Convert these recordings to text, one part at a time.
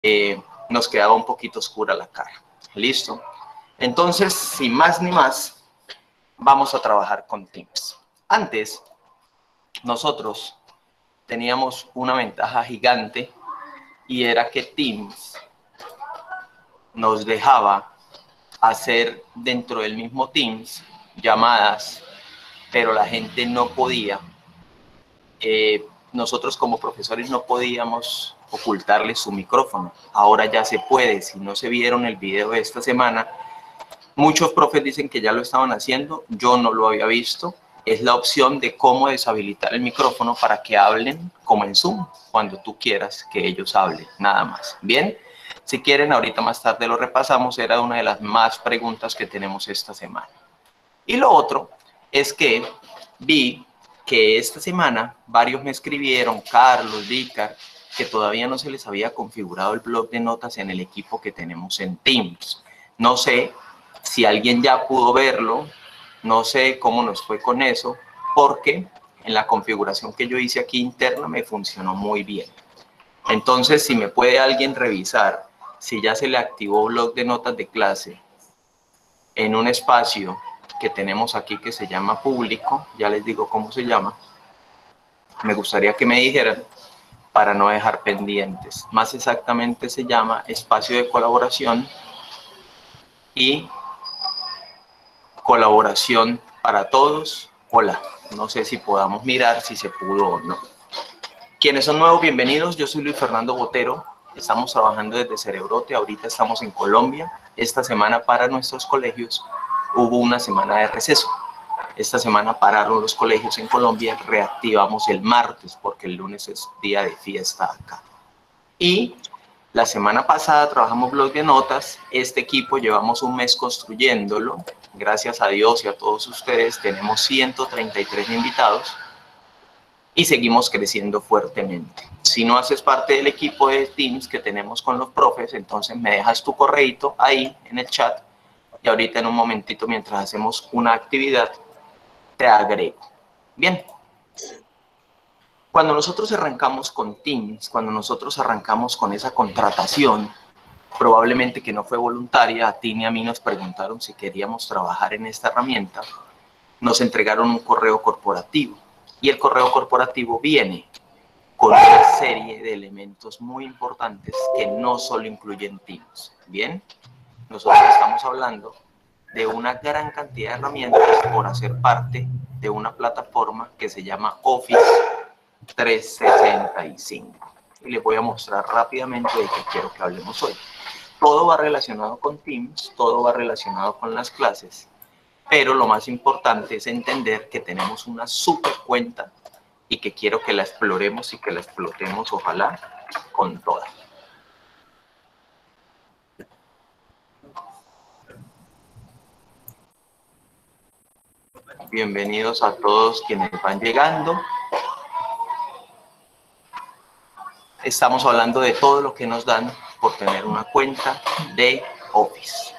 nos quedaba un poquito oscura la cara. ¿Listo? Entonces, sin más ni más, vamos a trabajar con Teams. Antes, nosotros teníamos una ventaja gigante y era que Teams nos dejaba hacer dentro del mismo Teams llamadas, pero la gente no podía. Nosotros como profesores no podíamos ocultarle su micrófono. Ahora ya se puede. Si no se vieron el video de esta semana, muchos profes dicen que ya lo estaban haciendo. Yo no lo había visto. Es la opción de cómo deshabilitar el micrófono para que hablen como en Zoom, cuando tú quieras que ellos hablen, nada más. Bien, si quieren, ahorita más tarde lo repasamos. Era una de las más preguntas que tenemos esta semana. Y lo otro es que vi que esta semana varios me escribieron, Carlos, Vícar, que todavía no se les había configurado el blog de notas en el equipo que tenemos en Teams. No sé si alguien ya pudo verlo, no sé cómo nos fue con eso, porque en la configuración que yo hice aquí interna me funcionó muy bien. Entonces, si me puede alguien revisar si ya se le activó blog de notas de clase en un espacio que tenemos aquí que se llama público, ya les digo cómo se llama, me gustaría que me dijeran para no dejar pendientes. Más exactamente se llama espacio de colaboración y colaboración para todos. Hola, no sé si podamos mirar si se pudo o no. Quienes son nuevos, bienvenidos. Yo soy Luis Fernando Botero. Estamos trabajando desde Cerebrote. Ahorita estamos en Colombia. Esta semana para nuestros colegios hubo una semana de receso. Esta semana pararon los colegios en Colombia. Reactivamos el martes porque el lunes es día de fiesta acá. Y la semana pasada trabajamos blog de notas. Este equipo llevamos un mes construyéndolo. Gracias a Dios y a todos ustedes tenemos 133 invitados y seguimos creciendo fuertemente. Si no haces parte del equipo de Teams que tenemos con los profes, entonces me dejas tu correíto ahí en el chat y ahorita en un momentito, mientras hacemos una actividad, te agrego. Bien. Cuando nosotros arrancamos con Teams, cuando nosotros arrancamos con esa contratación, probablemente que no fue voluntaria, a ti ni a mí nos preguntaron si queríamos trabajar en esta herramienta, nos entregaron un correo corporativo. Y el correo corporativo viene con una serie de elementos muy importantes que no solo incluyen Teams. Bien, nosotros estamos hablando de una gran cantidad de herramientas por hacer parte de una plataforma que se llama Office 365. Y les voy a mostrar rápidamente de qué quiero que hablemos hoy. Todo va relacionado con Teams, todo va relacionado con las clases, pero lo más importante es entender que tenemos una super cuenta y que quiero que la exploremos y que la explotemos, ojalá, con toda. Bienvenidos a todos quienes van llegando. Estamos hablando de todo lo que nos dan por tener una cuenta de Office.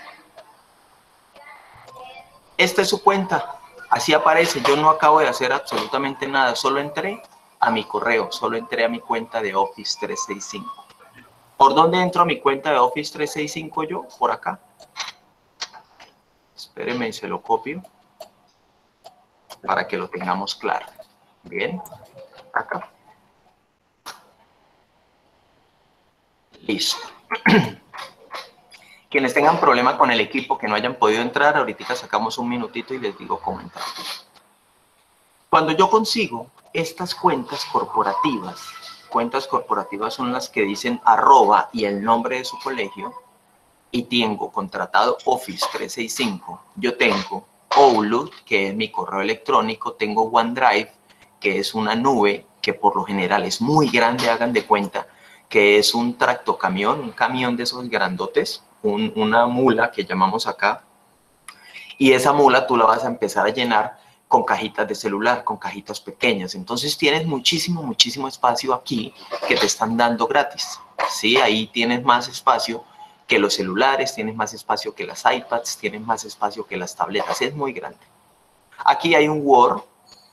Esta es su cuenta. Así aparece. Yo no acabo de hacer absolutamente nada. Solo entré a mi correo. Solo entré a mi cuenta de Office 365. ¿Por dónde entro a mi cuenta de Office 365 yo? Por acá. Espérenme y se lo copio para que lo tengamos claro. Bien. Acá. Listo. Quienes tengan problema con el equipo, que no hayan podido entrar, ahorita sacamos un minutito y les digo cómo entrar. Cuando yo consigo estas cuentas corporativas son las que dicen @ y el nombre de su colegio, y tengo contratado Office 365, yo tengo Outlook, que es mi correo electrónico, tengo OneDrive, que es una nube que por lo general es muy grande, hagan de cuenta, que es un tractocamión, un camión de esos grandotes, una mula que llamamos acá, y esa mula tú la vas a empezar a llenar con cajitas de celular, con cajitas pequeñas. Entonces tienes muchísimo espacio aquí que te están dando gratis. ¿Sí? Ahí tienes más espacio que los celulares, tienes más espacio que las iPads, tienes más espacio que las tabletas. Es muy grande. Aquí hay un Word,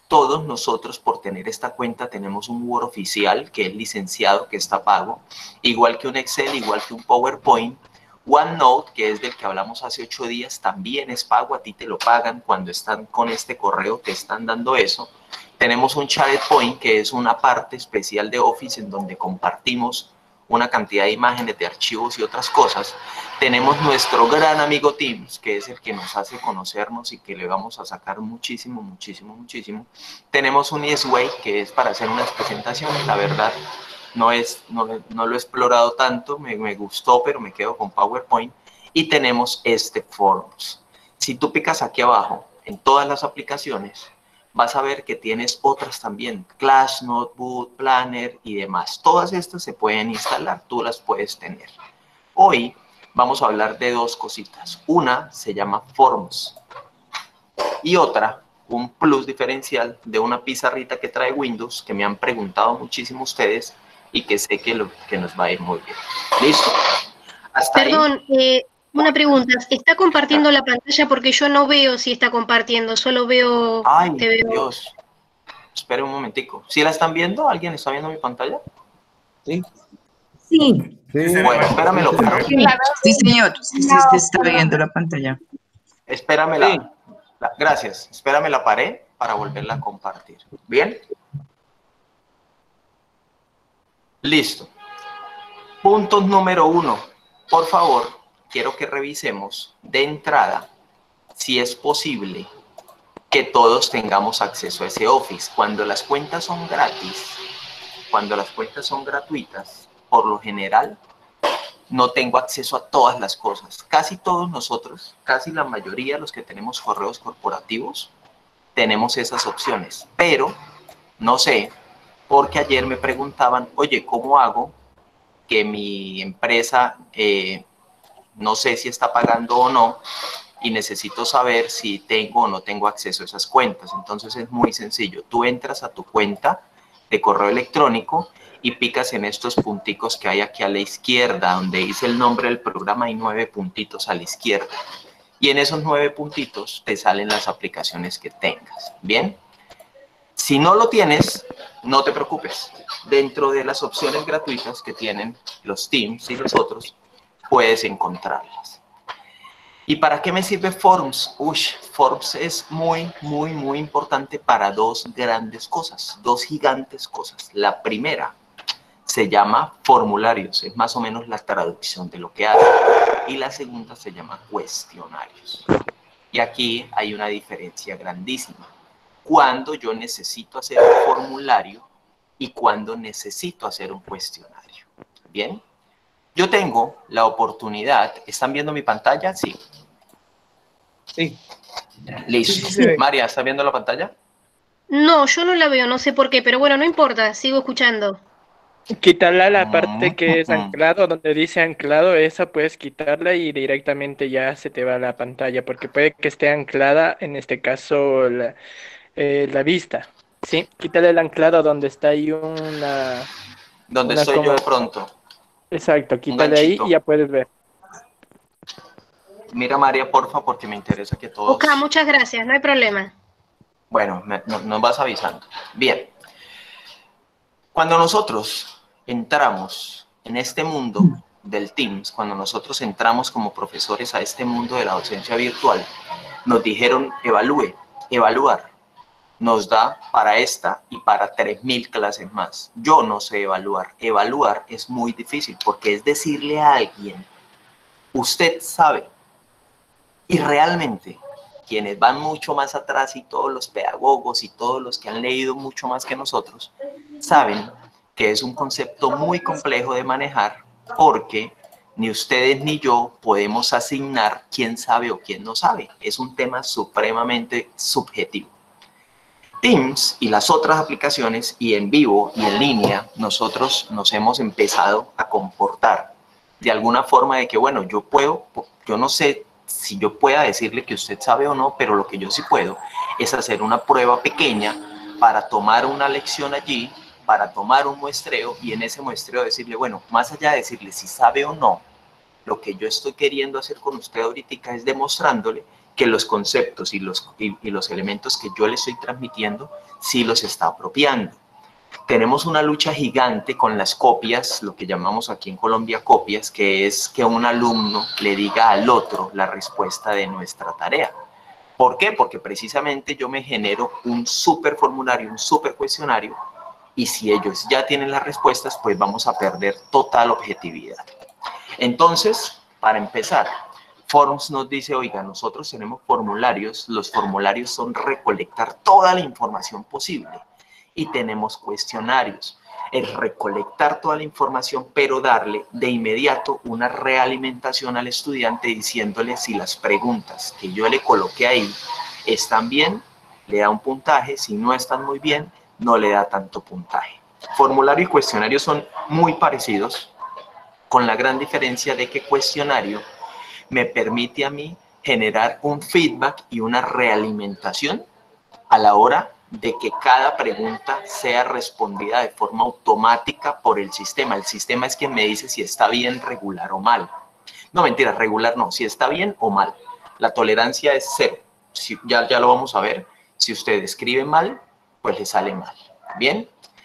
todos nosotros por tener esta cuenta tenemos un Word oficial que es licenciado, que está pago, igual que un Excel, igual que un PowerPoint. OneNote, que es del que hablamos hace 8 días, también es pago, a ti te lo pagan cuando están con este correo, te están dando eso. Tenemos un SharePoint, que es una parte especial de Office en donde compartimos una cantidad de imágenes, de archivos y otras cosas. Tenemos nuestro gran amigo Teams, que es el que nos hace conocernos y que le vamos a sacar muchísimo, muchísimo, muchísimo. Tenemos un EaseWay, que es para hacer unas presentaciones, la verdad. No lo he explorado tanto, me gustó, pero me quedo con PowerPoint. Y tenemos este Forms. Si tú picas aquí abajo, en todas las aplicaciones, vas a ver que tienes otras también, Class, Notebook, Planner y demás. Todas estas se pueden instalar, tú las puedes tener. Hoy vamos a hablar de dos cositas. Una se llama Forms y otra, un plus diferencial de una pizarrita que trae Windows, que me han preguntado muchísimo ustedes y que sé que nos va a ir muy bien. ¿Listo? Hasta Perdón, ahí. una pregunta. ¿Está compartiendo la pantalla? Porque yo no veo si está compartiendo, solo veo... Ay, te veo. Dios. Espera un momentico. ¿Sí la están viendo? ¿Alguien está viendo mi pantalla? Sí. Sí. Bueno, espéramelo. Sí, señor. Sí, se está viendo la pantalla. Espéramela. Gracias. Espérame la pared para volverla a compartir. ¿Bien? Listo. Punto número 1. Por favor, quiero que revisemos de entrada si es posible que todos tengamos acceso a ese Office. Cuando las cuentas son gratis, cuando las cuentas son gratuitas, por lo general, no tengo acceso a todas las cosas. Casi todos nosotros, casi la mayoría de los que tenemos correos corporativos, tenemos esas opciones. Pero, no sé, porque ayer me preguntaban, oye, ¿cómo hago que mi empresa, no sé si está pagando o no, y necesito saber si tengo o no tengo acceso a esas cuentas? Entonces es muy sencillo. Tú entras a tu cuenta de correo electrónico y picas en estos punticos que hay aquí a la izquierda, donde dice el nombre del programa, hay 9 puntitos a la izquierda. Y en esos 9 puntitos te salen las aplicaciones que tengas. ¿Bien? Si no lo tienes, no te preocupes. Dentro de las opciones gratuitas que tienen los Teams y los otros, puedes encontrarlas. ¿Y para qué me sirve Forms? Forms es muy, muy, muy importante para dos grandes cosas, dos gigantes cosas. La primera se llama formularios, es más o menos la traducción de lo que hace. Y la segunda se llama cuestionarios. Y aquí hay una diferencia grandísima. Cuando yo necesito hacer un formulario y cuando necesito hacer un cuestionario. ¿Bien? Yo tengo la oportunidad, ¿están viendo mi pantalla? Sí. Sí. Listo. Sí. María, ¿estás viendo la pantalla? No, yo no la veo, no sé por qué, pero bueno, no importa, sigo escuchando. Quitarla la parte que es anclado, donde dice anclado, esa puedes quitarla y directamente ya se te va a la pantalla, porque puede que esté anclada, en este caso, la vista. Sí, quítale el anclado donde está ahí Donde una estoy yo como... de pronto. Exacto, quítale ahí y ya puedes ver. Mira, María, porfa, porque me interesa que todos... Ok, muchas gracias, no hay problema. Bueno, nos vas avisando. Bien. Cuando nosotros entramos en este mundo del Teams, cuando nosotros entramos como profesores a este mundo de la docencia virtual, nos dijeron evaluar. Nos da para esta y para 3.000 clases más. Yo no sé evaluar. Evaluar es muy difícil porque es decirle a alguien, usted sabe. Y realmente, quienes van mucho más atrás y todos los pedagogos y todos los que han leído mucho más que nosotros, saben que es un concepto muy complejo de manejar porque ni ustedes ni yo podemos asignar quién sabe o quién no sabe. Es un tema supremamente subjetivo. Teams y las otras aplicaciones y en vivo y en línea, nosotros nos hemos empezado a comportar de alguna forma de que, bueno, yo no sé si yo pueda decirle que usted sabe o no, pero lo que yo sí puedo es hacer una prueba pequeña para tomar una lección allí, para tomar un muestreo y en ese muestreo decirle, bueno, más allá de decirle si sabe o no, lo que yo estoy queriendo hacer con usted ahorita es demostrándole que los conceptos y los elementos que yo le estoy transmitiendo sí los está apropiando. Tenemos una lucha gigante con las copias, lo que llamamos aquí en Colombia copias, que es que un alumno le diga al otro la respuesta de nuestra tarea. ¿Por qué? Porque precisamente yo me genero un súper formulario, un súper cuestionario, y si ellos ya tienen las respuestas, pues vamos a perder total objetividad. Entonces, para empezar, Forms nos dice, oiga, nosotros tenemos formularios, los formularios son recolectar toda la información posible, y tenemos cuestionarios, es recolectar toda la información, pero darle de inmediato una realimentación al estudiante diciéndole si las preguntas que yo le coloqué ahí están bien, le da un puntaje, si no están muy bien, no le da tanto puntaje. Formulario y cuestionario son muy parecidos, con la gran diferencia de que cuestionario me permite a mí generar un feedback y una realimentación a la hora de que cada pregunta sea respondida de forma automática por el sistema. El sistema es quien me dice si está bien, regular o mal. No, mentira, regular no, si está bien o mal. La tolerancia es 0. Ya lo vamos a ver. Si usted escribe mal, pues le sale mal. Bien.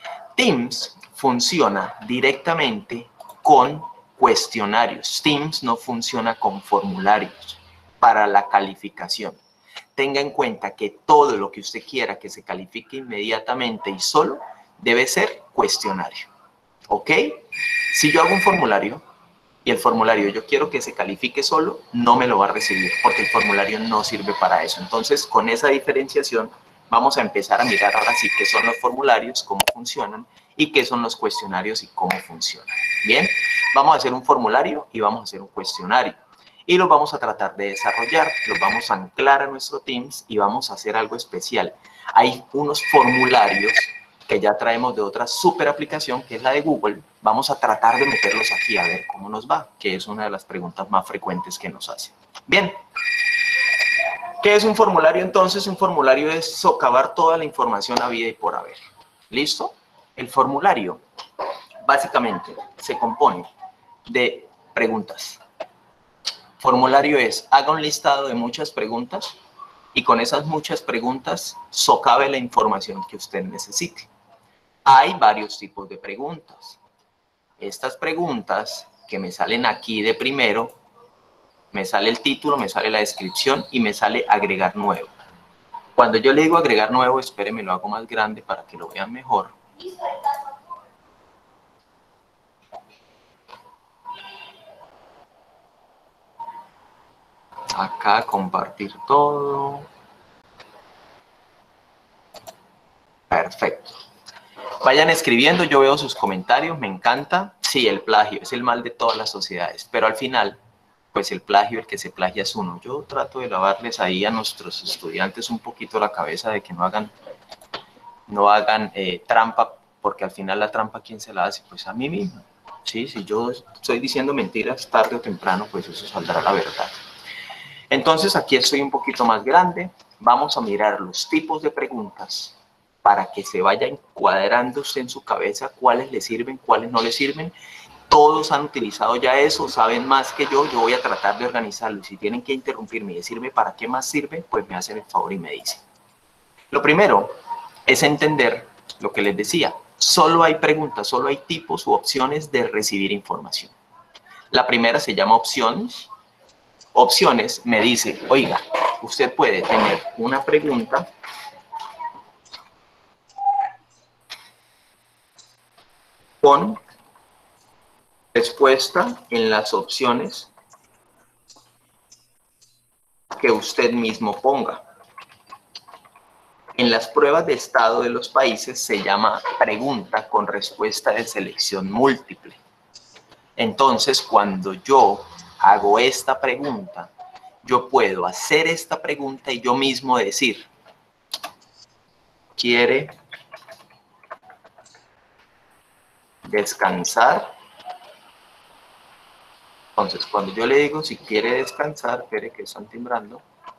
Teams funciona directamente con cuestionarios. Teams no funciona con formularios para la calificación. Tenga en cuenta que todo lo que usted quiera que se califique inmediatamente y solo debe ser cuestionario. ¿Ok? Si yo hago un formulario y el formulario yo quiero que se califique solo, no me lo va a recibir porque el formulario no sirve para eso. Entonces, con esa diferenciación, vamos a empezar a mirar ahora sí qué son los formularios, cómo funcionan y qué son los cuestionarios y cómo funcionan. Bien, vamos a hacer un formulario y vamos a hacer un cuestionario. Y los vamos a tratar de desarrollar, los vamos a anclar a nuestro Teams y vamos a hacer algo especial. Hay unos formularios que ya traemos de otra super aplicación, que es la de Google. Vamos a tratar de meterlos aquí a ver cómo nos va, que es una de las preguntas más frecuentes que nos hacen. Bien. ¿Qué es un formulario entonces? Un formulario es socavar toda la información habida y por haber. ¿Listo? El formulario básicamente se compone de preguntas. Formulario es, haga un listado de muchas preguntas y con esas muchas preguntas socave la información que usted necesite. Hay varios tipos de preguntas. Estas preguntas que me salen aquí de primero, me sale el título, me sale la descripción y me sale agregar nuevo. Cuando yo le digo agregar nuevo, espéreme, lo hago más grande para que lo vean mejor. Acá compartir todo. Perfecto. Vayan escribiendo, yo veo sus comentarios, me encanta. Sí, el plagio es el mal de todas las sociedades, pero al final, pues el plagio, el que se plagia es uno. Yo trato de lavarles ahí a nuestros estudiantes un poquito la cabeza de que no hagan trampa, porque al final la trampa, ¿quién se la hace? Pues a mí mismo. Sí, si yo estoy diciendo mentiras tarde o temprano, pues eso saldrá la verdad. Entonces aquí estoy un poquito más grande. Vamos a mirar los tipos de preguntas para que se vaya encuadrándose en su cabeza cuáles le sirven, cuáles no le sirven. Todos han utilizado ya eso, saben más que yo voy a tratar de organizarlo. Y si tienen que interrumpirme y decirme para qué más sirve, pues me hacen el favor y me dicen. Lo primero es entender lo que les decía. Solo hay preguntas, solo hay tipos u opciones de recibir información. La primera se llama opciones. Opciones me dice, oiga, usted puede tener una pregunta con respuesta en las opciones que usted mismo ponga. En las pruebas de estado de los países se llama pregunta con respuesta de selección múltiple. Entonces, cuando yo hago esta pregunta, yo puedo hacer esta pregunta y yo mismo decir, ¿quiere descansar? Entonces, cuando yo le digo si quiere descansar, espere que están timbrando.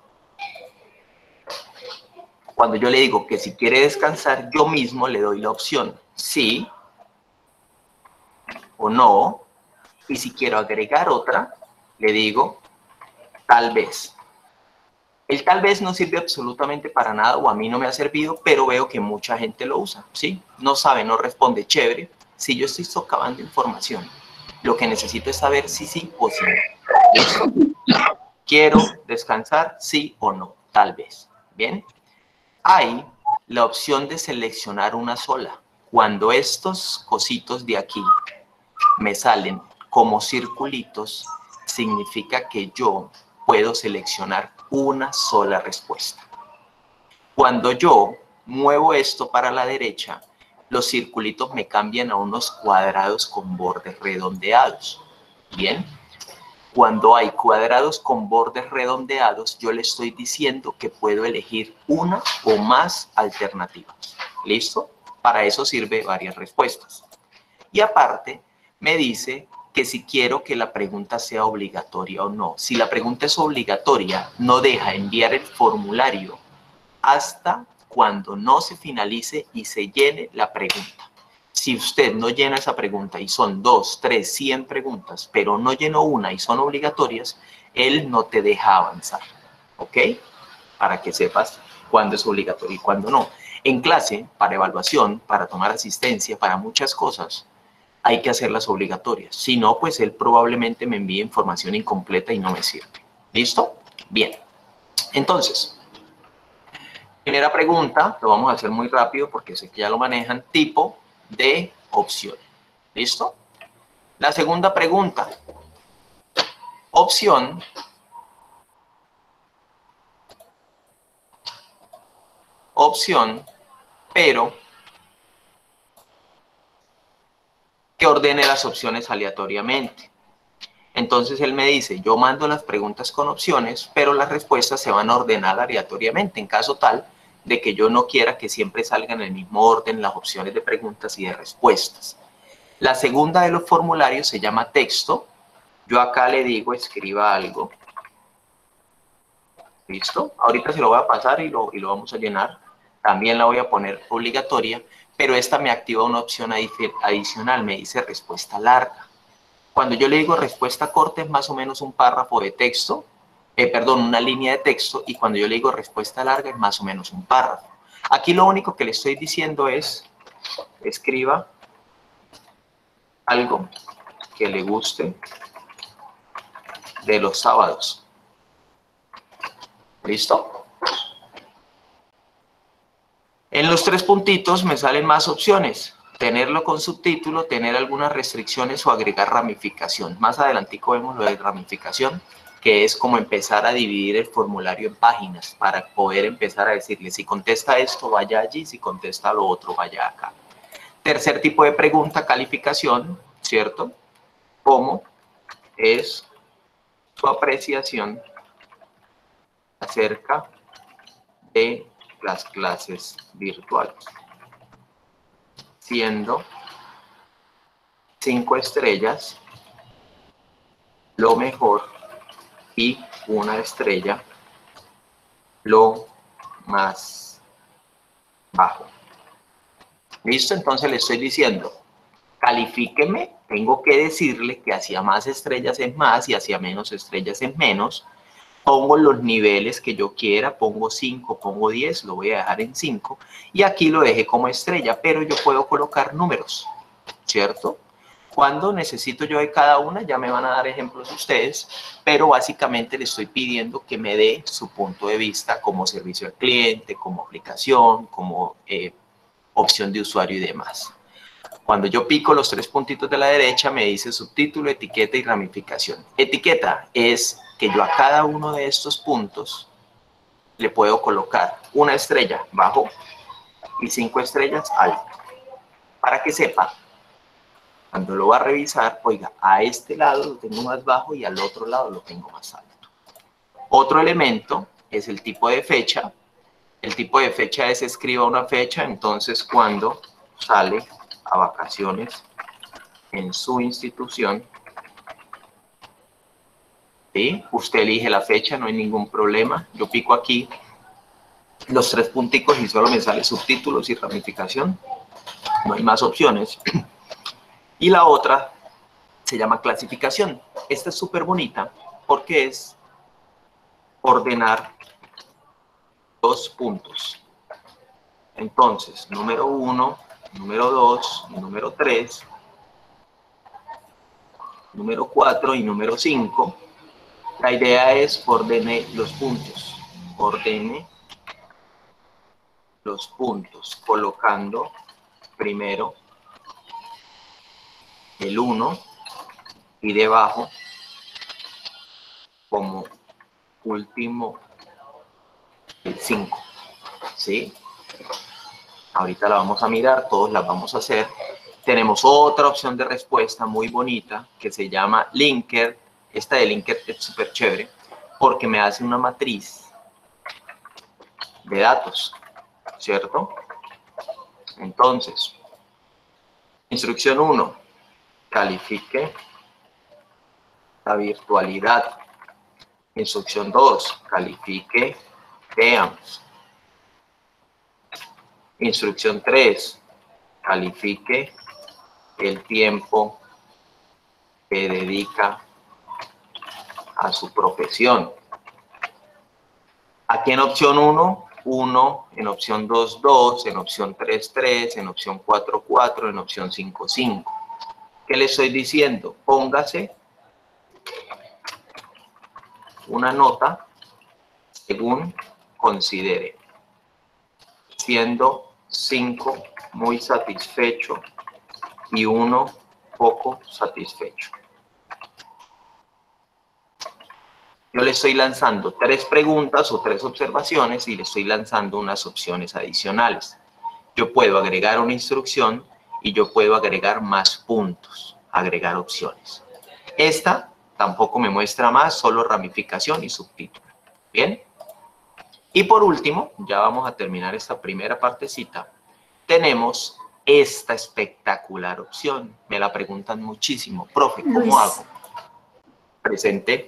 Cuando yo le digo que si quiere descansar, yo mismo le doy la opción sí o no. Y si quiero agregar otra, le digo tal vez. El tal vez no sirve absolutamente para nada o a mí no me ha servido, pero veo que mucha gente lo usa, ¿sí? No sabe, no responde, chévere. Si yo estoy socavando información, lo que necesito es saber si sí o si no. ¿Listo? ¿Quiero descansar? Sí o no, tal vez. ¿Bien? Hay la opción de seleccionar una sola. Cuando estos cositos de aquí me salen como circulitos, significa que yo puedo seleccionar una sola respuesta. Cuando yo muevo esto para la derecha, los circulitos me cambian a unos cuadrados con bordes redondeados. ¿Bien? Cuando hay cuadrados con bordes redondeados, yo le estoy diciendo que puedo elegir una o más alternativas. ¿Listo? Para eso sirve varias respuestas. Y aparte, me dice que si quiero que la pregunta sea obligatoria o no. Si la pregunta es obligatoria, no deja enviar el formulario hasta cuando no se finalice y se llene la pregunta. Si usted no llena esa pregunta y son 2, 3, 100 preguntas, pero no llenó una y son obligatorias, él no te deja avanzar. ¿Ok? Para que sepas cuándo es obligatorio y cuándo no. En clase, para evaluación, para tomar asistencia, para muchas cosas, hay que hacerlas obligatorias. Si no, pues él probablemente me envíe información incompleta y no me sirve. ¿Listo? Bien. Entonces, primera pregunta, lo vamos a hacer muy rápido porque sé que ya lo manejan, tipo de opción. ¿Listo? La segunda pregunta, opción pero que ordene las opciones aleatoriamente. Entonces él me dice, yo mando las preguntas con opciones, pero las respuestas se van a ordenar aleatoriamente, en caso tal de que yo no quiera que siempre salgan en el mismo orden las opciones de preguntas y de respuestas. La segunda de los formularios se llama texto. Yo acá le digo, escriba algo. ¿Listo? Ahorita se lo voy a pasar y lo vamos a llenar. También la voy a poner obligatoria, pero esta me activa una opción adicional, me dice respuesta larga. Cuando yo le digo respuesta corta es más o menos un párrafo de texto, una línea de texto, y cuando yo le digo respuesta larga es más o menos un párrafo. Aquí lo único que le estoy diciendo es, escriba algo que le guste de los sábados. ¿Listo? En los 3 puntitos me salen más opciones. Tenerlo con subtítulo, tener algunas restricciones o agregar ramificación. Más adelantico vemos lo de ramificación, que es como empezar a dividir el formulario en páginas para poder empezar a decirle, si contesta esto, vaya allí, si contesta lo otro, vaya acá. Tercer tipo de pregunta, calificación, ¿cierto? ¿Cómo es su apreciación acerca de las clases virtuales? Siendo 5 estrellas lo mejor y 1 estrella lo más bajo. ¿Listo? Entonces le estoy diciendo, califíqueme, tengo que decirle que hacia más estrellas es más y hacia menos estrellas es menos. Pongo los niveles que yo quiera, pongo 5, pongo 10, lo voy a dejar en 5, y aquí lo dejé como estrella, pero yo puedo colocar números, ¿cierto? Cuando necesito yo de cada una, ya me van a dar ejemplos ustedes, pero básicamente le estoy pidiendo que me dé su punto de vista como servicio al cliente, como aplicación, como opción de usuario y demás. Cuando yo pico los 3 puntitos de la derecha, me dice subtítulo, etiqueta y ramificación. Etiqueta es que yo a cada uno de estos puntos le puedo colocar 1 estrella bajo y 5 estrellas alto. Para que sepa, cuando lo va a revisar, oiga, a este lado lo tengo más bajo y al otro lado lo tengo más alto. Otro elemento es el tipo de fecha. El tipo de fecha es escriba una fecha, entonces cuando sale a vacaciones en su institución, ¿sí? Usted elige la fecha, no hay ningún problema. Yo pico aquí los 3 punticos y solo me sale subtítulos y ramificación. No hay más opciones. Y la otra se llama clasificación. Esta es súper bonita porque es ordenar 2 puntos. Entonces, número 1, número 2, número 3, número 4 y número 5. La idea es ordene los puntos. Ordene los puntos, colocando primero el 1 y debajo como último el 5, ¿sí? Ahorita la vamos a mirar, todos la vamos a hacer. Tenemos otra opción de respuesta muy bonita que se llama Linker. Esta de Linker es súper chévere porque me hace una matriz de datos, ¿cierto? Entonces, instrucción 1, califique la virtualidad. Instrucción 2, califique TEAMS. Instrucción 3, califique el tiempo que dedica a su profesión. Aquí en opción 1, 1, en opción 2, 2, en opción 3, 3, en opción 4, 4, en opción 5, 5. ¿Qué le estoy diciendo? Póngase una nota según considere, siendo 5 muy satisfecho y 1 poco satisfecho. Yo le estoy lanzando 3 preguntas o 3 observaciones y le estoy lanzando unas opciones adicionales. Yo puedo agregar una instrucción y yo puedo agregar más puntos, agregar opciones. Esta tampoco me muestra más, solo ramificación y subtítulo. ¿Bien? Y por último, ya vamos a terminar esta primera partecita, tenemos esta espectacular opción. Me la preguntan muchísimo. Profe, ¿cómo Luis. hago? Presente.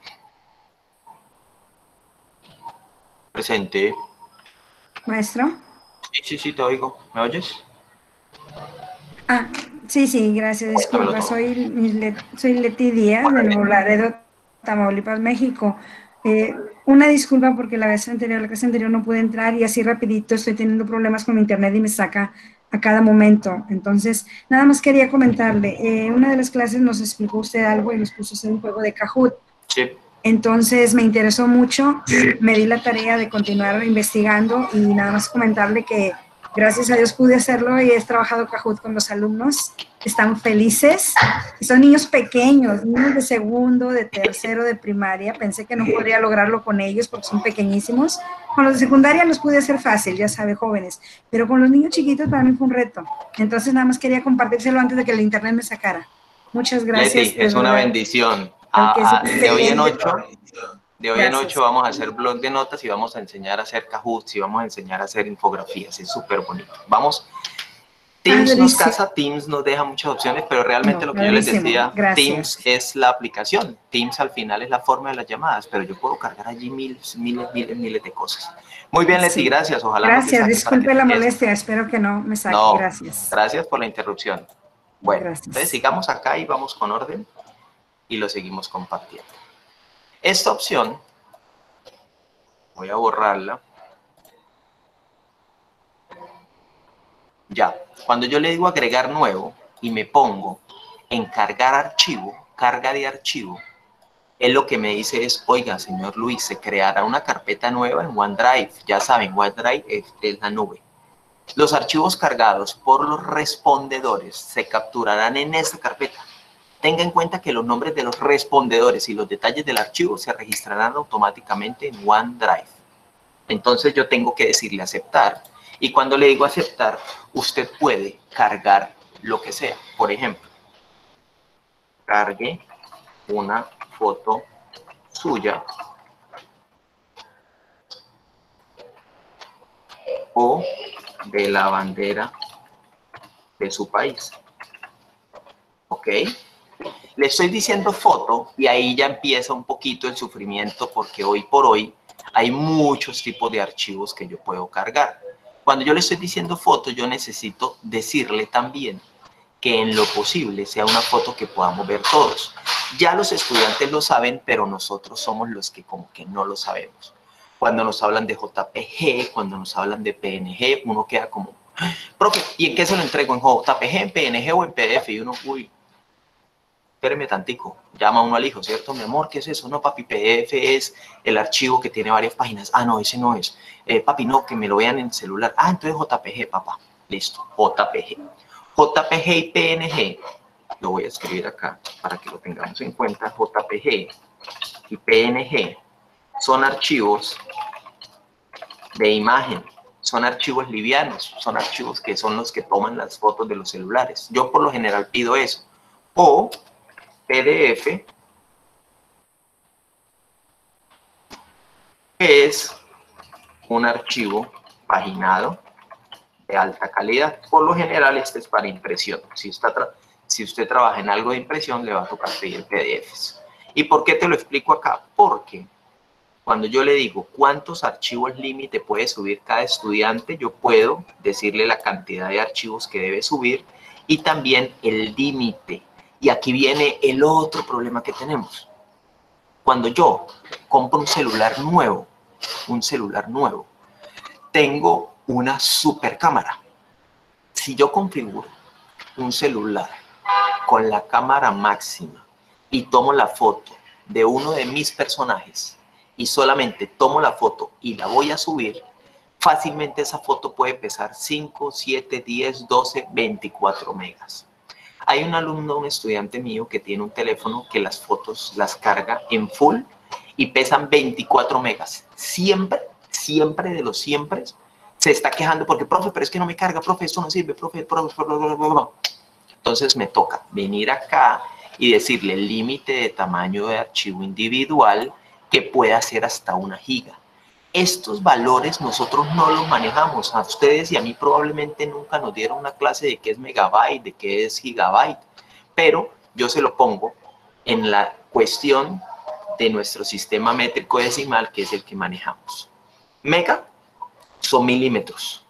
Presente. Maestro. Sí, te oigo. ¿Me oyes? Ah, sí, gracias, disculpa. Soy Leti Díaz, de Nuevo Laredo, Tamaulipas, México. Una disculpa porque la clase anterior no pude entrar y así rapidito estoy teniendo problemas con mi internet y me saca a cada momento. Entonces, nada más quería comentarle. Una de las clases nos explicó usted algo y nos puso a hacer un juego de Kahoot. Sí. Entonces me interesó mucho, me di la tarea de continuar investigando y nada más comentarle que gracias a Dios pude hacerlo y he trabajado Kahoot con los alumnos, están felices, y son niños pequeños, niños de segundo, de tercero, de primaria. Pensé que no podría lograrlo con ellos porque son pequeñísimos. Con los de secundaria los pude hacer fácil, ya sabe, jóvenes, pero con los niños chiquitos para mí fue un reto. Entonces nada más quería compartírselo antes de que el internet me sacara. Muchas gracias. Leti, es una bendición. De hoy en 8 vamos a hacer blog de notas y vamos a enseñar a hacer Kahoot y vamos a enseñar a hacer infografías. Es súper bonito. Vamos. Teams nos casa, Teams nos deja muchas opciones, pero realmente lo que yo les decía, Teams es la aplicación. Teams al final es la forma de las llamadas, pero yo puedo cargar allí miles de cosas. Muy bien, Leti, gracias. Ojalá gracias, disculpe la molestia, espero que no me saque. No, gracias. Gracias por la interrupción. Bueno, entonces sigamos acá y vamos con orden y lo seguimos compartiendo. Esta opción, voy a borrarla. Ya, cuando yo le digo agregar nuevo y me pongo en cargar archivo, carga de archivo, él lo que me dice es, oiga, señor Luis, se creará una carpeta nueva en OneDrive. Ya saben, OneDrive es la nube. Los archivos cargados por los respondedores se capturarán en esta carpeta. Tenga en cuenta que los nombres de los respondedores y los detalles del archivo se registrarán automáticamente en OneDrive. Entonces yo tengo que decirle aceptar. Y cuando le digo aceptar, usted puede cargar lo que sea. Por ejemplo, cargue una foto suya o de la bandera de su país. ¿Ok? Le estoy diciendo foto y ahí ya empieza un poquito el sufrimiento porque hoy por hoy hay muchos tipos de archivos que yo puedo cargar. Cuando yo le estoy diciendo foto, yo necesito decirle también que en lo posible sea una foto que podamos ver todos. Ya los estudiantes lo saben, pero nosotros somos los que como que no lo sabemos. Cuando nos hablan de JPG, cuando nos hablan de PNG, uno queda como, profe, ¿y en qué se lo entrego? ¿En JPG, en PNG o en PDF? Y uno, uy, espéreme tantico, llama uno al hijo, ¿cierto? Mi amor, ¿qué es eso? No, papi, PDF es el archivo que tiene varias páginas. Ah, no, ese no es. Papi, no, que me lo vean en el celular. Ah, entonces JPG, papá. Listo, JPG. JPG y PNG, lo voy a escribir acá para que lo tengamos en cuenta. JPG y PNG son archivos de imagen, son archivos livianos, son archivos que son los que toman las fotos de los celulares. Yo por lo general pido eso. O PDF, que es un archivo paginado de alta calidad. Por lo general este es para impresión. Si usted trabaja en algo de impresión, le va a tocar pedir PDFs. ¿Y por qué te lo explico acá? Porque cuando yo le digo cuántos archivos límite puede subir cada estudiante, yo puedo decirle la cantidad de archivos que debe subir y también el límite. Y aquí viene el otro problema que tenemos. Cuando yo compro un celular nuevo, tengo una super cámara. Si yo configuro un celular con la cámara máxima y tomo la foto de uno de mis personajes y solamente tomo la foto y la voy a subir, fácilmente esa foto puede pesar 5, 7, 10, 12, 24 megas. Hay un alumno, un estudiante mío que tiene un teléfono que las fotos las carga en full y pesan 24 megas. Siempre de los siempre se está quejando porque, profe, pero es que no me carga, profe, esto no sirve, profe. Entonces me toca venir acá y decirle el límite de tamaño de archivo individual que pueda ser hasta 1 giga. Estos valores nosotros no los manejamos. A ustedes y a mí probablemente nunca nos dieron una clase de qué es megabyte, de qué es gigabyte, pero yo se lo pongo en la cuestión de nuestro sistema métrico decimal, que es el que manejamos. Mega son milímetros.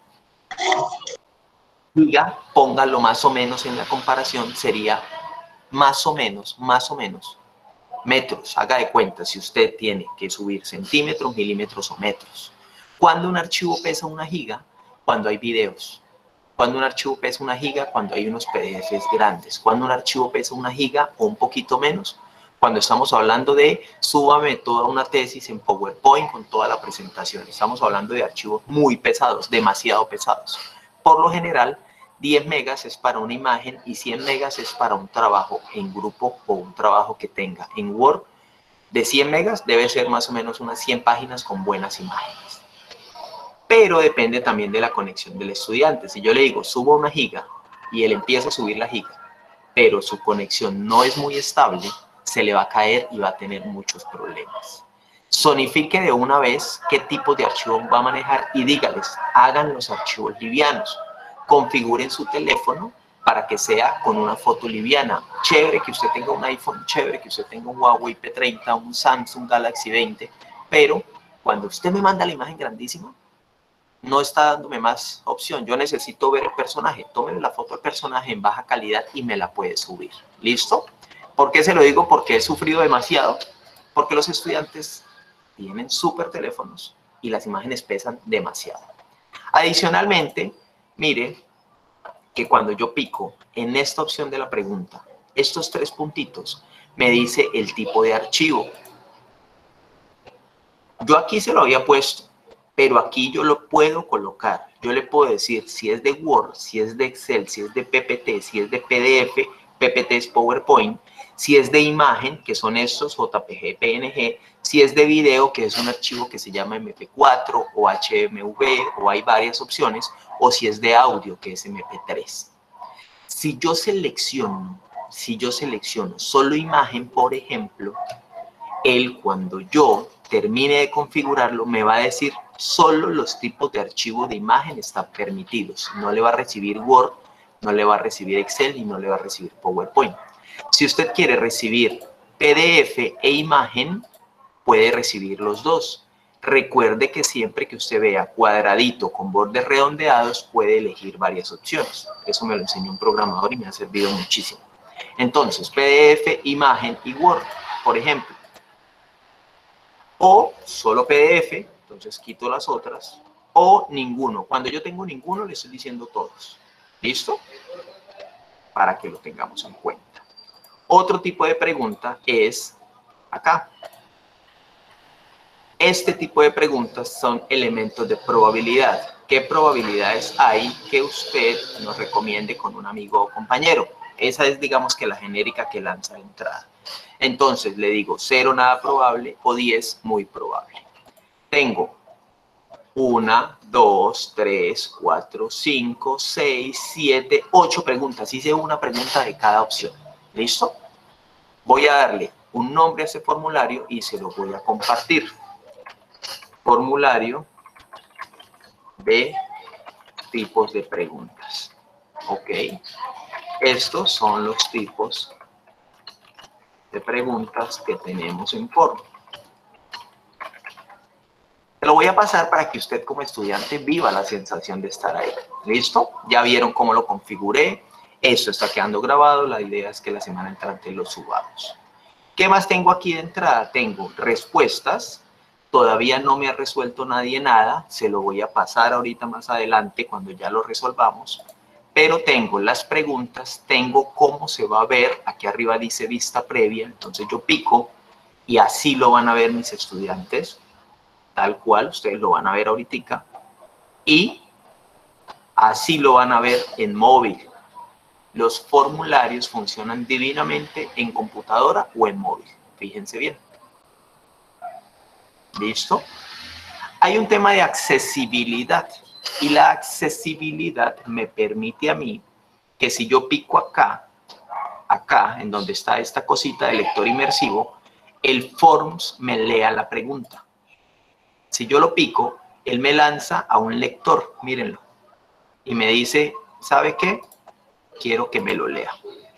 Giga, póngalo más o menos en la comparación, sería más o menos metros. Haga de cuenta si usted tiene que subir centímetros, milímetros o metros. Cuando un archivo pesa 1 giga, cuando hay videos. Cuando un archivo pesa 1 giga, cuando hay unos PDFs grandes. Cuando un archivo pesa 1 giga o un poquito menos, cuando estamos hablando de súbame toda una tesis en PowerPoint con toda la presentación. Estamos hablando de archivos muy pesados, demasiado pesados. Por lo general, 10 megas es para una imagen y 100 megas es para un trabajo en grupo o un trabajo que tenga en Word. De 100 megas debe ser más o menos unas 100 páginas con buenas imágenes. Pero depende también de la conexión del estudiante. Si yo le digo subo 1 giga y él empieza a subir la giga, pero su conexión no es muy estable, se le va a caer y va a tener muchos problemas. Zonifique de una vez qué tipo de archivo va a manejar y dígales, hagan los archivos livianos. Configuren su teléfono para que sea con una foto liviana. Chévere que usted tenga un iPhone, chévere que usted tenga un Huawei P30, un Samsung Galaxy 20, pero cuando usted me manda la imagen grandísima, no está dándome más opción. Yo necesito ver el personaje. Tómeme la foto del personaje en baja calidad y me la puede subir. ¿Listo? ¿Por qué se lo digo? Porque he sufrido demasiado. Porque los estudiantes tienen súper teléfonos y las imágenes pesan demasiado. Adicionalmente, mire que cuando yo pico en esta opción de la pregunta, estos 3 puntitos, me dice el tipo de archivo. Yo aquí se lo había puesto, pero aquí yo lo puedo colocar. Yo le puedo decir si es de Word, si es de Excel, si es de PPT, si es de PDF, PPT es PowerPoint, si es de imagen, que son estos JPG, PNG, si es de video, que es un archivo que se llama MP4 o HMV, o hay varias opciones, o si es de audio, que es MP3. Si yo selecciono solo imagen, por ejemplo, él cuando yo termine de configurarlo me va a decir solo los tipos de archivos de imagen están permitidos. No le va a recibir Word, no le va a recibir Excel y no le va a recibir PowerPoint. Si usted quiere recibir PDF e imagen, puede recibir los dos. Recuerde que siempre que usted vea cuadradito con bordes redondeados, puede elegir varias opciones. Eso me lo enseñó un programador y me ha servido muchísimo. Entonces, PDF, imagen y Word, por ejemplo. O solo PDF Entonces quito las otras. O ninguno. Cuando yo tengo ninguno, le estoy diciendo todos. ¿Listo? Para que lo tengamos en cuenta. Otro tipo de pregunta es acá. Este tipo de preguntas son elementos de probabilidad. ¿Qué probabilidades hay que usted nos recomiende con un amigo o compañero? Esa es, digamos, que la genérica que lanza de entrada. Entonces, le digo 0 nada probable o 10 muy probable. Tengo 1, 2, 3, 4, 5, 6, 7, 8 preguntas. Hice una pregunta de cada opción. ¿Listo? Voy a darle un nombre a ese formulario y se lo voy a compartir. Formulario de tipos de preguntas. Ok. Estos son los tipos de preguntas que tenemos en forma. Te lo voy a pasar para que usted como estudiante viva la sensación de estar ahí. ¿Listo? Ya vieron cómo lo configuré. Esto está quedando grabado. La idea es que la semana entrante lo subamos. ¿Qué más tengo aquí de entrada? Tengo respuestas. Todavía no me ha resuelto nadie nada. Se lo voy a pasar ahorita más adelante cuando ya lo resolvamos. Pero tengo las preguntas, tengo cómo se va a ver. Aquí arriba dice vista previa. Entonces yo pico y así lo van a ver mis estudiantes. Tal cual, ustedes lo van a ver ahorita. Y así lo van a ver en móvil. Los formularios funcionan divinamente en computadora o en móvil. Fíjense bien. ¿Listo? Hay un tema de accesibilidad. Y la accesibilidad me permite a mí que si yo pico acá, en donde está esta cosita de lector inmersivo, el Forms me lea la pregunta. Si yo lo pico, él me lanza a un lector, mírenlo, y me dice, ¿sabe qué? Quiero que me lo lea.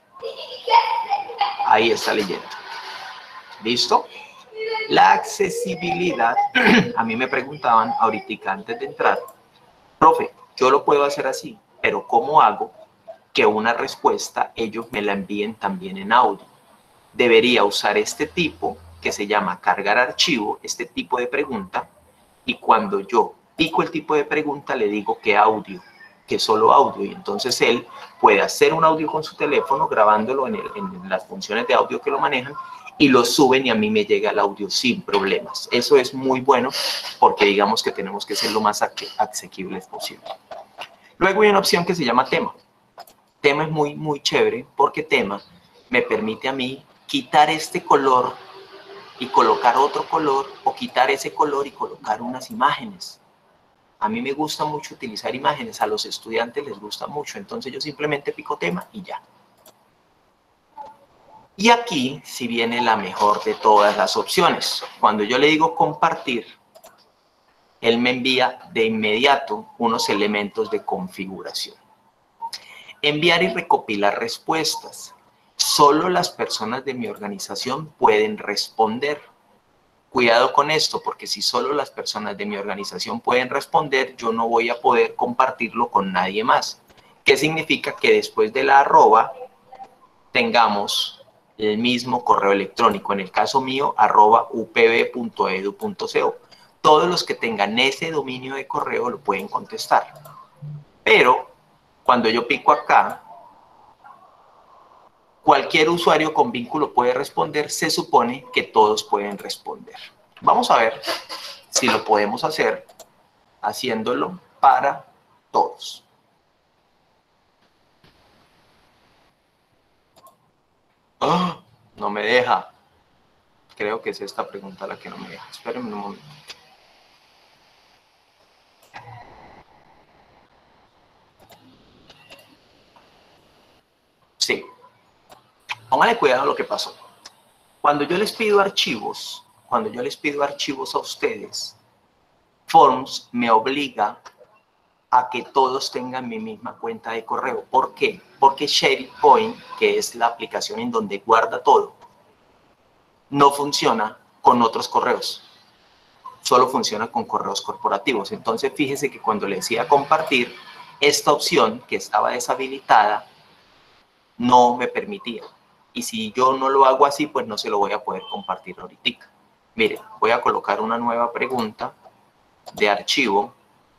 Ahí está leyendo. ¿Listo? La accesibilidad, a mí me preguntaban ahorita antes de entrar, profe, yo lo puedo hacer así, pero ¿cómo hago que una respuesta ellos me la envíen también en audio? Debería usar este tipo que se llama cargar archivo, este tipo de pregunta, y cuando yo pico el tipo de pregunta le digo que audio, que solo audio, y entonces él puede hacer un audio con su teléfono grabándolo en las funciones de audio que lo manejan y lo suben y a mí me llega el audio sin problemas. Eso es muy bueno porque digamos que tenemos que ser lo más asequibles posible. Luego hay una opción que se llama tema. Tema es muy chévere porque tema me permite a mí quitar este color y colocar otro color o quitar ese color y colocar unas imágenes. A mí me gusta mucho utilizar imágenes, a los estudiantes les gusta mucho, entonces yo simplemente pico tema y ya. Y aquí sí viene la mejor de todas las opciones. Cuando yo le digo compartir, él me envía de inmediato unos elementos de configuración. Enviar y recopilar respuestas. Solo las personas de mi organización pueden responder. Cuidado con esto, porque si solo las personas de mi organización pueden responder, yo no voy a poder compartirlo con nadie más. ¿Qué significa? Que después de la arroba tengamos el mismo correo electrónico. En el caso mío, @upb.edu.co. Todos los que tengan ese dominio de correo lo pueden contestar. Pero cuando yo pico acá, cualquier usuario con vínculo puede responder, se supone que todos pueden responder. Vamos a ver si lo podemos hacer haciéndolo para todos. ¡Oh! No me deja. Creo que es esta pregunta la que no me deja. Espérenme un momento. Sí. Póngale cuidado a lo que pasó. Cuando yo les pido archivos, a ustedes, Forms me obliga a que todos tengan mi misma cuenta de correo. ¿Por qué? Porque SharePoint, que es la aplicación en donde guarda todo, no funciona con otros correos. Solo funciona con correos corporativos. Entonces, fíjese que cuando le decía compartir, esta opción que estaba deshabilitada no me permitía. Y si yo no lo hago así, pues no se lo voy a poder compartir ahorita. Miren, voy a colocar una nueva pregunta de archivo,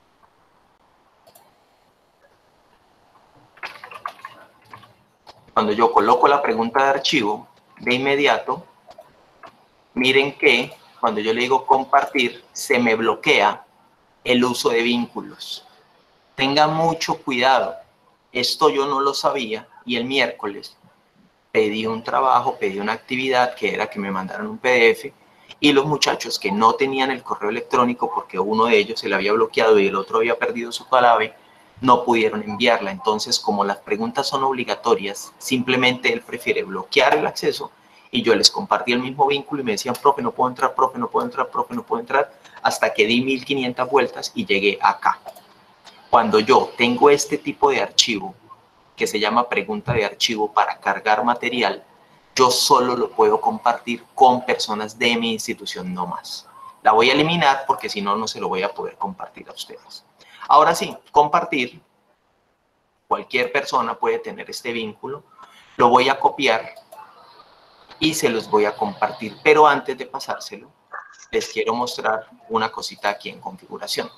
cuando yo coloco la pregunta de archivo, de inmediato, miren que cuando yo le digo compartir, se me bloquea el uso de vínculos. Tenga mucho cuidado. Esto yo no lo sabía y el miércoles pedí un trabajo, pedí una actividad que era que me mandaran un PDF y los muchachos que no tenían el correo electrónico porque uno de ellos se le había bloqueado y el otro había perdido su clave, no pudieron enviarla. Entonces, como las preguntas son obligatorias, simplemente él prefiere bloquear el acceso y yo les compartí el mismo vínculo y me decían, profe, no puedo entrar, profe, no puedo entrar, profe, no puedo entrar, hasta que di 1500 vueltas y llegué acá. Cuando yo tengo este tipo de archivo, que se llama pregunta de archivo para cargar material, yo solo lo puedo compartir con personas de mi institución, no más. La voy a eliminar porque si no, no se lo voy a poder compartir a ustedes. Ahora sí, compartir, cualquier persona puede tener este vínculo, lo voy a copiar y se los voy a compartir, pero antes de pasárselo, les quiero mostrar una cosita aquí en configuración.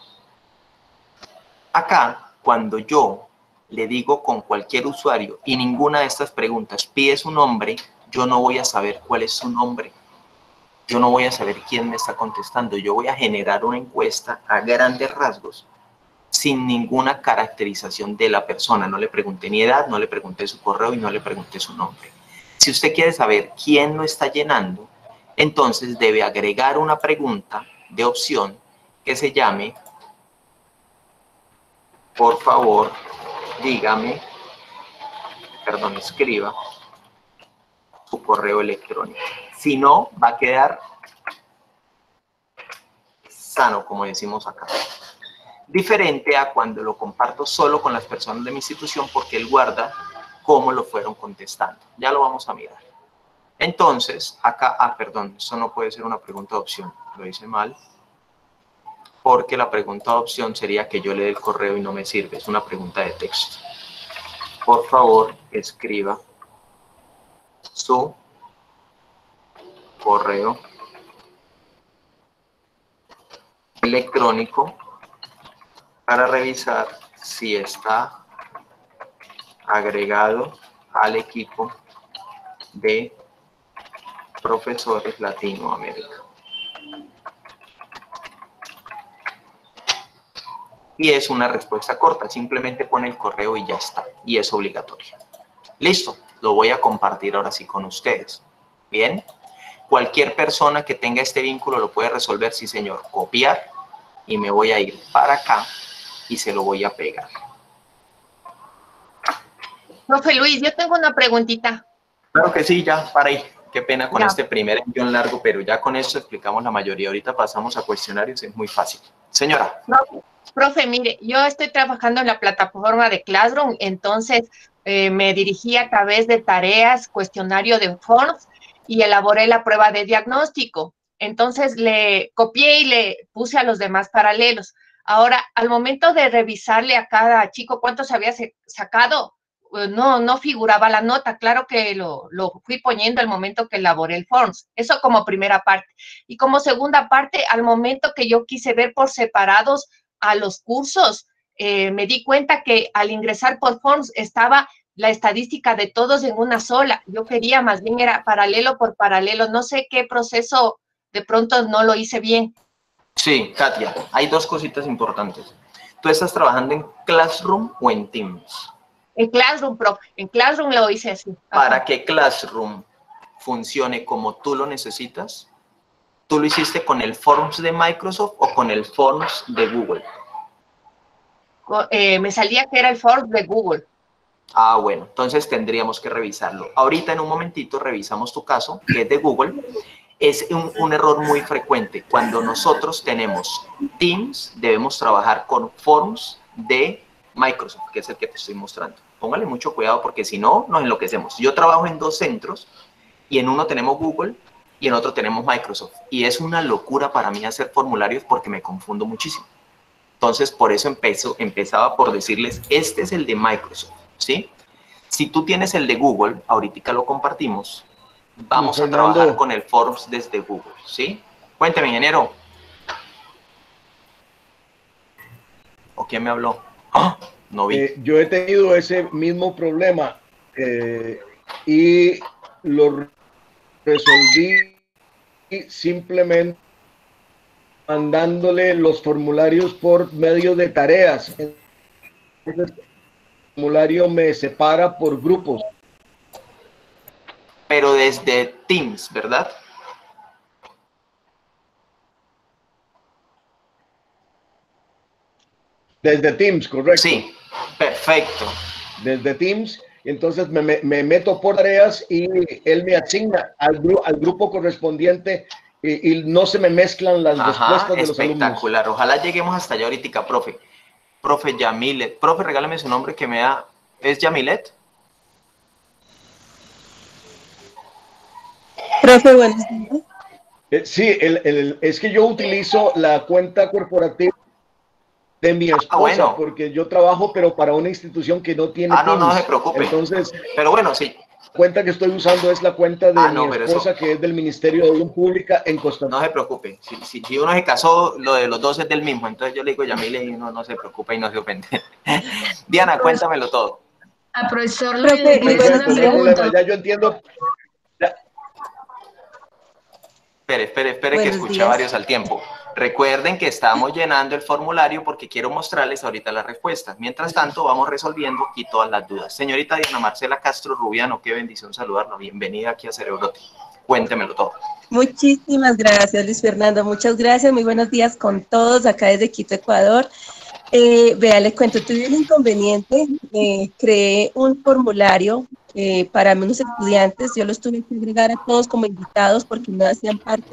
Acá, cuando yo le digo con cualquier usuario y ninguna de estas preguntas pide su nombre, yo no voy a saber cuál es su nombre. Yo no voy a saber quién me está contestando. Yo voy a generar una encuesta a grandes rasgos sin ninguna caracterización de la persona. No le pregunté ni edad, no le pregunté su correo y no le pregunté su nombre. Si usted quiere saber quién lo está llenando, entonces debe agregar una pregunta de opción que se llame, por favor, dígame, perdón, escriba su correo electrónico. Si no, va a quedar sano, como decimos acá. Diferente a cuando lo comparto solo con las personas de mi institución porque él guarda cómo lo fueron contestando. Ya lo vamos a mirar. Entonces, acá, perdón, eso no puede ser una pregunta de opción. Lo hice mal. Porque la pregunta de opción sería que yo le dé el correo y no me sirve. Es una pregunta de texto. Por favor, escriba su correo electrónico para revisar si está agregado al equipo de profesores Latinoamérica. Y es una respuesta corta, simplemente pone el correo y ya está, y es obligatorio. Listo, lo voy a compartir ahora sí con ustedes. Bien, cualquier persona que tenga este vínculo lo puede resolver, sí señor, copiar, y me voy a ir para acá y se lo voy a pegar. Profe Luis, yo tengo una preguntita. Claro que sí, ya, para ahí. Qué pena con Ya. este primer envión largo, pero ya con esto explicamos la mayoría. Ahorita pasamos a cuestionarios, es muy fácil. Señora. Profe, mire, yo estoy trabajando en la plataforma de Classroom, entonces me dirigí a través de tareas, cuestionario de Forms y elaboré la prueba de diagnóstico. Entonces le copié y le puse a los demás paralelos. Ahora, al momento de revisarle a cada chico cuántos había sacado, no figuraba la nota. Claro que lo fui poniendo al momento que elaboré el Forms. Eso como primera parte. Y como segunda parte, al momento que yo quise ver por separados a los cursos, me di cuenta que al ingresar por Forms estaba la estadística de todos en una sola. Yo quería más bien era paralelo por paralelo. No sé qué proceso de pronto no lo hice bien. Sí, Katia, hay dos cositas importantes. ¿Tú estás trabajando en Classroom o en Teams? En Classroom, profe. En Classroom lo hice así. Para que Classroom funcione como tú lo necesitas, ¿tú lo hiciste con el Forms de Microsoft o con el Forms de Google? Me salía que era el Forms de Google. Ah, bueno, entonces tendríamos que revisarlo. Ahorita en un momentito revisamos tu caso, que es de Google. Es un error muy frecuente. Cuando nosotros tenemos Teams, debemos trabajar con Forms de Microsoft, que es el que te estoy mostrando. Póngale mucho cuidado porque si no, nos enloquecemos. Yo trabajo en dos centros y en uno tenemos Google y en otro tenemos Microsoft. Y es una locura para mí hacer formularios porque me confundo muchísimo. Entonces, por eso empezaba por decirles, este es el de Microsoft, ¿sí? Si tú tienes el de Google, ahorita lo compartimos, vamos a trabajar con el Forms desde Google, ¿sí? Cuénteme, ingeniero. ¿Quién me habló? ¡Ah! No vi. Yo he tenido ese mismo problema y lo resolví simplemente mandándole los formularios por medio de tareas. Entonces, el formulario me separa por grupos. Pero desde Teams, ¿verdad? Desde Teams, correcto. Sí, perfecto. Desde Teams, entonces me meto por tareas y él me asigna al grupo correspondiente y no se me mezclan las respuestas de los alumnos. Espectacular. Ojalá lleguemos hasta allá ahorita, profe. Profe Yamilet. Profe, regálame su nombre que me da. ¿Es Yamilet? Profe, buenos días. Sí, es que yo utilizo la cuenta corporativa de mi esposa, bueno, porque yo trabajo, pero para una institución que no tiene no, Teams. no se preocupe. Entonces, pero bueno, sí. La cuenta que estoy usando es la cuenta de mi esposa, eso, que es del Ministerio de Educación Pública en Costa Rica. No se preocupe. Si uno se casó, lo de los dos es del mismo. Entonces yo le digo Yamile y uno no se preocupa y no se ofende. Diana, cuéntamelo todo. A profesor Profe, le una pregunta. Ya yo entiendo. Espere, que escuché varios al tiempo. Recuerden que estamos llenando el formulario porque quiero mostrarles ahorita las respuestas. Mientras tanto, vamos resolviendo aquí todas las dudas. Señorita Diana Marcela Castro Rubiano, qué bendición saludarla. Bienvenida aquí a Cerebrote. Cuéntemelo todo. Muchísimas gracias, Luis Fernando. Muchas gracias. Muy buenos días con todos acá desde Quito, Ecuador. Vea, les cuento, tuve un inconveniente. Creé un formulario para unos estudiantes. Yo los tuve que agregar a todos como invitados porque no hacían parte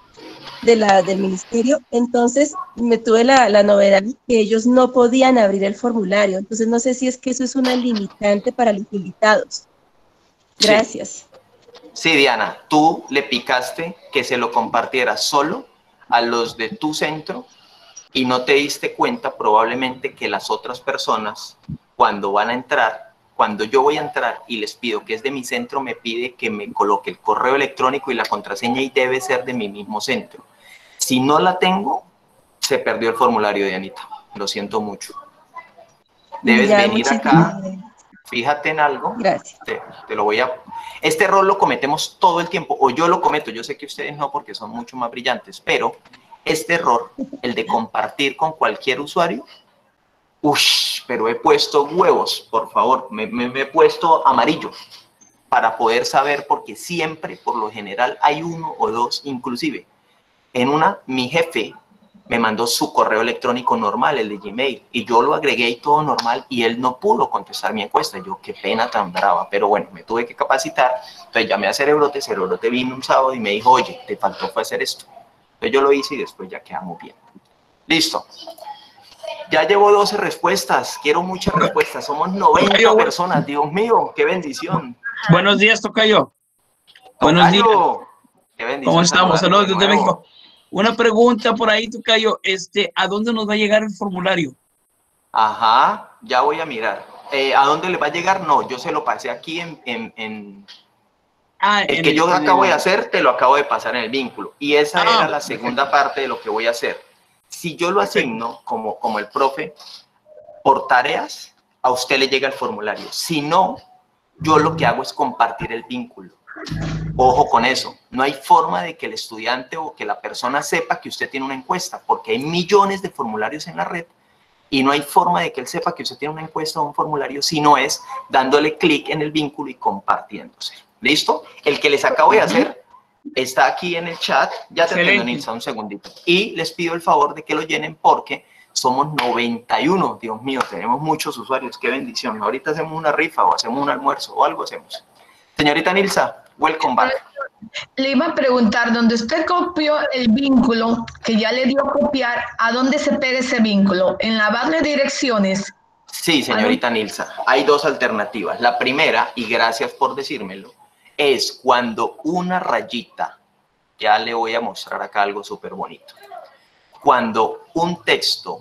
del ministerio. Entonces me tuve la novedad que ellos no podían abrir el formulario. Entonces no sé si es que eso es una limitante para los invitados. Gracias. Sí, Diana, tú le picaste que se lo compartiera solo a los de tu centro y no te diste cuenta probablemente que las otras personas cuando van a entrar, cuando yo voy a entrar y les pido que es de mi centro, me pide que me coloque el correo electrónico y la contraseña y debe ser de mi mismo centro. Si no la tengo, se perdió el formulario, Dianita. Lo siento mucho. Debes venir acá, fíjate en algo. Gracias. Te lo voy a... Este error lo cometemos todo el tiempo, o yo lo cometo. Yo sé que ustedes no, porque son mucho más brillantes, pero este error, el de compartir con cualquier usuario, pero he puesto huevos, por favor, me he puesto amarillo para poder saber, porque siempre, por lo general, hay uno o dos, inclusive. En una, mi jefe me mandó su correo electrónico normal, el de Gmail, y yo lo agregué y todo normal, y él no pudo contestar mi encuesta. Yo, qué pena tan brava, pero bueno, me tuve que capacitar. Entonces llamé a Cerebrote, Cerebrote vino un sábado y me dijo, oye, te faltó fue hacer esto. Entonces yo lo hice y después ya quedamos bien. Listo. Ya llevo 12 respuestas, quiero muchas respuestas, somos 90 personas, Dios mío, qué bendición. Buenos días, tocayo. Buenos días. Qué bendición. ¿Cómo estamos? Saludos desde México. Una pregunta por ahí, tocayo, ¿a dónde nos va a llegar el formulario? Ajá, ya voy a mirar. ¿A dónde le va a llegar? No, yo se lo pasé aquí el que yo acabo de hacer, te lo acabo de pasar en el vínculo. Y esa era la segunda parte de lo que voy a hacer. Si yo lo asigno como el profe por tareas, a usted le llega el formulario. Si no, yo lo que hago es compartir el vínculo. Ojo con eso, no hay forma de que el estudiante o que la persona sepa que usted tiene una encuesta, porque hay millones de formularios en la red y no hay forma de que él sepa que usted tiene una encuesta o un formulario si no es dándole clic en el vínculo y compartiéndose. ¿Listo? El que les acabo de hacer está aquí en el chat, ya te tengo, Nilsa, un segundito. Y les pido el favor de que lo llenen porque somos 91, Dios mío, tenemos muchos usuarios, qué bendición. Ahorita hacemos una rifa o hacemos un almuerzo o algo hacemos. Señorita Nilsa, welcome back. Le iba a preguntar, donde usted copió el vínculo, que ya le dio a copiar, ¿a dónde se pega ese vínculo? ¿En la barra de direcciones? Sí, señorita Nilsa, hay dos alternativas. La primera, y gracias por decírmelo, es cuando una rayita, ya le voy a mostrar acá algo súper bonito, cuando un texto,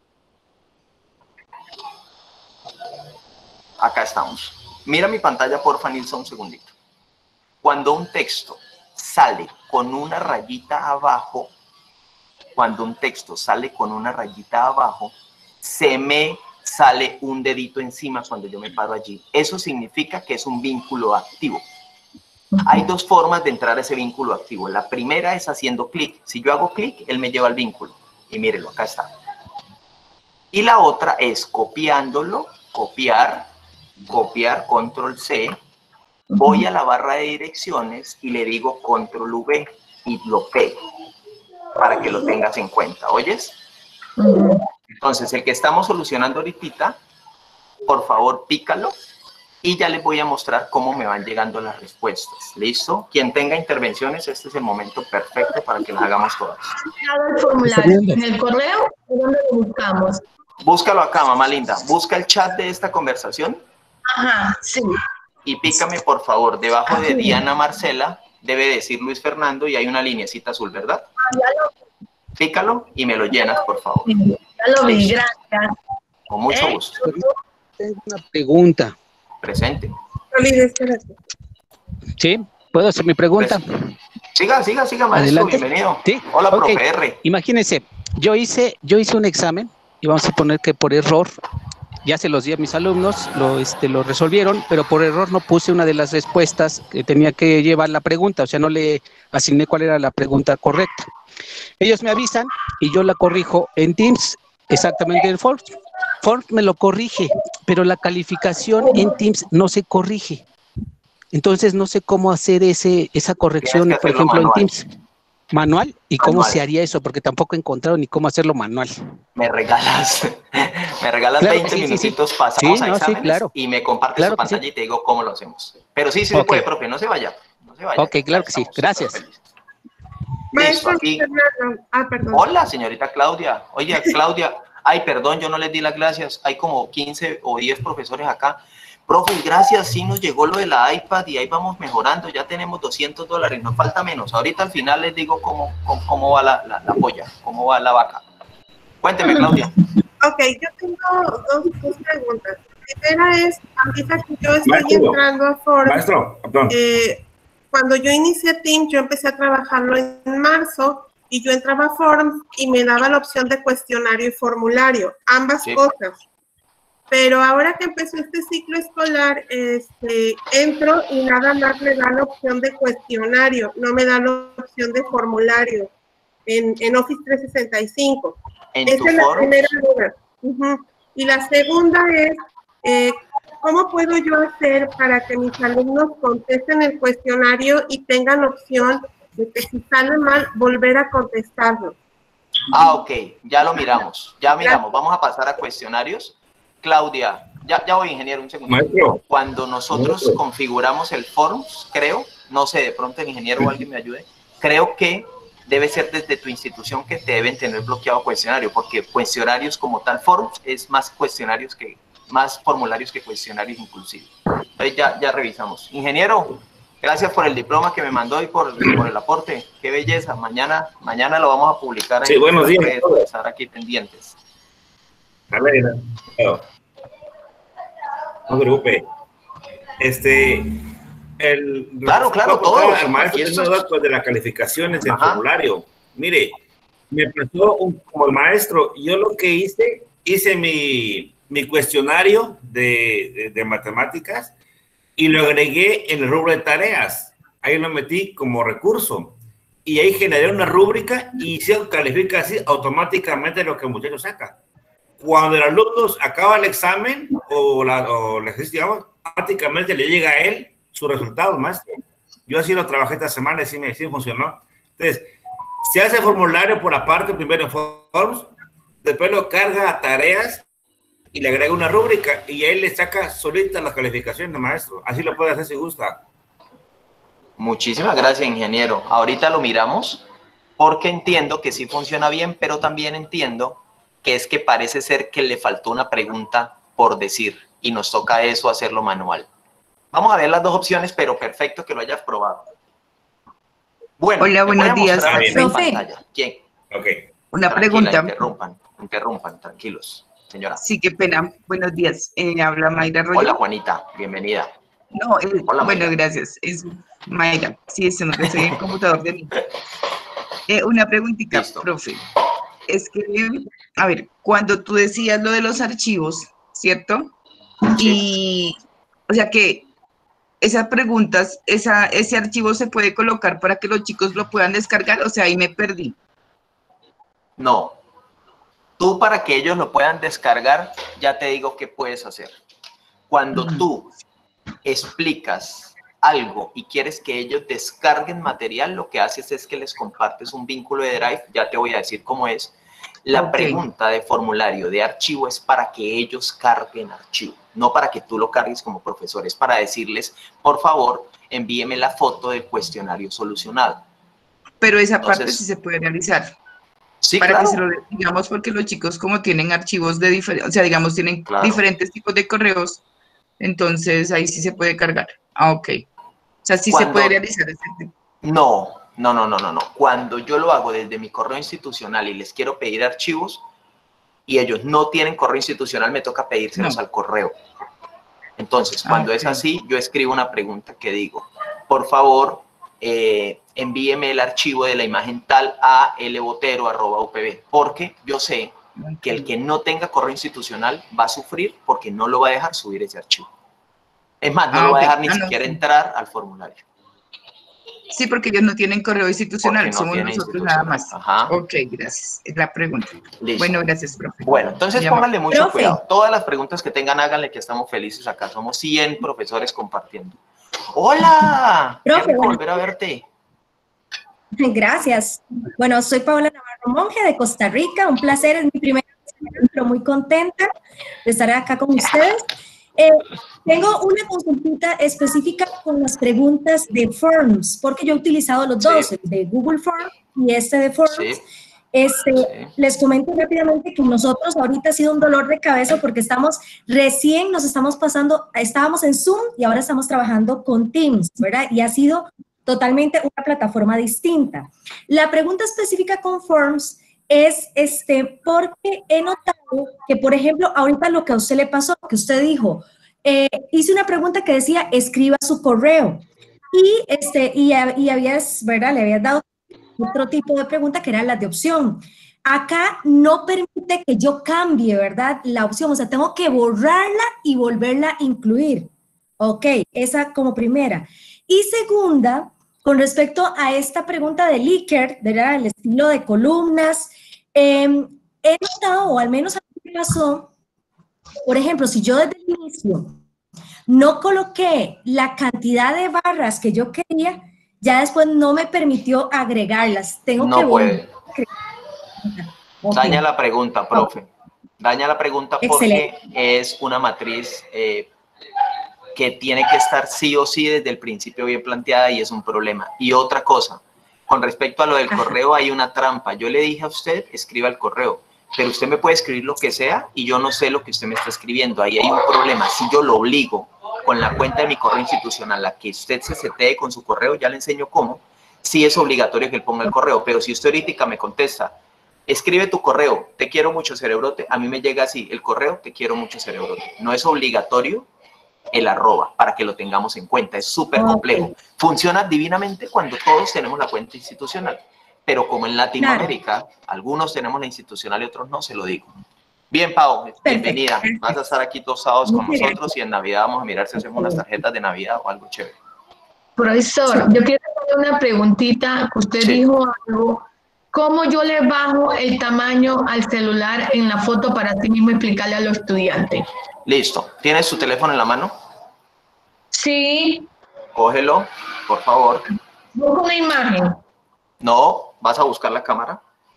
acá estamos, mira mi pantalla porfa, Nilsa, un segundito. Cuando un texto sale con una rayita abajo, se me sale un dedito encima cuando yo me paro allí. Eso significa que es un vínculo activo. Hay dos formas de entrar a ese vínculo activo. La primera es haciendo clic. Si yo hago clic, él me lleva al vínculo. Y mírenlo, acá está. Y la otra es copiándolo, copiar, control C. Voy a la barra de direcciones y le digo control V y lo pego para que lo tengas en cuenta. ¿Oyes? Entonces, el que estamos solucionando ahorita, por favor, pícalo. Y ya les voy a mostrar cómo me van llegando las respuestas. ¿Listo? Quien tenga intervenciones, este es el momento perfecto para que las hagamos todas. El formulario en el correo, ¿dónde lo buscamos? Búscalo acá, mamá linda. Busca el chat de esta conversación. Ajá, sí. Y pícame, por favor, debajo de Diana Marcela, debe decir Luis Fernando y hay una linecita azul, ¿verdad? Pícalo y me lo llenas, por favor. Ya lo vi, gracias. Con mucho gusto. Tengo una pregunta. Presente. ¿Sí? ¿Puedo hacer mi pregunta? Siga, maestro. Adelante. Bienvenido. ¿Sí? Hola, Okay. profe R. Imagínense, yo hice un examen y vamos a poner que por error, ya se los di a mis alumnos, lo resolvieron, pero por error no puse una de las respuestas que tenía que llevar la pregunta, o sea, no le asigné cuál era la pregunta correcta. Ellos me avisan y yo la corrijo en Teams, exactamente en Forms. Forms me lo corrige, pero la calificación en Teams no se corrige. Entonces no sé cómo hacer esa corrección, por ejemplo, manual. en Teams. ¿Manual? ¿Y cómo se haría eso? Porque tampoco he encontrado ni cómo hacerlo manual. Me regalas claro, 20 minutitos, pasamos a exámenes claro. Y me compartes tu pantalla y te digo cómo lo hacemos. Pero sí se puede, profe, no se vaya. Ok, claro que sí. Gracias. Listo, aquí. Perdón. Hola, señorita Claudia. Oye, Claudia, ay, perdón, yo no les di las gracias. Hay como 15 o 10 profesores acá. Profe, gracias, sí nos llegó lo de la iPad y ahí vamos mejorando. Ya tenemos $200, nos falta menos. Ahorita al final les digo cómo va la polla, cómo va la vaca. Cuénteme, Claudia. Ok, yo tengo dos preguntas. La primera es, ahorita que yo estoy entrando a Forms, cuando yo inicié Teams, yo empecé a trabajarlo en marzo y yo entraba a Forms y me daba la opción de cuestionario y formulario, ambas cosas. Pero ahora que empezó este ciclo escolar, entro y nada más me da la opción de cuestionario, no me da la opción de formulario en Office 365. Esa es la primera duda. Y la segunda es, ¿cómo puedo yo hacer para que mis alumnos contesten el cuestionario y tengan opción de que si sale mal, volver a contestarlo? Ah, ok, ya lo miramos, vamos a pasar a cuestionarios. Claudia, ya voy, ingeniero, un segundo. Maestro. Cuando nosotros configuramos el Forms, creo, no sé, de pronto el ingeniero o alguien me ayude, creo que debe ser desde tu institución que te deben tener bloqueado cuestionario, porque cuestionarios como tal, Forms es más formularios que cuestionarios inclusive. Entonces ya revisamos. Ingeniero, gracias por el diploma que me mandó y por el aporte. Qué belleza. Mañana lo vamos a publicar. Sí, buenos días. Para estar aquí pendientes. No se preocupe. Claro, todo. El maestro tiene datos de las calificaciones del formulario. Mire, me pasó como el maestro. Yo lo que hice mi cuestionario de matemáticas y lo agregué en el rubro de tareas. Ahí lo metí como recurso. Y ahí generé una rúbrica y se califica así automáticamente lo que el muchacho saca. Cuando el alumno acaba el examen o el ejercicio, digamos, automáticamente le llega a él sus resultados, maestro. Yo así lo trabajé esta semana y sí funcionó. Entonces, se hace el formulario por aparte, primero en Forms, después lo carga a tareas y le agrega una rúbrica y él le saca solita las calificaciones, maestro. Así lo puede hacer si gusta. Muchísimas gracias, ingeniero. Ahorita lo miramos porque entiendo que sí funciona bien, pero también entiendo que es que parece ser que le faltó una pregunta por decir y nos toca eso hacerlo manual. Vamos a ver las dos opciones, pero perfecto que lo hayas probado. Bueno, hola, buenos días. ¿Quién? Okay. Una pregunta. Interrumpan, tranquilos, señora. Sí, qué pena. Buenos días. Habla Mayra Arroyo. Hola, Juanita. Bienvenida. No, hola, bueno, gracias. Es Mayra. Sí, es en el computador de mí. Una preguntita, profe. es que, a ver, cuando tú decías lo de los archivos, ¿cierto? Y, o sea que esas preguntas, ese archivo se puede colocar para que los chicos lo puedan descargar, o sea, ahí me perdí. No. Tú, para que ellos lo puedan descargar, ya te digo qué puedes hacer. Cuando tú explicas algo y quieres que ellos descarguen material, lo que haces es que les compartes un vínculo de Drive, ya te voy a decir cómo es. La pregunta de formulario de archivo es para que ellos carguen archivo, no para que tú lo cargues como profesor, es para decirles, por favor, envíeme la foto del cuestionario solucionado. Pero esa parte sí se puede realizar. Sí, para claro. que se lo digamos, porque los chicos como tienen archivos de diferentes, o sea, digamos, tienen diferentes tipos de correos, entonces ahí sí se puede cargar. Ah, ok. O sea, sí se puede realizar ese tipo. No. Cuando yo lo hago desde mi correo institucional y les quiero pedir archivos y ellos no tienen correo institucional, me toca pedírselos al correo. Entonces, cuando es así, yo escribo una pregunta que digo, por favor, envíeme el archivo de la imagen tal a lbotero@upv, porque yo sé que el que no tenga correo institucional va a sufrir porque no lo va a dejar subir ese archivo. Es más, no lo va a dejar ni siquiera entrar al formulario. Sí, porque ellos no tienen correo institucional, no somos nosotros nada más. Ajá. Ok, gracias. Es la pregunta. Listo. Bueno, gracias, profe. Bueno, entonces pónganle mucho cuidado. Todas las preguntas que tengan, háganle, que estamos felices acá. Somos 100 profesores compartiendo. ¡Hola! Profe, volver a verte. Gracias. Bueno, soy Paola Navarro Monge de Costa Rica. Un placer, es mi primera vez, pero muy contenta de estar acá con ustedes. Tengo una consultita específica con las preguntas de Forms, porque yo he utilizado los dos, el de Google Forms y este de Forms. Les comento rápidamente que nosotros ahorita ha sido un dolor de cabeza porque estábamos en Zoom y ahora estamos trabajando con Teams, ¿verdad? Y ha sido totalmente una plataforma distinta. La pregunta específica con Forms es porque he notado que, por ejemplo, ahorita lo que a usted le pasó, que usted dijo, hice una pregunta que decía, escriba su correo, y habías, ¿verdad? Le habías dado otro tipo de pregunta que eran las de opción. Acá no permite que yo cambie, ¿verdad? La opción, o sea, tengo que borrarla y volverla a incluir. Ok, esa como primera. Y segunda, con respecto a esta pregunta de Likert, ¿verdad? El estilo de columnas, he notado, o al menos a mí me pasó, por ejemplo, si yo desde el inicio no coloqué la cantidad de barras que yo quería, ya después no me permitió agregarlas. Tengo que volver. Daña la pregunta, profe. Daña la pregunta porque es una matriz que tiene que estar sí o sí desde el principio bien planteada y es un problema. Y otra cosa, con respecto a lo del correo hay una trampa. Yo le dije a usted, escriba el correo, pero usted me puede escribir lo que sea y yo no sé lo que usted me está escribiendo. Ahí hay un problema. Si yo lo obligo con la cuenta de mi correo institucional a que usted se setee con su correo, ya le enseño cómo, sí es obligatorio que él ponga el correo, pero si usted ahorita me contesta, escribe tu correo, te quiero mucho cerebrote, a mí me llega así, el correo, te quiero mucho cerebrote. No es obligatorio el arroba, para que lo tengamos en cuenta, es súper complejo. Funciona divinamente cuando todos tenemos la cuenta institucional, pero como en Latinoamérica, algunos tenemos la institucional y otros no, se lo digo. Bien, Pau, bienvenida. Vas a estar aquí 2 sábados con nosotros y en Navidad vamos a mirar si hacemos unas tarjetas de Navidad o algo chévere. Profesor, yo quiero hacerle una preguntita, que usted dijo algo. ¿Cómo yo le bajo el tamaño al celular en la foto para así mismo explicarle a los estudiantes? Listo. ¿Tienes su teléfono en la mano? Sí. Cógelo, por favor. ¿Busco una imagen? No, ¿vas a buscar la cámara?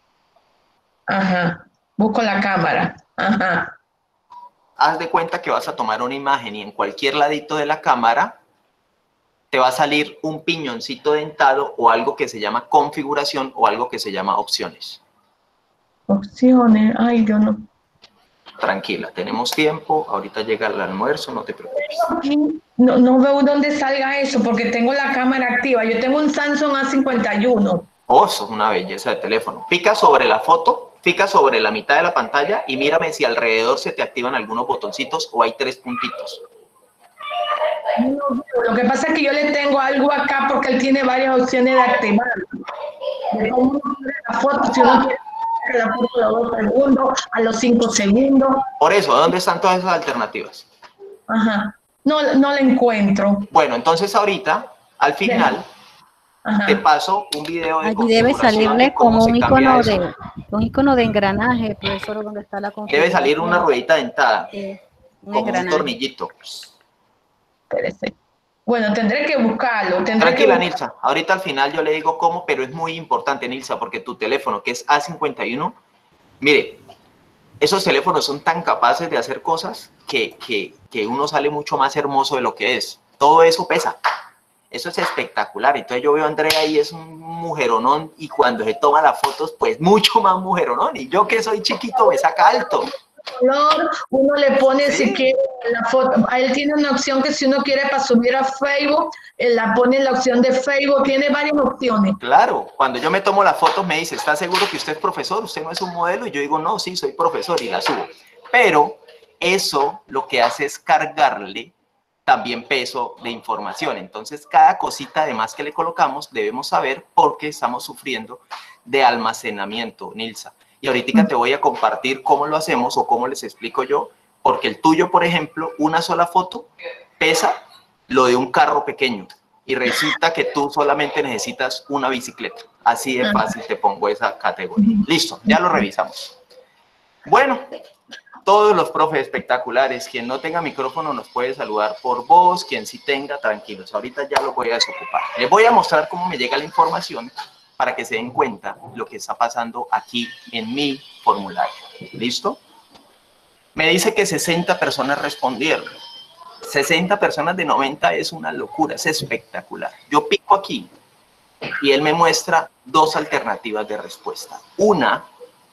Ajá, busco la cámara. Ajá. Haz de cuenta que vas a tomar una imagen y en cualquier ladito de la cámara te va a salir un piñoncito dentado o algo que se llama configuración o algo que se llama opciones. Opciones, ay, yo no. Tranquila, tenemos tiempo, ahorita llega el almuerzo, no te preocupes. No veo dónde salga eso porque tengo la cámara activa. Yo tengo un Samsung A51. Oh, eso es una belleza de teléfono. Pica sobre la foto, pica sobre la mitad de la pantalla y mírame si alrededor se te activan algunos botoncitos o hay 3 puntitos. No, lo que pasa es que yo le tengo algo acá porque él tiene varias opciones de activar. La foto, si uno quiere saca la foto a los 2 segundos, a los 5 segundos. Por eso, ¿dónde están todas esas alternativas? Ajá. No la encuentro. Bueno, entonces ahorita, al final, te paso un video de allí debe salirle como un icono de engranaje, profesor, donde está la configuración. Debe salir una ruedita dentada, como engranaje. un tornillito. Espérese. Bueno, tendré que buscarlo. Tranquila, Nilsa. Ahorita al final yo le digo cómo, pero es muy importante, Nilsa, porque tu teléfono, que es A51, mire, esos teléfonos son tan capaces de hacer cosas que uno sale mucho más hermoso de lo que es. Todo eso pesa. Eso es espectacular. Entonces yo veo a Andrea y es un mujeronón, y cuando se toma las fotos, pues mucho más mujeronón. Y yo que soy chiquito me saca alto. Color, uno le pone si quiere la foto, él tiene una opción que si uno quiere para subir a Facebook, él la pone en la opción de Facebook, tiene varias opciones. Claro, cuando yo me tomo las fotos me dice, ¿está seguro que usted es profesor? ¿Usted no es un modelo? Y yo digo, no, sí, soy profesor, y la subo. Pero eso lo que hace es cargarle también peso de información. Entonces, cada cosita además que le colocamos, debemos saber por qué estamos sufriendo de almacenamiento, Nilsa. Y ahorita te voy a compartir cómo lo hacemos o cómo les explico yo, porque el tuyo, por ejemplo, una sola foto pesa lo de un carro pequeño y resulta que tú solamente necesitas una bicicleta. Así de fácil te pongo esa categoría. Listo, ya lo revisamos. Bueno, todos los profes espectaculares, quien no tenga micrófono nos puede saludar por voz, quien sí tenga, tranquilos, ahorita ya lo voy a desocupar. Les voy a mostrar cómo me llega la información para que se den cuenta lo que está pasando aquí en mi formulario. ¿Listo? Me dice que 60 personas respondieron. 60 personas de 90 es una locura, es espectacular. Yo pico aquí y él me muestra dos alternativas de respuesta. Una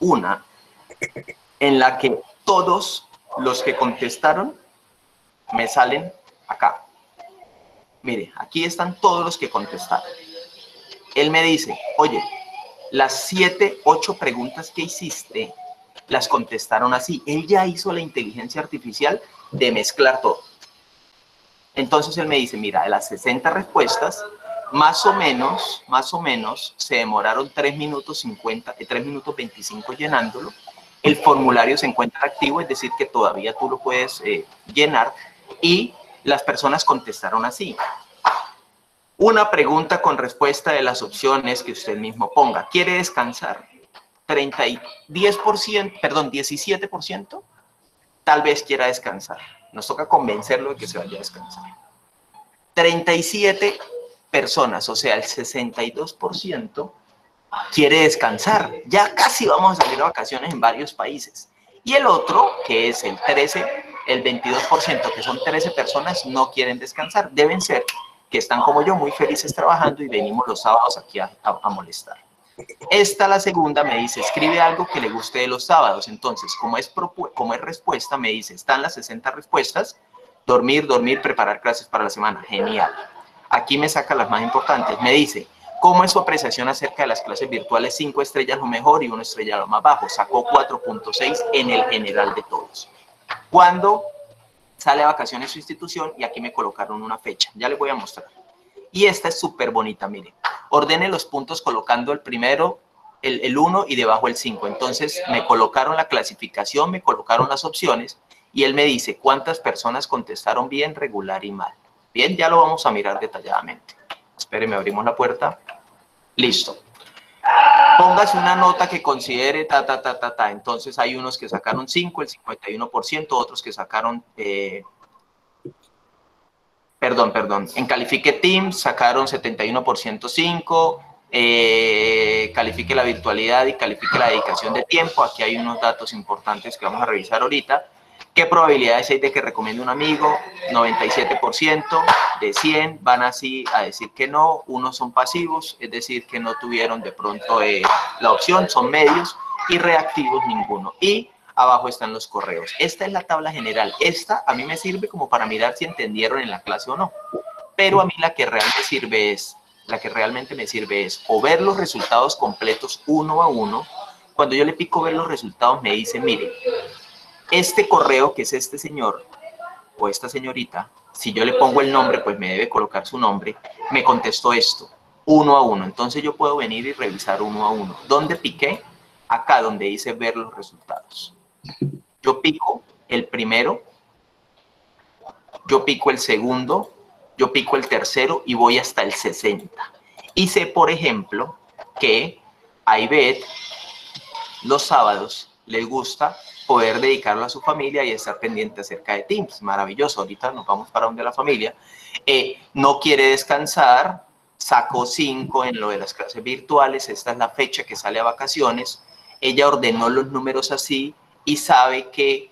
en la que todos los que contestaron me salen acá. Mire, aquí están todos los que contestaron. Él me dice, oye, las 7, 8 preguntas que hiciste, las contestaron así. Él ya hizo la inteligencia artificial de mezclar todo. Entonces él me dice, mira, de las 60 respuestas, más o menos, se demoraron 3 minutos 25 llenándolo. El formulario se encuentra activo, es decir, que todavía tú lo puedes llenar, y las personas contestaron así. Una pregunta con respuesta de las opciones que usted mismo ponga. ¿Quiere descansar? 17%, tal vez quiera descansar. Nos toca convencerlo de que se vaya a descansar. 37 personas, o sea, el 62%, quiere descansar. Ya casi vamos a salir de vacaciones en varios países. Y el otro, que es el 22%, que son 13 personas, no quieren descansar. Deben ser que están como yo, muy felices trabajando y venimos los sábados aquí a molestar. Esta, la segunda, me dice, escribe algo que le guste de los sábados. Entonces, como es respuesta, me dice, están las 60 respuestas, dormir, preparar clases para la semana. Genial. Aquí me saca las más importantes. Me dice, ¿cómo es su apreciación acerca de las clases virtuales? 5 estrellas lo mejor y 1 estrella lo más bajo. Sacó 4.6 en el general de todos. ¿Cuándo sale a vacaciones su institución? Y aquí me colocaron una fecha. Ya les voy a mostrar. Y esta es súper bonita, miren. Ordene los puntos colocando el primero, el 1 y debajo el 5. Entonces me colocaron la clasificación, me colocaron las opciones y él me dice cuántas personas contestaron bien, regular y mal. Bien, ya lo vamos a mirar detalladamente. Espérenme, abrimos la puerta. Listo. Póngase una nota que considere Entonces hay unos que sacaron 5, el 51%, otros que sacaron... En Califique Teams sacaron 71% 5, califique la virtualidad y califique la dedicación de tiempo. Aquí hay unos datos importantes que vamos a revisar ahorita. ¿Qué probabilidades hay de que recomiende un amigo? 97% de 100 van así a decir que no. Unos son pasivos, es decir, que no tuvieron de pronto la opción, son medios, y reactivos ninguno. Y abajo están los correos. Esta es la tabla general. Esta a mí me sirve como para mirar si entendieron en la clase o no. Pero a mí la que realmente me sirve es o ver los resultados completos uno a uno. Cuando yo le pico ver los resultados me dice, mire, este correo que es este señor o esta señorita, si yo le pongo el nombre, pues me debe colocar su nombre, me contestó esto, uno a uno. Entonces yo puedo venir y revisar uno a uno. ¿Dónde piqué? acá donde dice ver los resultados. Yo pico el primero, yo pico el segundo, yo pico el tercero y voy hasta el 60. Y sé, por ejemplo, que a Ivette los sábados le gusta poder dedicarlo a su familia y estar pendiente acerca de Teams. Maravilloso, ahorita nos vamos para donde la familia. No quiere descansar, sacó 5 en lo de las clases virtuales, esta es la fecha que sale a vacaciones. Ella ordenó los números así y sabe que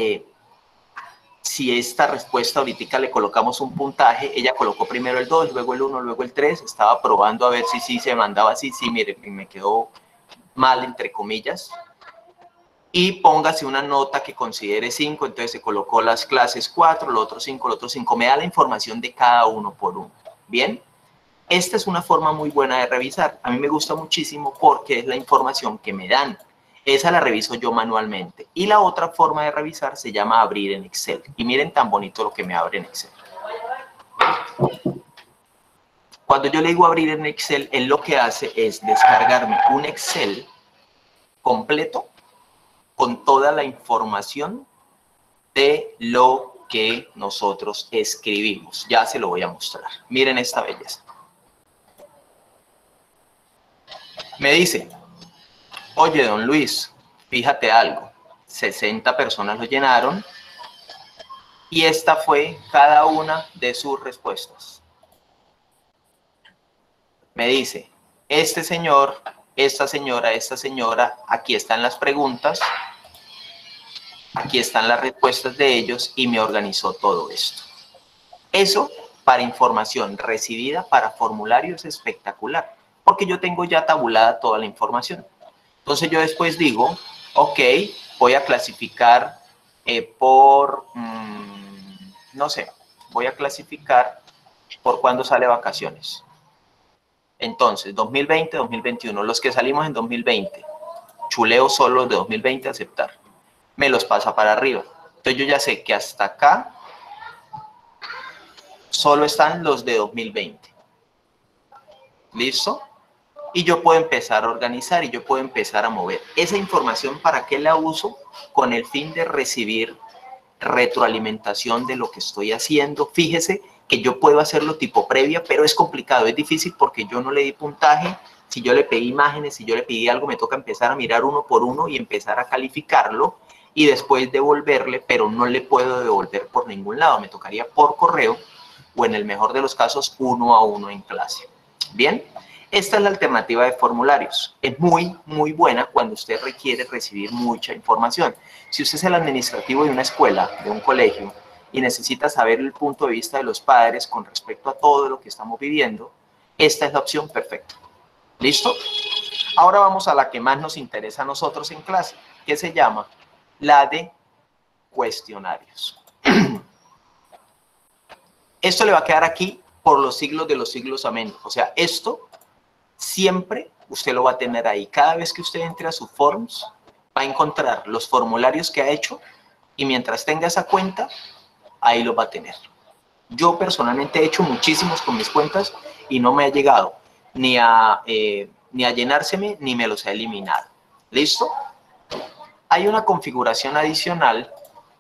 si esta respuesta ahorita le colocamos un puntaje, ella colocó primero el 2, luego el 1, luego el 3, estaba probando a ver si sí se mandaba así, sí, mire, me quedó mal, entre comillas, y póngase una nota que considere 5, entonces se colocó las clases 4, lo otro 5, lo otro 5, me da la información de cada uno por uno, ¿bien? Esta es una forma muy buena de revisar, a mí me gusta muchísimo porque es la información que me dan. Esa la reviso yo manualmente. Y la otra forma de revisar se llama abrir en Excel. Y miren tan bonito lo que me abre en Excel. Cuando yo le digo abrir en Excel, él lo que hace es descargarme un Excel completo con toda la información de lo que nosotros escribimos. Ya se lo voy a mostrar. Miren esta belleza. Me dice... Oye, don Luis, fíjate algo, 60 personas lo llenaron y esta fue cada una de sus respuestas. Me dice, este señor, esta señora, aquí están las preguntas, aquí están las respuestas de ellos y me organizó todo esto. Eso para información recibida, para formulario es espectacular, porque yo tengo ya tabulada toda la información. Entonces yo después digo, ok, voy a clasificar por, no sé, voy a clasificar por cuándo sale vacaciones. Entonces, 2020, 2021, los que salimos en 2020, chuleo solo de 2020, aceptar. Me los pasa para arriba. Entonces yo ya sé que hasta acá solo están los de 2020. ¿Listo? Y yo puedo empezar a organizar y yo puedo empezar a mover. Esa información, ¿para qué la uso? Con el fin de recibir retroalimentación de lo que estoy haciendo. Fíjese que yo puedo hacerlo tipo previa, pero es complicado, es difícil porque yo no le di puntaje. Si yo le pedí imágenes, si yo le pedí algo, me toca empezar a mirar uno por uno y empezar a calificarlo y después devolverle, pero no le puedo devolver por ningún lado. Me tocaría por correo o en el mejor de los casos 1 a 1 en clase. Bien. Esta es la alternativa de formularios. Es muy, muy buena cuando usted requiere recibir mucha información. Si usted es el administrativo de una escuela, de un colegio, y necesita saber el punto de vista de los padres con respecto a todo lo que estamos viviendo, esta es la opción perfecta. ¿Listo? Ahora vamos a la que más nos interesa a nosotros en clase, que se llama la de cuestionarios. Esto le va a quedar aquí por los siglos de los siglos, amén. O sea, esto... siempre usted lo va a tener ahí. Cada vez que usted entre a su Forms, va a encontrar los formularios que ha hecho y mientras tenga esa cuenta, ahí lo va a tener. Yo personalmente he hecho muchísimos con mis cuentas y no me ha llegado ni a llenárseme ni me los ha eliminado. ¿Listo? Hay una configuración adicional.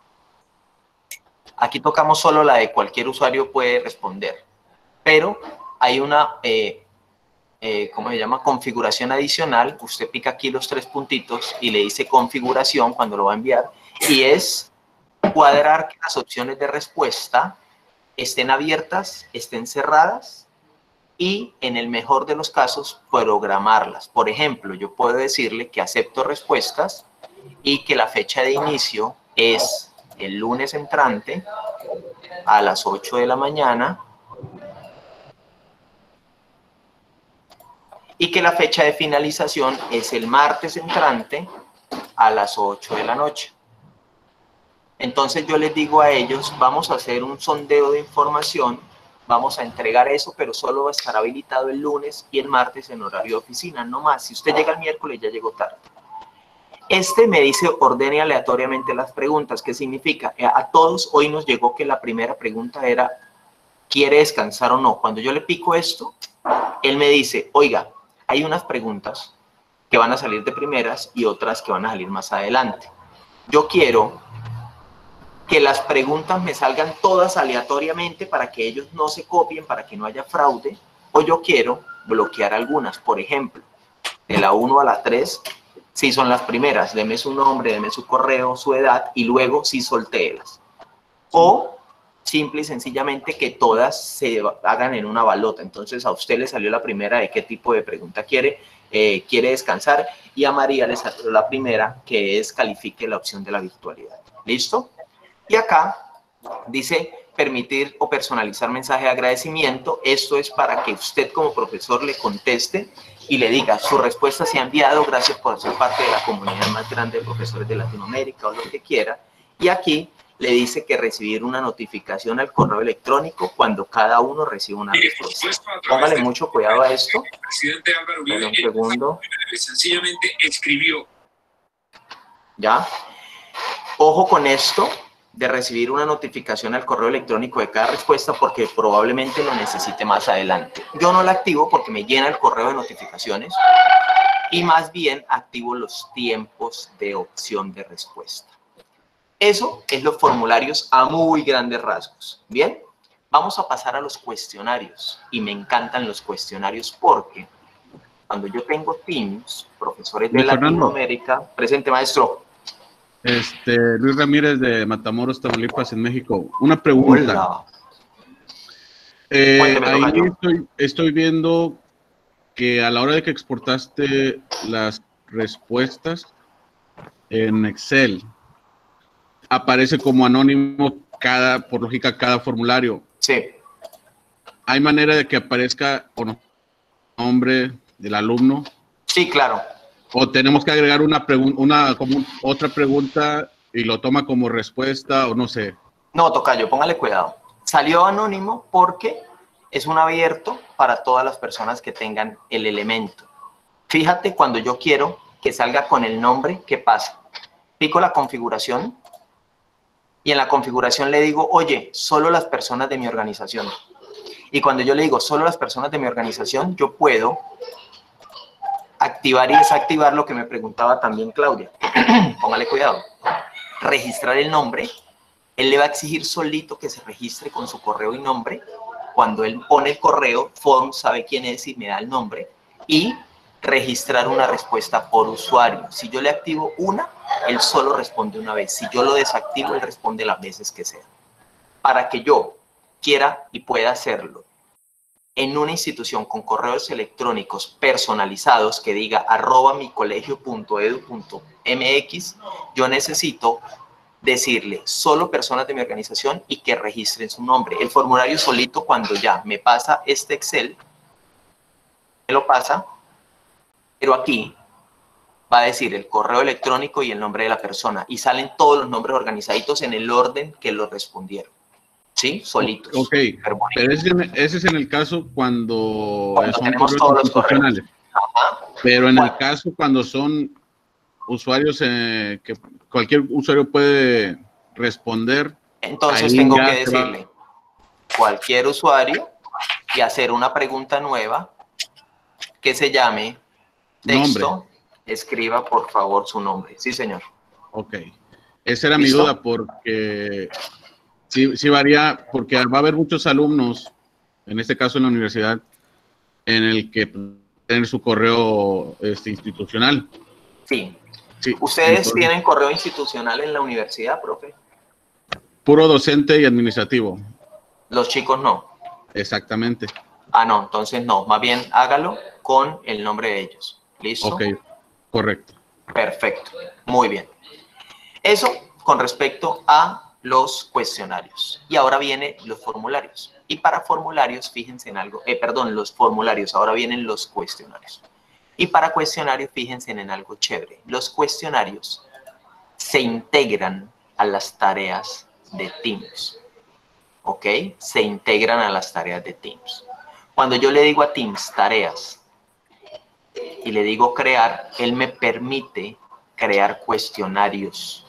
Aquí tocamos solo la de cualquier usuario puede responder, pero hay una... ¿cómo se llama? Configuración adicional. Usted pica aquí los 3 puntitos y le dice configuración cuando lo va a enviar y es cuadrar que las opciones de respuesta estén abiertas, estén cerradas y en el mejor de los casos programarlas. Por ejemplo, yo puedo decirle que acepto respuestas y que la fecha de inicio es el lunes entrante a las 8 de la mañana y que la fecha de finalización es el martes entrante a las 8 de la noche. Entonces yo les digo a ellos, vamos a hacer un sondeo de información, vamos a entregar eso, pero solo va a estar habilitado el lunes y el martes en horario de oficina, no más. Si usted llega el miércoles ya llegó tarde. Este me dice ordene aleatoriamente las preguntas. ¿Qué significa? A todos hoy nos llegó que la primera pregunta era ¿quiere descansar o no? Cuando yo le pico esto, él me dice, oiga, hay unas preguntas que van a salir de primeras y otras que van a salir más adelante. Yo quiero que las preguntas me salgan todas aleatoriamente para que ellos no se copien, para que no haya fraude, o yo quiero bloquear algunas. Por ejemplo, de la 1 a la 3, sí son las primeras, deme su nombre, deme su correo, su edad, y luego sí soltéelas. O simple y sencillamente que todas se hagan en una balota. Entonces a usted le salió la primera de qué tipo de pregunta quiere descansar, y a María le salió la primera, que es califique la opción de la virtualidad. ¿Listo? Y acá dice permitir o personalizar mensaje de agradecimiento. Esto es para que usted como profesor le conteste y le diga: su respuesta se ha enviado, gracias por ser parte de la comunidad más grande de profesores de Latinoamérica, o lo que quiera. Y aquí le dice que recibir una notificación al correo electrónico cuando cada uno recibe una respuesta. Póngale mucho cuidado a esto. Presidente Álvaro Uribe, un segundo. Sencillamente escribió. ¿Ya? Ojo con esto de recibir una notificación al correo electrónico de cada respuesta, porque probablemente lo necesite más adelante. Yo no la activo porque me llena el correo de notificaciones, y más bien activo los tiempos de opción de respuesta. Eso es los formularios a muy grandes rasgos. Bien, vamos a pasar a los cuestionarios, y me encantan los cuestionarios porque cuando yo tengo Teams, profesores de Latinoamérica, presente maestro. Luis Ramírez de Matamoros, Tamaulipas, en México. Una pregunta. Ahí estoy viendo que a la hora de que exportaste las respuestas en Excel, aparece como anónimo por lógica, cada formulario. Sí. ¿Hay manera de que aparezca con nombre del alumno? Sí, claro. ¿O tenemos que agregar otra pregunta y lo toma como respuesta, o no sé? No, tocayo, póngale cuidado. Salió anónimo porque es un abierto para todas las personas que tengan el elemento. Fíjate, cuando yo quiero que salga con el nombre, ¿qué pasa? Pico la configuración y en la configuración le digo: oye, solo las personas de mi organización. Y cuando yo le digo solo las personas de mi organización, yo puedo activar y desactivar lo que me preguntaba también Claudia. Póngale cuidado. Registrar el nombre. Él le va a exigir solito que se registre con su correo y nombre. Cuando él pone el correo, Form sabe quién es y me da el nombre. Y registrar una respuesta por usuario. Si yo le activo una, él solo responde una vez. Si yo lo desactivo, él responde las veces que sea. Para que yo quiera y pueda hacerlo en una institución con correos electrónicos personalizados que diga @micolegio.edu.mx, yo necesito decirle solo personas de mi organización y que registren su nombre. El formulario solito, cuando ya me pasa este Excel, me lo pasa, pero aquí va a decir el correo electrónico y el nombre de la persona, y salen todos los nombres organizaditos en el orden que lo respondieron. ¿Sí? Solitos. Ok, pero ese es en el caso cuando son tenemos todos los correos. Pero en el caso cuando son usuarios que cualquier usuario puede responder. Entonces tengo que decirle cualquier usuario y hacer una pregunta nueva que se llame texto. Nombre. Escriba por favor su nombre. Sí, señor. Ok. Esa era mi duda, porque sí varía, porque va a haber muchos alumnos, en este caso en la universidad, en el que tienen su correo institucional. Sí. ¿Ustedes tienen correo institucional en la universidad, profe? Puro docente y administrativo. Los chicos no. Exactamente. Ah, no, entonces no. Más bien hágalo con el nombre de ellos. ¿Listo? Ok, correcto. Perfecto. Muy bien. Eso con respecto a los cuestionarios. Y ahora vienen los formularios. Y para formularios, fíjense en algo. Los formularios. Ahora vienen los cuestionarios. Y para cuestionarios, fíjense en algo chévere. Los cuestionarios se integran a las tareas de Teams. ¿Ok? Se integran a las tareas de Teams. Cuando yo le digo a Teams tareas y le digo crear, él me permite crear cuestionarios.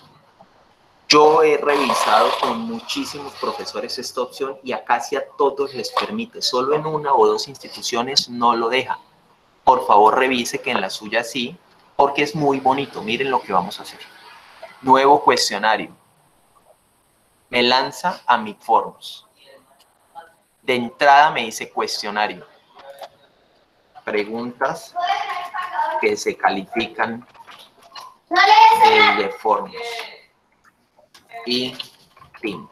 Yo he revisado con muchísimos profesores esta opción y a casi a todos les permite. Solo en una o dos instituciones no lo deja. Por favor, revise que en la suya sí, porque es muy bonito. Miren lo que vamos a hacer. Nuevo cuestionario. Me lanza a mi Forms. De entrada me dice cuestionario. Preguntas que se califican desde Forms y Teams.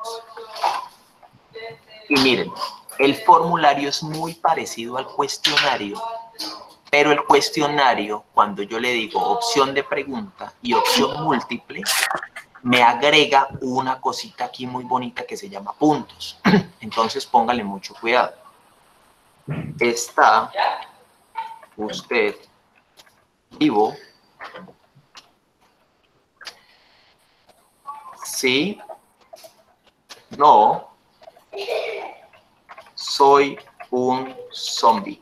Y miren, el formulario es muy parecido al cuestionario, pero el cuestionario, cuando yo le digo opción de pregunta y opción múltiple, me agrega una cosita aquí muy bonita que se llama puntos. Entonces póngale mucho cuidado. ¿Está usted vivo? Sí, no, soy un zombie.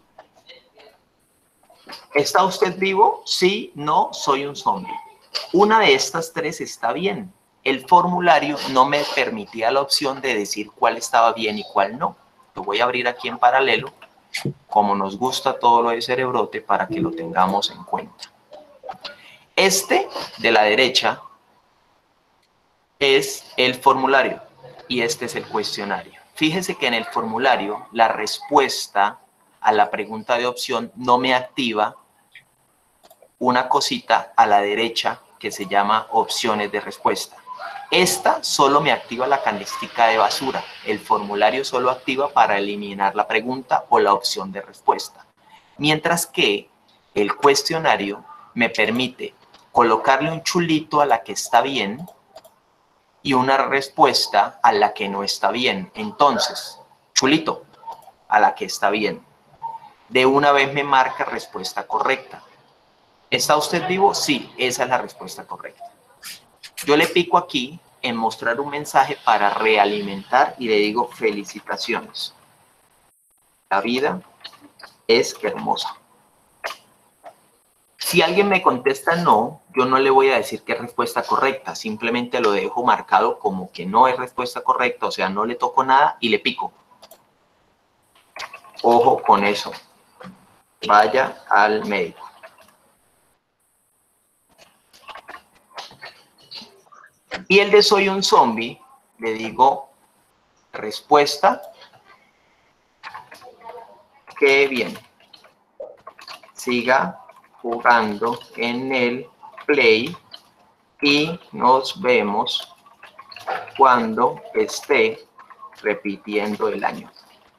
¿Está usted vivo? Sí, no, soy un zombie. Una de estas tres está bien. El formulario no me permitía la opción de decir cuál estaba bien y cuál no. Lo voy a abrir aquí en paralelo, como nos gusta todo lo de Cerebrote, para que lo tengamos en cuenta. Este de la derecha es el formulario y este es el cuestionario. Fíjese que en el formulario la respuesta a la pregunta de opción no me activa una cosita a la derecha que se llama opciones de respuesta. Esta solo me activa la canestica de basura. El formulario solo activa para eliminar la pregunta o la opción de respuesta. Mientras que el cuestionario me permite colocarle un chulito a la que está bien y una respuesta a la que no está bien. Entonces, chulito a la que está bien. De una vez me marca respuesta correcta. ¿Está usted vivo? Sí, esa es la respuesta correcta. Yo le pico aquí en mostrar un mensaje para realimentar y le digo felicitaciones. La vida es hermosa. Si alguien me contesta no, yo no le voy a decir que es respuesta correcta, simplemente lo dejo marcado como que no es respuesta correcta, o sea, no le toco nada y le pico. Ojo con eso. Vaya al médico. Y el de soy un zombie, le digo respuesta. Qué bien. Siga jugando en el Play y nos vemos cuando esté repitiendo el año.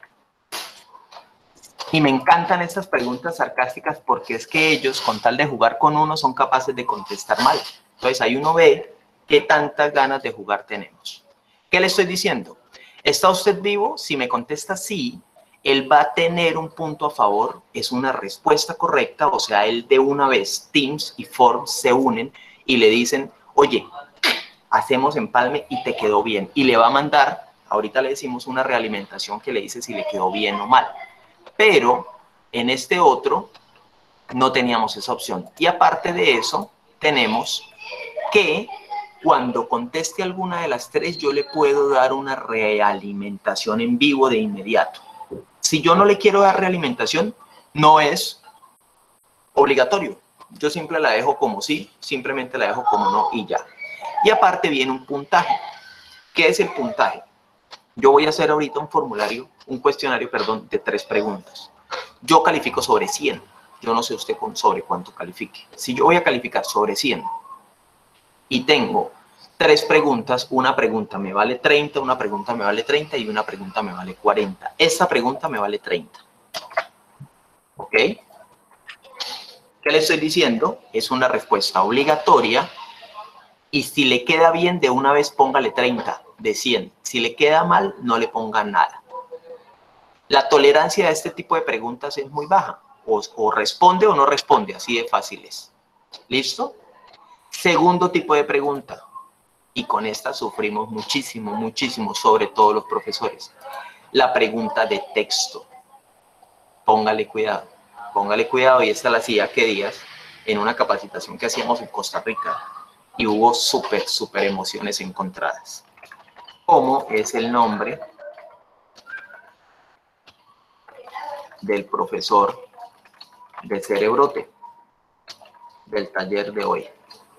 Y me encantan estas preguntas sarcásticas porque es que ellos, con tal de jugar con uno, son capaces de contestar mal. Entonces ahí uno ve qué tantas ganas de jugar tenemos. ¿Qué le estoy diciendo? ¿Está usted vivo? Si me contesta sí, él va a tener un punto a favor, es una respuesta correcta, o sea, él de una vez, Teams y Forms se unen y le dicen, oye, hacemos empalme y te quedó bien. Y le va a mandar, ahorita le decimos una realimentación que le dice si le quedó bien o mal. Pero en este otro no teníamos esa opción. Y aparte de eso, tenemos que cuando conteste alguna de las tres, yo le puedo dar una realimentación en vivo de inmediato. Si yo no le quiero dar realimentación, no es obligatorio. Yo siempre la dejo como sí, simplemente la dejo como no y ya. Y aparte viene un puntaje. ¿Qué es el puntaje? Yo voy a hacer ahorita un cuestionario, de 3 preguntas. Yo califico sobre 100. Yo no sé usted sobre cuánto califique. Si yo voy a calificar sobre 100 y tengo 3 preguntas, una pregunta me vale 30, una pregunta me vale 30 y una pregunta me vale 40. Esta pregunta me vale 30. ¿Ok? ¿Qué le estoy diciendo? Es una respuesta obligatoria y si le queda bien, de una vez póngale 30 de 100. Si le queda mal, no le ponga nada. La tolerancia a este tipo de preguntas es muy baja. O responde o no responde, así de fácil es. ¿Listo? Segundo tipo de pregunta. Y con esta sufrimos muchísimo, muchísimo, sobre todo los profesores. La pregunta de texto. Póngale cuidado. Póngale cuidado, y esta la hacía hace días en una capacitación que hacíamos en Costa Rica. Y hubo súper emociones encontradas. ¿Cómo es el nombre del profesor de Cerebrote? del taller de hoy.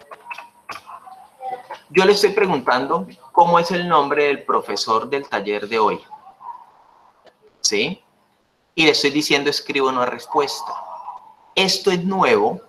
Yo le estoy preguntando cómo es el nombre del profesor del taller de hoy. ¿Sí? Y le estoy diciendo, escribo una respuesta. Esto es nuevo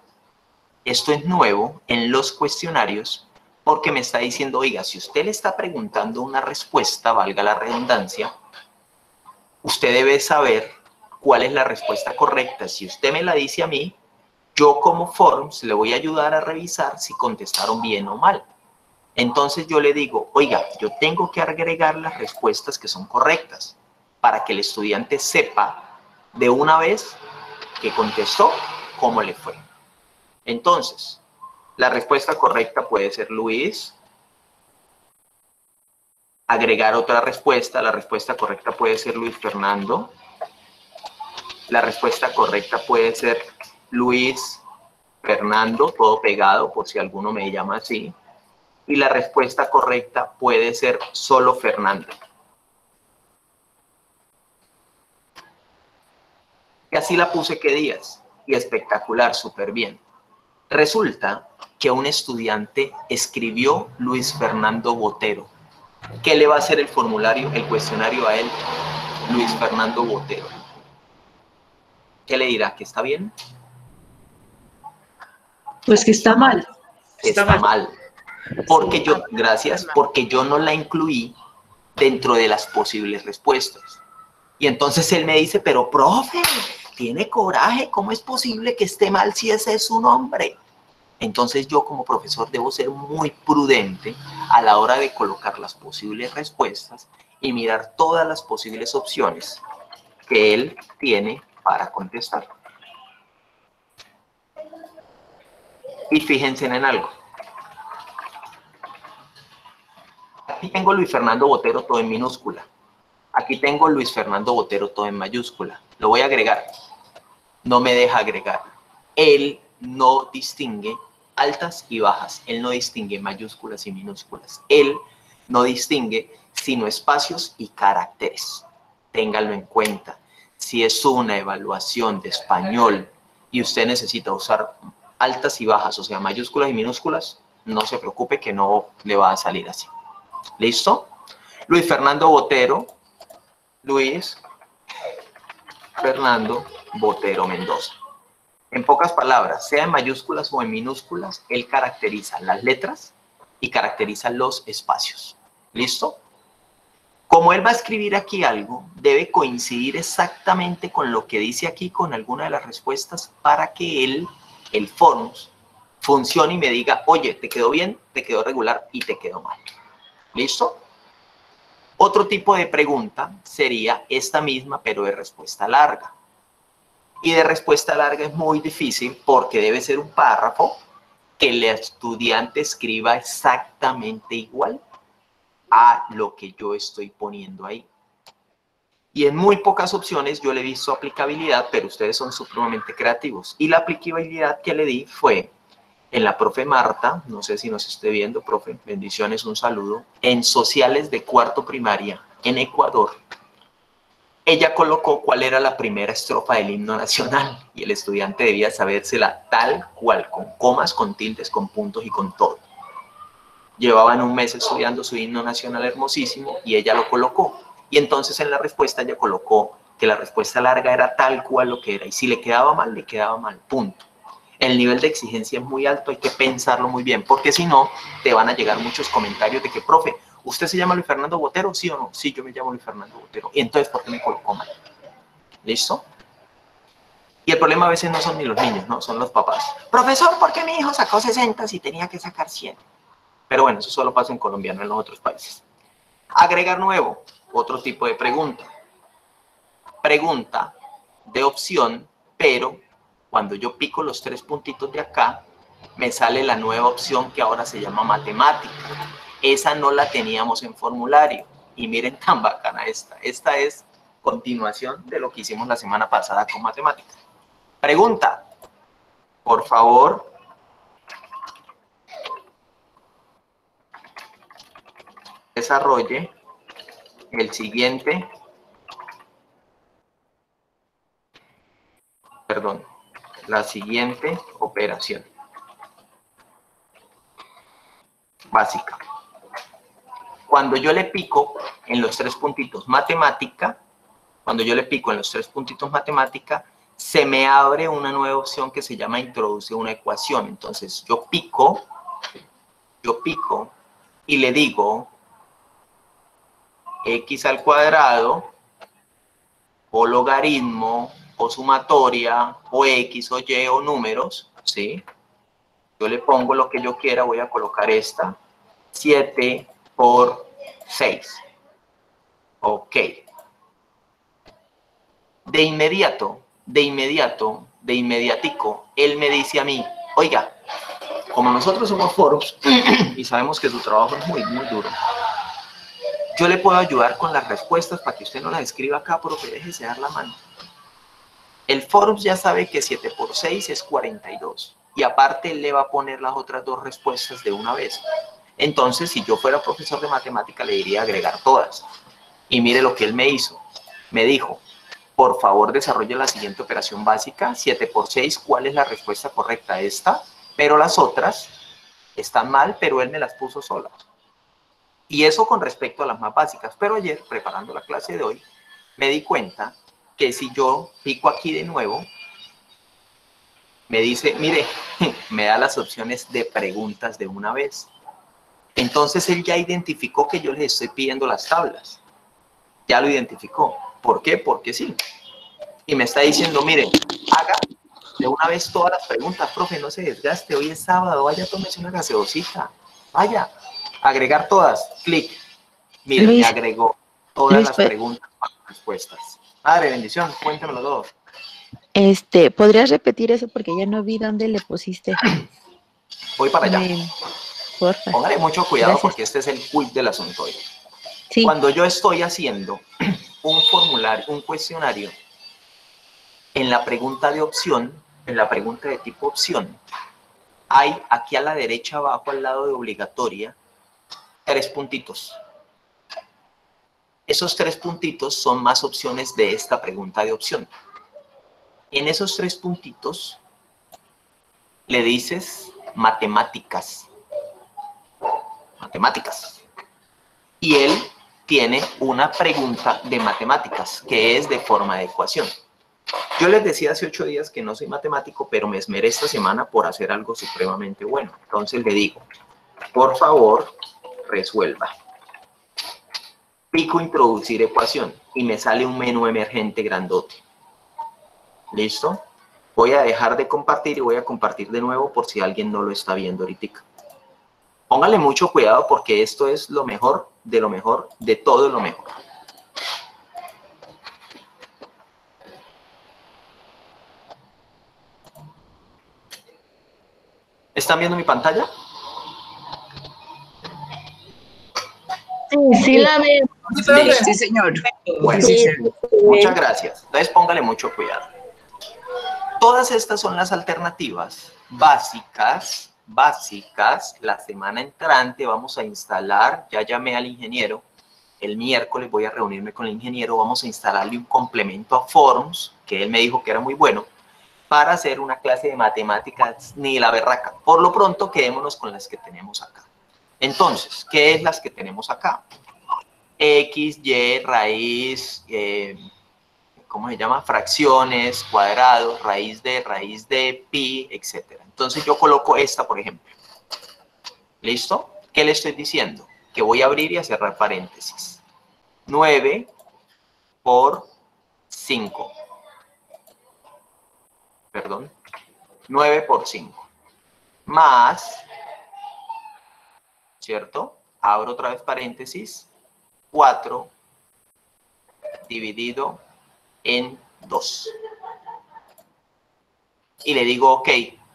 en los cuestionarios porque me está diciendo, oiga, si usted le está preguntando una respuesta, valga la redundancia, usted debe saber cuál es la respuesta correcta. Si usted me la dice a mí, yo como Forms le voy a ayudar a revisar si contestaron bien o mal. Entonces yo le digo, oiga, yo tengo que agregar las respuestas que son correctas para que el estudiante sepa de una vez que contestó cómo le fue. Entonces, la respuesta correcta puede ser Luis. Agregar otra respuesta, la respuesta correcta puede ser Luis Fernando. La respuesta correcta puede ser Luis Fernando, todo pegado por si alguno me llama así. Y la respuesta correcta puede ser solo Fernando. Y así la puse qué días. Y espectacular, súper bien. Resulta que un estudiante escribió Luis Fernando Botero. ¿Qué le va a hacer el formulario, el cuestionario a él? Luis Fernando Botero. ¿Qué le dirá? ¿Que está bien? Pues que está mal. Está mal. Porque yo, gracias, porque yo no la incluí dentro de las posibles respuestas. Y entonces él me dice, pero profe, tiene coraje, ¿cómo es posible que esté mal si ese es su nombre? Entonces yo como profesor debo ser muy prudente a la hora de colocar las posibles respuestas y mirar todas las posibles opciones que él tiene para contestar. Y fíjense en algo. Aquí tengo Luis Fernando Botero todo en minúscula. Aquí tengo Luis Fernando Botero todo en mayúscula. Lo voy a agregar. No me deja agregar. Él no distingue altas y bajas. Él no distingue mayúsculas y minúsculas. Él no distingue sino espacios y caracteres. Ténganlo en cuenta. Si es una evaluación de español y usted necesita usar altas y bajas, o sea, mayúsculas y minúsculas, no se preocupe que no le va a salir así. ¿Listo? Luis Fernando Botero. Luis Fernando Botero Mendoza. En pocas palabras, sea en mayúsculas o en minúsculas, él caracteriza las letras y caracteriza los espacios. ¿Listo? Como él va a escribir aquí algo, debe coincidir exactamente con lo que dice aquí, con alguna de las respuestas, para que el Forms, funcione y me diga, oye, ¿te quedó bien, te quedó regular y te quedó mal? ¿Listo? Otro tipo de pregunta sería esta misma, pero de respuesta larga. Y de respuesta larga es muy difícil porque debe ser un párrafo que el estudiante escriba exactamente igual a lo que yo estoy poniendo ahí. Y en muy pocas opciones yo le he visto aplicabilidad, pero ustedes son supremamente creativos. Y la aplicabilidad que le di fue en la profe Marta, no sé si nos esté viendo, profe, bendiciones, un saludo, en sociales de cuarto primaria en Ecuador. Ella colocó cuál era la primera estrofa del himno nacional y el estudiante debía sabérsela tal cual, con comas, con tildes, con puntos y con todo. Llevaban un mes estudiando su himno nacional hermosísimo y ella lo colocó. Y entonces en la respuesta ella colocó que la respuesta larga era tal cual lo que era. Y si le quedaba mal, punto. El nivel de exigencia es muy alto, hay que pensarlo muy bien, porque si no, te van a llegar muchos comentarios de que, profe, ¿usted se llama Luis Fernando Botero? ¿Sí o no? Sí, yo me llamo Luis Fernando Botero. Y entonces, ¿por qué me colocó mal? ¿Listo? Y el problema a veces no son ni los niños, no, son los papás. Profesor, ¿por qué mi hijo sacó 60 si tenía que sacar 100? Pero bueno, eso solo pasa en Colombia, no en los otros países. Agregar nuevo, otro tipo de pregunta. Pregunta de opción, pero cuando yo pico los 3 puntitos de acá, me sale la nueva opción que ahora se llama matemática. Esa no la teníamos en formulario. Y miren tan bacana esta. Esta es continuación de lo que hicimos la semana pasada con matemáticas. Pregunta. Por favor. Desarrolle el siguiente. La siguiente operación. básica. Cuando yo le pico en los 3 puntitos matemática, se me abre una nueva opción que se llama introduce una ecuación. Entonces yo pico y le digo x al cuadrado o logaritmo o sumatoria o x o y o números, ¿sí? Yo le pongo lo que yo quiera, voy a colocar esta, 7 por 6. Ok. De inmediatico, él me dice a mí, oiga, como nosotros somos foros y sabemos que su trabajo es muy, muy duro, yo le puedo ayudar con las respuestas para que usted no las escriba acá, pero que déjese dar la mano. El Forums ya sabe que 7 por 6 es 42 y aparte él le va a poner las otras 2 respuestas de una vez. Entonces, si yo fuera profesor de matemática, le diría agregar todas. Y mire lo que él me hizo. Me dijo, por favor, desarrolle la siguiente operación básica. 7 por 6, ¿cuál es la respuesta correcta? Esta, pero las otras están mal, pero él me las puso solas. Y eso con respecto a las más básicas. Pero ayer, preparando la clase de hoy, me di cuenta que si yo pico aquí de nuevo, me dice, mire, me da las opciones de preguntas de una vez. Entonces él ya identificó que yo les estoy pidiendo las tablas. Ya lo identificó. ¿Por qué? Porque sí. Y me está diciendo, mire, haga de una vez todas las preguntas, profe, no se desgaste, hoy es sábado, vaya, tómese una gaseosita, vaya, agregar todas, clic. Mire, me agregó todas las preguntas para las respuestas. Madre, bendición, cuéntamelo todo. ¿Podrías repetir eso? Porque ya no vi dónde le pusiste. Voy para allá. Porfa. Póngale mucho cuidado. Gracias. Porque este es el quiz del asunto hoy. Sí. Cuando yo estoy haciendo un formulario, un cuestionario, en la pregunta de opción, en la pregunta de tipo opción, hay aquí a la derecha abajo, al lado de obligatoria, 3 puntitos. Esos 3 puntitos son más opciones de esta pregunta de opción. En esos 3 puntitos le dices matemáticas. Matemáticas. Y él tiene una pregunta de matemáticas, que es de forma de ecuación. Yo les decía hace 8 días que no soy matemático, pero me esmeré esta semana por hacer algo supremamente bueno. Entonces le digo, por favor, resuelva. Pico introducir ecuación y me sale un menú emergente grandote. ¿Listo? Voy a dejar de compartir y voy a compartir de nuevo por si alguien no lo está viendo ahorita. Póngale mucho cuidado porque esto es lo mejor, de todo lo mejor. ¿Están viendo mi pantalla? Sí, la veo. Sí, señor. Bueno, Sí. Muchas gracias. Entonces póngale mucho cuidado. Todas estas son las alternativas básicas. La semana entrante vamos a instalar, ya llamé al ingeniero, el miércoles voy a reunirme con el ingeniero, vamos a instalarle un complemento a Forms, que él me dijo que era muy bueno, para hacer una clase de matemáticas ni la berraca. Por lo pronto, quedémonos con las que tenemos acá. Entonces, ¿qué es las que tenemos acá? X, Y, raíz, ¿cómo se llama? Fracciones, cuadrados, raíz de pi, etc. Entonces yo coloco esta, por ejemplo. ¿Listo? ¿Qué le estoy diciendo? Que voy a abrir y a cerrar paréntesis. 9 por 5. Perdón. 9 por 5. Más, ¿cierto? Abro otra vez paréntesis. 4 dividido en 2. Y le digo ok.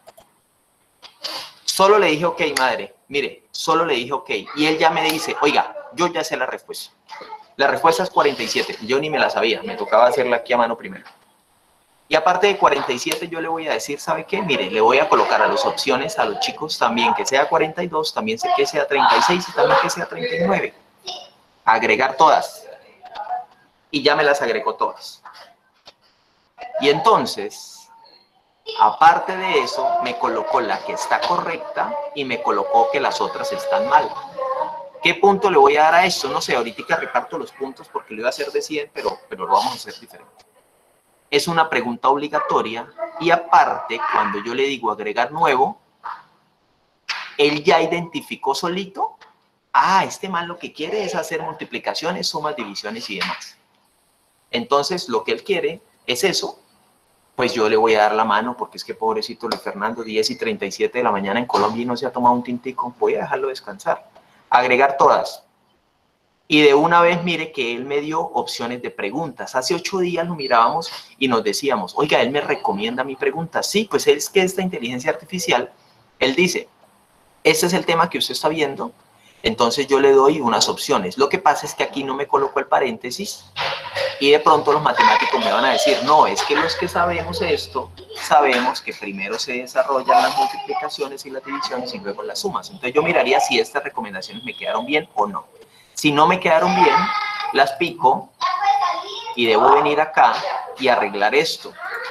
Solo le dije ok, madre. Mire, solo le dije ok. Y él ya me dice, oiga, yo ya sé la respuesta. La respuesta es 47. Yo ni me la sabía. Me tocaba hacerla aquí a mano primero. Y aparte de 47, yo le voy a decir, ¿sabe qué? Mire, le voy a colocar a las opciones, a los chicos también que sea 42, también que sea 36 y también que sea 39. Agregar todas. Y ya me las agregó todas. Y entonces, Aparte de eso, me colocó la que está correcta y me colocó que las otras están mal. ¿Qué punto le voy a dar a esto? No sé, ahorita reparto los puntos porque lo iba a hacer de 100, pero lo vamos a hacer diferente. Es una pregunta obligatoria y aparte, cuando yo le digo agregar nuevo, él ya identificó solito, este man lo que quiere es hacer multiplicaciones, sumas, divisiones y demás. Entonces, lo que él quiere es eso, pues yo le voy a dar la mano porque es que pobrecito Luis Fernando, 10:37 de la mañana en Colombia y no se ha tomado un tintico, voy a dejarlo descansar. Agregar todas. Y de una vez mire que él me dio opciones de preguntas. Hace 8 días lo mirábamos y nos decíamos, oiga, él me recomienda mi pregunta. Sí, pues es que esta inteligencia artificial, él dice, este es el tema que usted está viendo, entonces yo le doy unas opciones. Lo que pasa es que aquí no me coloco el paréntesis y de pronto los matemáticos me van a decir, no, es que los que sabemos esto, sabemos que primero se desarrollan las multiplicaciones y las divisiones y luego las sumas. Entonces yo miraría si estas recomendaciones me quedaron bien o no. Si no me quedaron bien, las pico y debo venir acá y arreglar esto.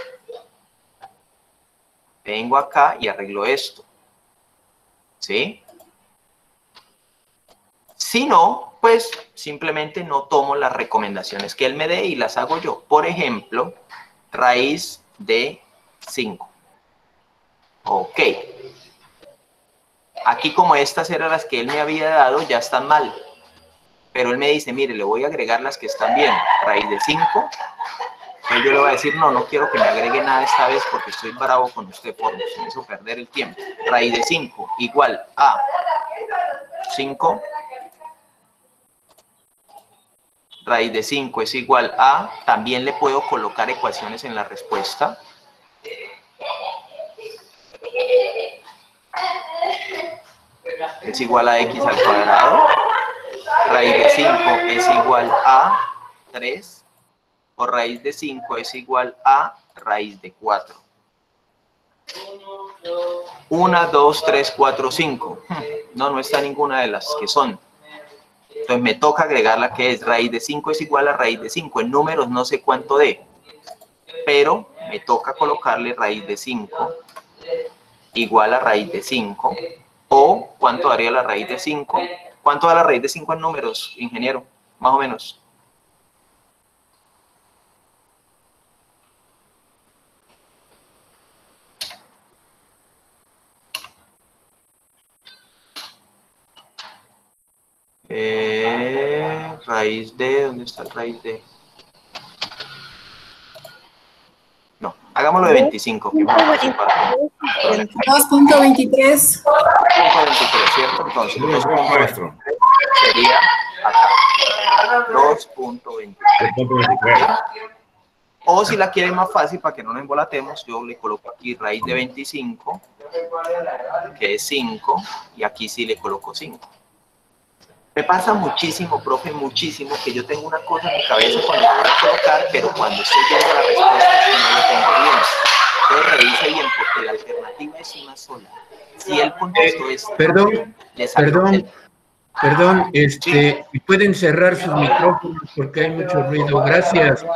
Vengo acá y arreglo esto. ¿Sí? Si no, pues simplemente no tomo las recomendaciones que él me dé y las hago yo. Por ejemplo, raíz de 5. Ok. Aquí como estas eran las que él me había dado, ya están mal. Pero él me dice, mire, le voy a agregar las que están bien. Raíz de 5. Entonces yo le voy a decir, no quiero que me agregue nada esta vez porque estoy bravo con usted por me hizo perder el tiempo. Raíz de 5 igual a 5. Raíz de 5 es igual a, también le puedo colocar ecuaciones en la respuesta. Es igual a x al cuadrado. Raíz de 5 es igual a 3. O raíz de 5 es igual a raíz de 4. 1, 2, 3, 4, 5. No está ninguna de las que son. Entonces me toca agregar la que es raíz de 5 es igual a raíz de 5. En números no sé cuánto dé, pero me toca colocarle raíz de 5 igual a raíz de 5. O ¿cuánto daría la raíz de 5? ¿Cuánto da la raíz de 5 en números, ingeniero? Más o menos. Raíz de, ¿dónde está el raíz de? No, hagámoslo de 25. 2.23. 2.23, ¿cierto? Entonces, 2.23 sería acá. 2.23. O si la quieren más fácil, para que no nos embolatemos, yo le coloco aquí raíz de 25, que es 5, y aquí sí le coloco 5. Me pasa muchísimo, profe, muchísimo, que yo tengo una cosa en mi cabeza cuando lo voy a colocar, pero cuando estoy viendo la respuesta no lo tengo bien. Entonces revise bien, porque la alternativa es una sola. Si él contestó esto, perdón, pueden cerrar sus micrófonos porque hay mucho ruido. Gracias.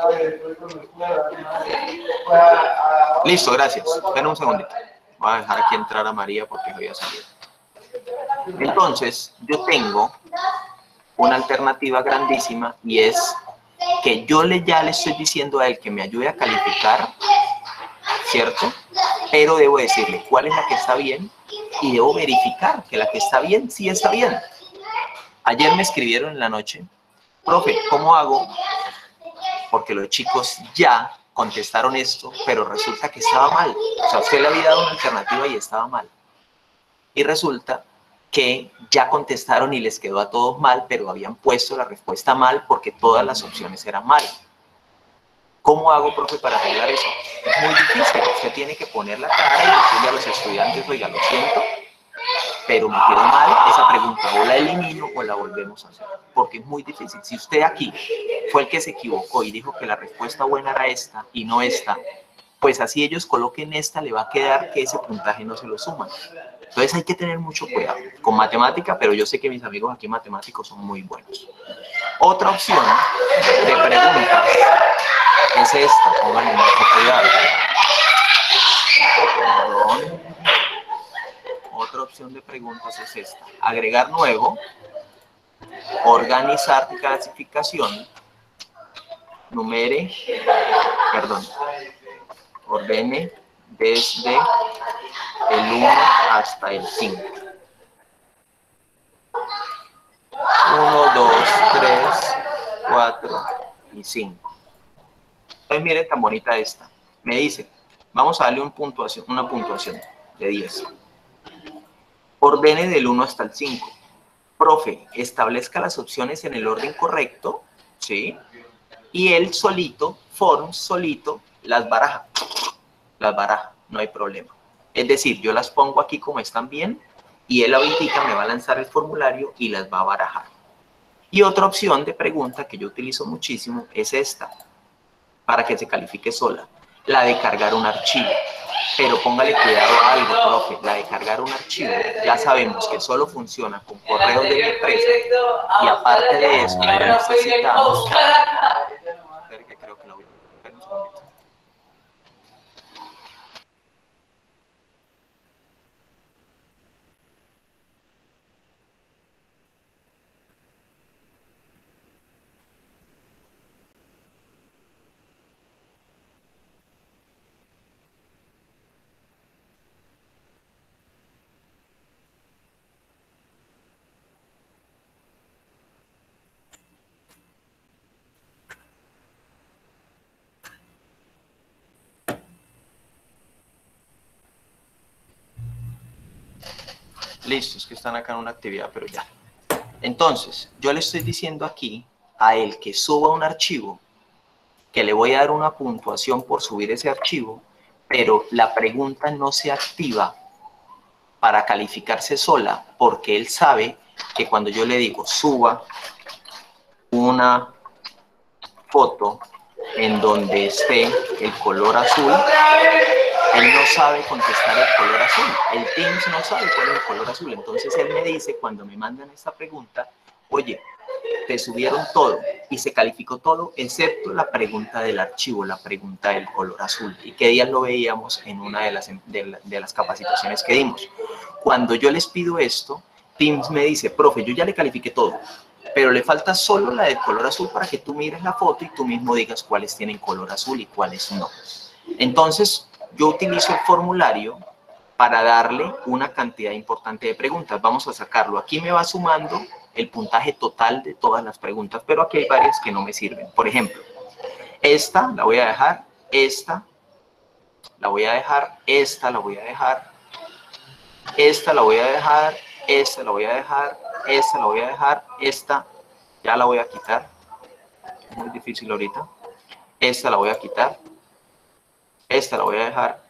Listo, gracias. Espera un segundito. Voy a dejar aquí entrar a María porque había salido. Entonces, yo tengo una alternativa grandísima y es que yo ya le estoy diciendo a él que me ayude a calificar, ¿cierto? Pero debo decirle cuál es la que está bien y debo verificar que la que está bien sí está bien. Ayer me escribieron en la noche, profe, ¿cómo hago? Porque los chicos ya contestaron esto, pero resulta que estaba mal. O sea, usted le había dado una alternativa y estaba mal. Y resulta que ya contestaron y les quedó a todos mal, pero habían puesto la respuesta mal porque todas las opciones eran mal. ¿Cómo hago, profe, para arreglar eso? Es muy difícil. Usted tiene que poner la cara y decirle a los estudiantes, oiga, lo siento, pero me quedó mal esa pregunta, o la elimino o la volvemos a hacer, porque es muy difícil. Si usted aquí fue el que se equivocó y dijo que la respuesta buena era esta y no esta, pues así ellos coloquen esta, le va a quedar que ese puntaje no se lo suman. Entonces hay que tener mucho cuidado con matemática, pero yo sé que mis amigos aquí matemáticos son muy buenos. Otra opción de preguntas es esta, pónganle mucho cuidado. opción de preguntas es esta. Agregar nuevo, organizar clasificación, ordene desde el 1 hasta el 5. 1, 2, 3, 4 y 5. Entonces miren tan bonita esta. Me dice, vamos a darle una puntuación de 10. Ordene del 1 hasta el 5. Profe, establezca las opciones en el orden correcto, ¿sí? Y él solito, Forms solito, las baraja, no hay problema. Es decir, yo las pongo aquí como están bien y él ahorita me va a lanzar el formulario y las va a barajar. Y otra opción de pregunta que yo utilizo muchísimo es esta, para que se califique sola, la de cargar un archivo. Pero póngale cuidado a algo, profe, la de cargar un archivo, ya sabemos que solo funciona con correos de mi empresa y aparte de eso, necesitamos... que creo que lo voy a ver un segundito. Listo, es que están acá en una actividad, pero ya. Entonces, yo le estoy diciendo aquí a el que suba un archivo, que le voy a dar una puntuación por subir ese archivo, pero la pregunta no se activa para calificarse sola, porque él sabe que cuando yo le digo suba una foto en donde esté el color azul, él no sabe contestar el color azul. El Teams no sabe cuál es el color azul. Entonces él me dice, cuando me mandan esta pregunta, oye, te subieron todo y se calificó todo, excepto la pregunta del archivo, la pregunta del color azul. Y qué días lo veíamos en una de las capacitaciones que dimos. Cuando yo les pido esto, Teams me dice, profe, yo ya le califiqué todo, pero le falta solo la del color azul para que tú mires la foto y tú mismo digas cuáles tienen color azul y cuáles no. Entonces, yo utilizo el formulario para darle una cantidad importante de preguntas. Vamos a sacarlo. Aquí me va sumando el puntaje total de todas las preguntas, pero aquí hay varias que no me sirven. Por ejemplo, esta la voy a dejar, esta la voy a dejar, esta la voy a dejar, esta la voy a dejar, esta la voy a dejar, esta la voy a dejar, esta ya la voy a quitar. Es muy difícil ahorita. Esta la voy a quitar. Esta la voy a dejar,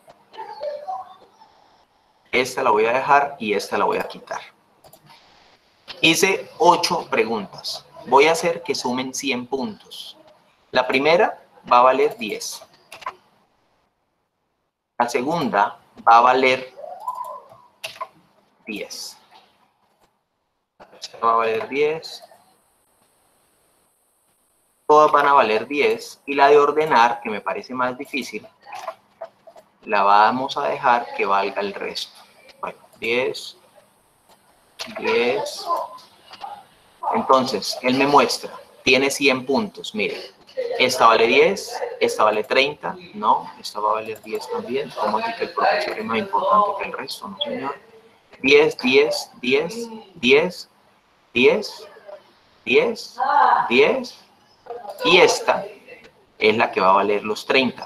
esta la voy a dejar y esta la voy a quitar. Hice 8 preguntas. Voy a hacer que sumen 100 puntos. La primera va a valer 10. La segunda va a valer 10. La tercera va a valer 10. Todas van a valer 10. Y la de ordenar, que me parece más difícil, la vamos a dejar que valga el resto. Bueno, 10, 10. Entonces, él me muestra, tiene 100 puntos. Mire, esta vale 10, esta vale 30. No, esta va a valer 10 también. ¿Cómo así que el profesor es más importante que el resto? No, señor. 10, 10, 10, 10, 10, 10, 10. Y esta es la que va a valer los 30.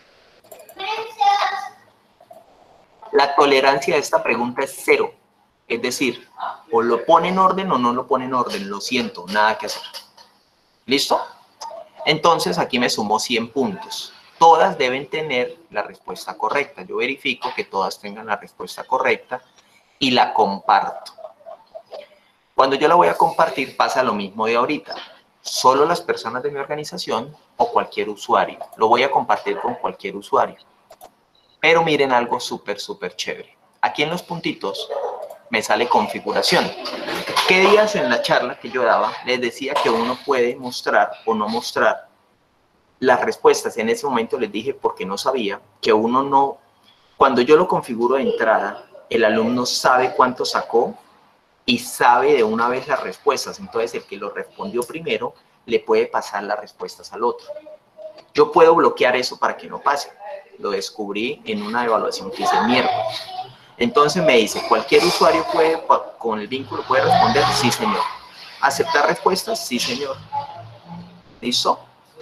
La tolerancia de esta pregunta es 0. Es decir, o lo pone en orden o no lo pone en orden. Lo siento, nada que hacer. ¿Listo? Entonces aquí me sumó 100 puntos. Todas deben tener la respuesta correcta. Yo verifico que todas tengan la respuesta correcta y la comparto. Cuando yo la voy a compartir pasa lo mismo de ahorita. Solo las personas de mi organización o cualquier usuario. Lo voy a compartir con cualquier usuario. Pero miren algo súper chévere. Aquí en los puntitos me sale configuración. ¿Qué días en la charla que yo daba les decía que uno puede mostrar o no mostrar las respuestas? En ese momento les dije, porque no sabía, que uno no... Cuando yo lo configuro de entrada, el alumno sabe cuánto sacó y sabe de una vez las respuestas. Entonces, el que lo respondió primero le puede pasar las respuestas al otro. Yo puedo bloquear eso para que no pase. Lo descubrí en una evaluación que hice el miércoles. Entonces me dice, ¿cualquier usuario puede, con el vínculo, puede responder? Sí, señor. ¿Aceptar respuestas? Sí, señor. ¿Listo?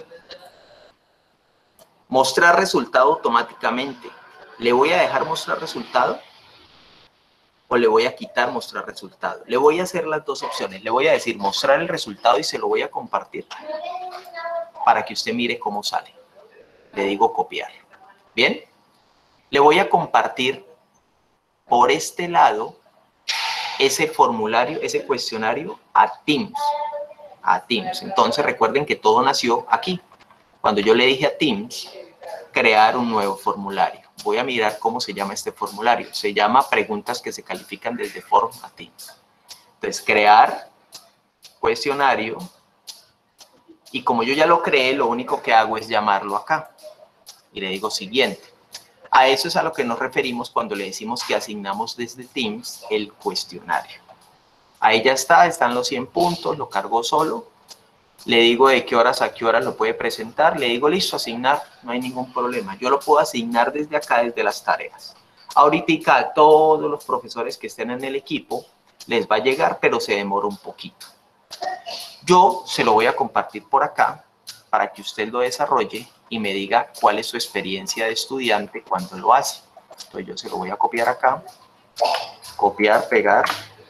Mostrar resultado automáticamente. ¿Le voy a dejar mostrar resultado? ¿O le voy a quitar mostrar resultado? Le voy a hacer las dos opciones. Le voy a decir mostrar el resultado y se lo voy a compartir para que usted mire cómo sale. Le digo copiar. ¿Bien? Le voy a compartir por este lado ese formulario, ese cuestionario a Teams. A Teams. Entonces recuerden que todo nació aquí. Cuando yo le dije a Teams crear un nuevo formulario. Voy a mirar cómo se llama este formulario. Se llama preguntas que se califican desde Form a Teams. Entonces crear cuestionario y como yo ya lo creé, lo único que hago es llamarlo acá. Y le digo siguiente. A eso es a lo que nos referimos cuando le decimos que asignamos desde Teams el cuestionario. Ahí ya está, están los 100 puntos, lo cargó solo. Le digo de qué horas a qué horas lo puede presentar. Le digo listo, asignar, no hay ningún problema. Yo lo puedo asignar desde acá, desde las tareas. Ahorita a todos los profesores que estén en el equipo les va a llegar, pero se demora un poquito. Yo se lo voy a compartir por acá para que usted lo desarrolle y me diga cuál es su experiencia de estudiante cuando lo hace. Entonces yo se lo voy a copiar acá, copiar, pegar.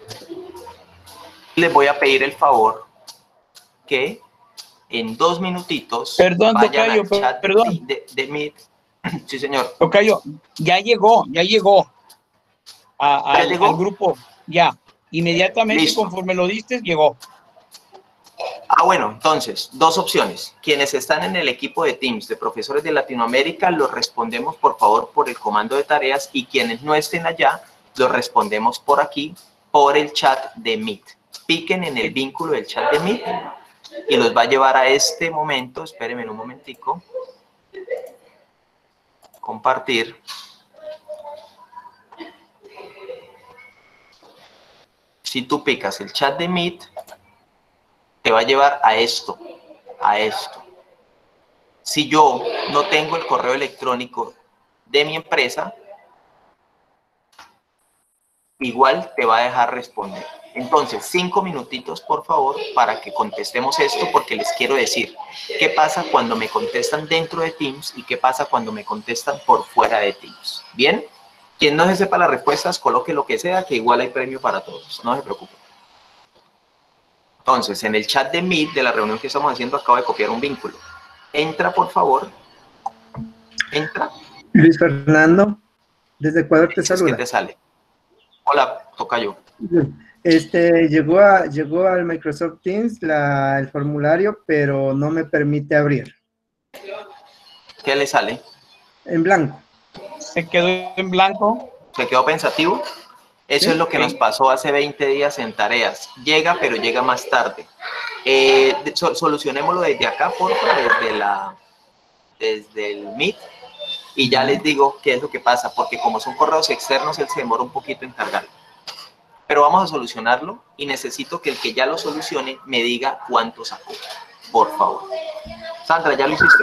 Les voy a pedir el favor que en 2 minutitos vayan al chat de Meet. Sí, señor. Tocayo, ya llegó al grupo, ya. Inmediatamente, listo. Conforme lo diste, llegó. Ah, bueno, entonces, 2 opciones. Quienes están en el equipo de Teams de profesores de Latinoamérica, los respondemos por favor por el comando de tareas y quienes no estén allá, los respondemos por aquí, por el chat de Meet. Piquen en el vínculo del chat de Meet y los va a llevar a este momento. Espérenme un momentico. Compartir. Si tú picas el chat de Meet, te va a llevar a esto, Si yo no tengo el correo electrónico de mi empresa, igual te va a dejar responder. Entonces, 5 minutitos, por favor, para que contestemos esto, porque les quiero decir qué pasa cuando me contestan dentro de Teams y qué pasa cuando me contestan por fuera de Teams. ¿Bien? Quien no se sepa las respuestas, coloque lo que sea, que igual hay premio para todos. No se preocupen. Entonces, en el chat de Meet, de la reunión que estamos haciendo, acabo de copiar un vínculo. Entra, por favor. Entra. Luis Fernando, desde Ecuador te saluda. ¿Qué te sale? Hola, tocayo. Llegó al Microsoft Teams el formulario, pero no me permite abrir. ¿Qué le sale? En blanco. Se quedó en blanco. ¿Se quedó pensativo? Eso sí, es lo que nos pasó hace 20 días en tareas. Llega, pero llega más tarde. Solucionémoslo desde acá, por favor, desde el Meet. Y ya les digo qué es lo que pasa, porque como son correos externos, él se demora un poquito en cargar. Pero vamos a solucionarlo y necesito que el que ya lo solucione me diga cuánto sacó. Por favor. Sandra, ¿ya lo hiciste?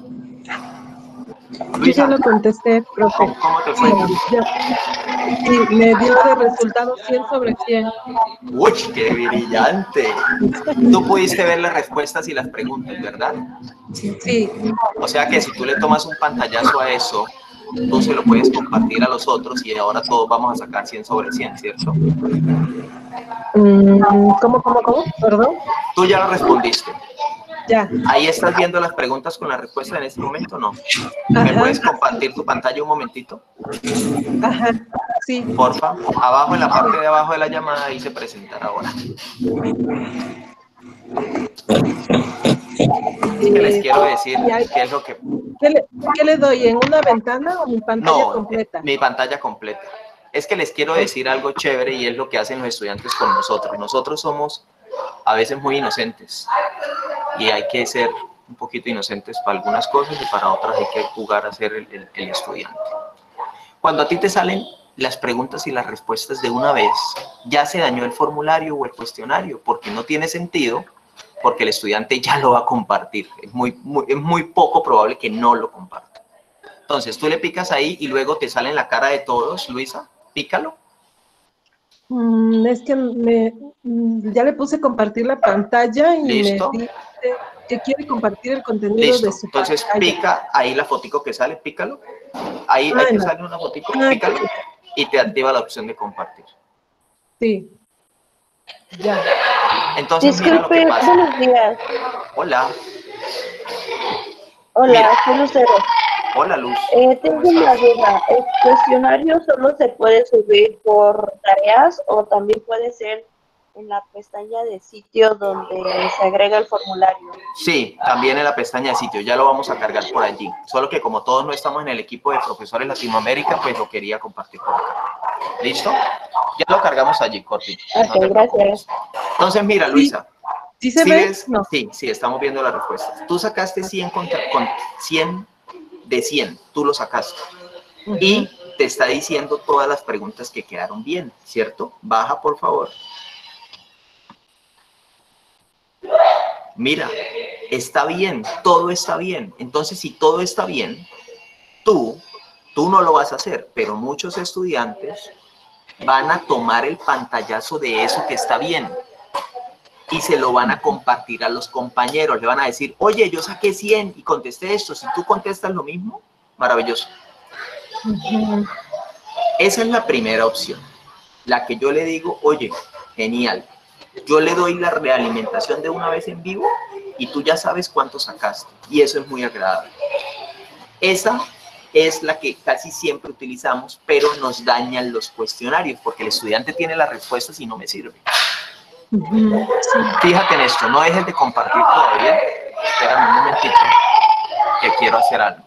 Yo ya lo contesté, profe. ¿Cómo te fue? Sí, me dio de resultado 100 sobre 100. ¡Uy, qué brillante! Tú pudiste ver las respuestas y las preguntas, ¿verdad? Sí. O sea que si tú le tomas un pantallazo a eso, tú se lo puedes compartir a los otros y ahora todos vamos a sacar 100 sobre 100, ¿cierto? ¿Cómo? Perdón. Tú ya lo respondiste. Ya. Ahí estás viendo las preguntas con la respuesta en este momento, ¿no? ¿Me puedes compartir tu pantalla un momentito? Ajá, sí. Porfa, abajo en la parte de abajo de la llamada dice presentar ahora. Es que les quiero decir qué es lo que... ¿Qué le doy? ¿En una ventana o mi pantalla completa? Mi pantalla completa. Es que les quiero decir algo chévere y es lo que hacen los estudiantes con nosotros. Nosotros somos a veces muy inocentes y hay que ser un poquito inocentes para algunas cosas y para otras hay que jugar a ser el estudiante. Cuando a ti te salen las preguntas y las respuestas de una vez, ya se dañó el formulario o el cuestionario, porque no tiene sentido, porque el estudiante ya lo va a compartir. Es muy poco probable que no lo comparta. Entonces, tú le picas ahí y luego te sale en la cara de todos, Luisa, pícalo. Es que ya le puse compartir la pantalla y ¿listo? me dice que quiere compartir el contenido ¿listo? de su Entonces pantalla. pica ahí la fotico que sale, pícalo. Ahí te sale una fotico, pícalo y te activa la opción de compartir. Sí. Ya. Entonces, disculpe, mira lo que pasa. buenos días. Hola. Hola, soy Lucero. Hola, Luz. Tengo una duda. ¿El cuestionario solo se puede subir por tareas o también puede ser en la pestaña de sitio donde se agrega el formulario? Sí, también en la pestaña de sitio. Ya lo vamos a cargar por allí. Solo que como todos no estamos en el equipo de profesores Latinoamérica, pues lo quería compartir por acá. ¿Listo? Ya lo cargamos allí, Corti. Ok, no gracias. Entonces, mira, Luisa. ¿Sí se ve? No. Sí, estamos viendo las respuestas. Tú sacaste 100 con 100 de 100. Tú lo sacaste. Y te está diciendo todas las preguntas que quedaron bien, ¿cierto? Baja, por favor. Mira, está bien, todo está bien. Entonces, si todo está bien, tú no lo vas a hacer, pero muchos estudiantes van a tomar el pantallazo de eso que está bien y se lo van a compartir a los compañeros. Le van a decir, oye, yo saqué 100 y contesté esto. Si tú contestas lo mismo, maravilloso. Esa es la primera opción. La que yo le digo, oye, genial. Yo le doy la realimentación de una vez en vivo y tú ya sabes cuánto sacaste. Y eso es muy agradable. Esa es la que casi siempre utilizamos, pero nos dañan los cuestionarios porque el estudiante tiene las respuestas y no me sirve. Fíjate en esto, no dejes de compartir todavía. Espérame un momentito, que quiero hacer algo.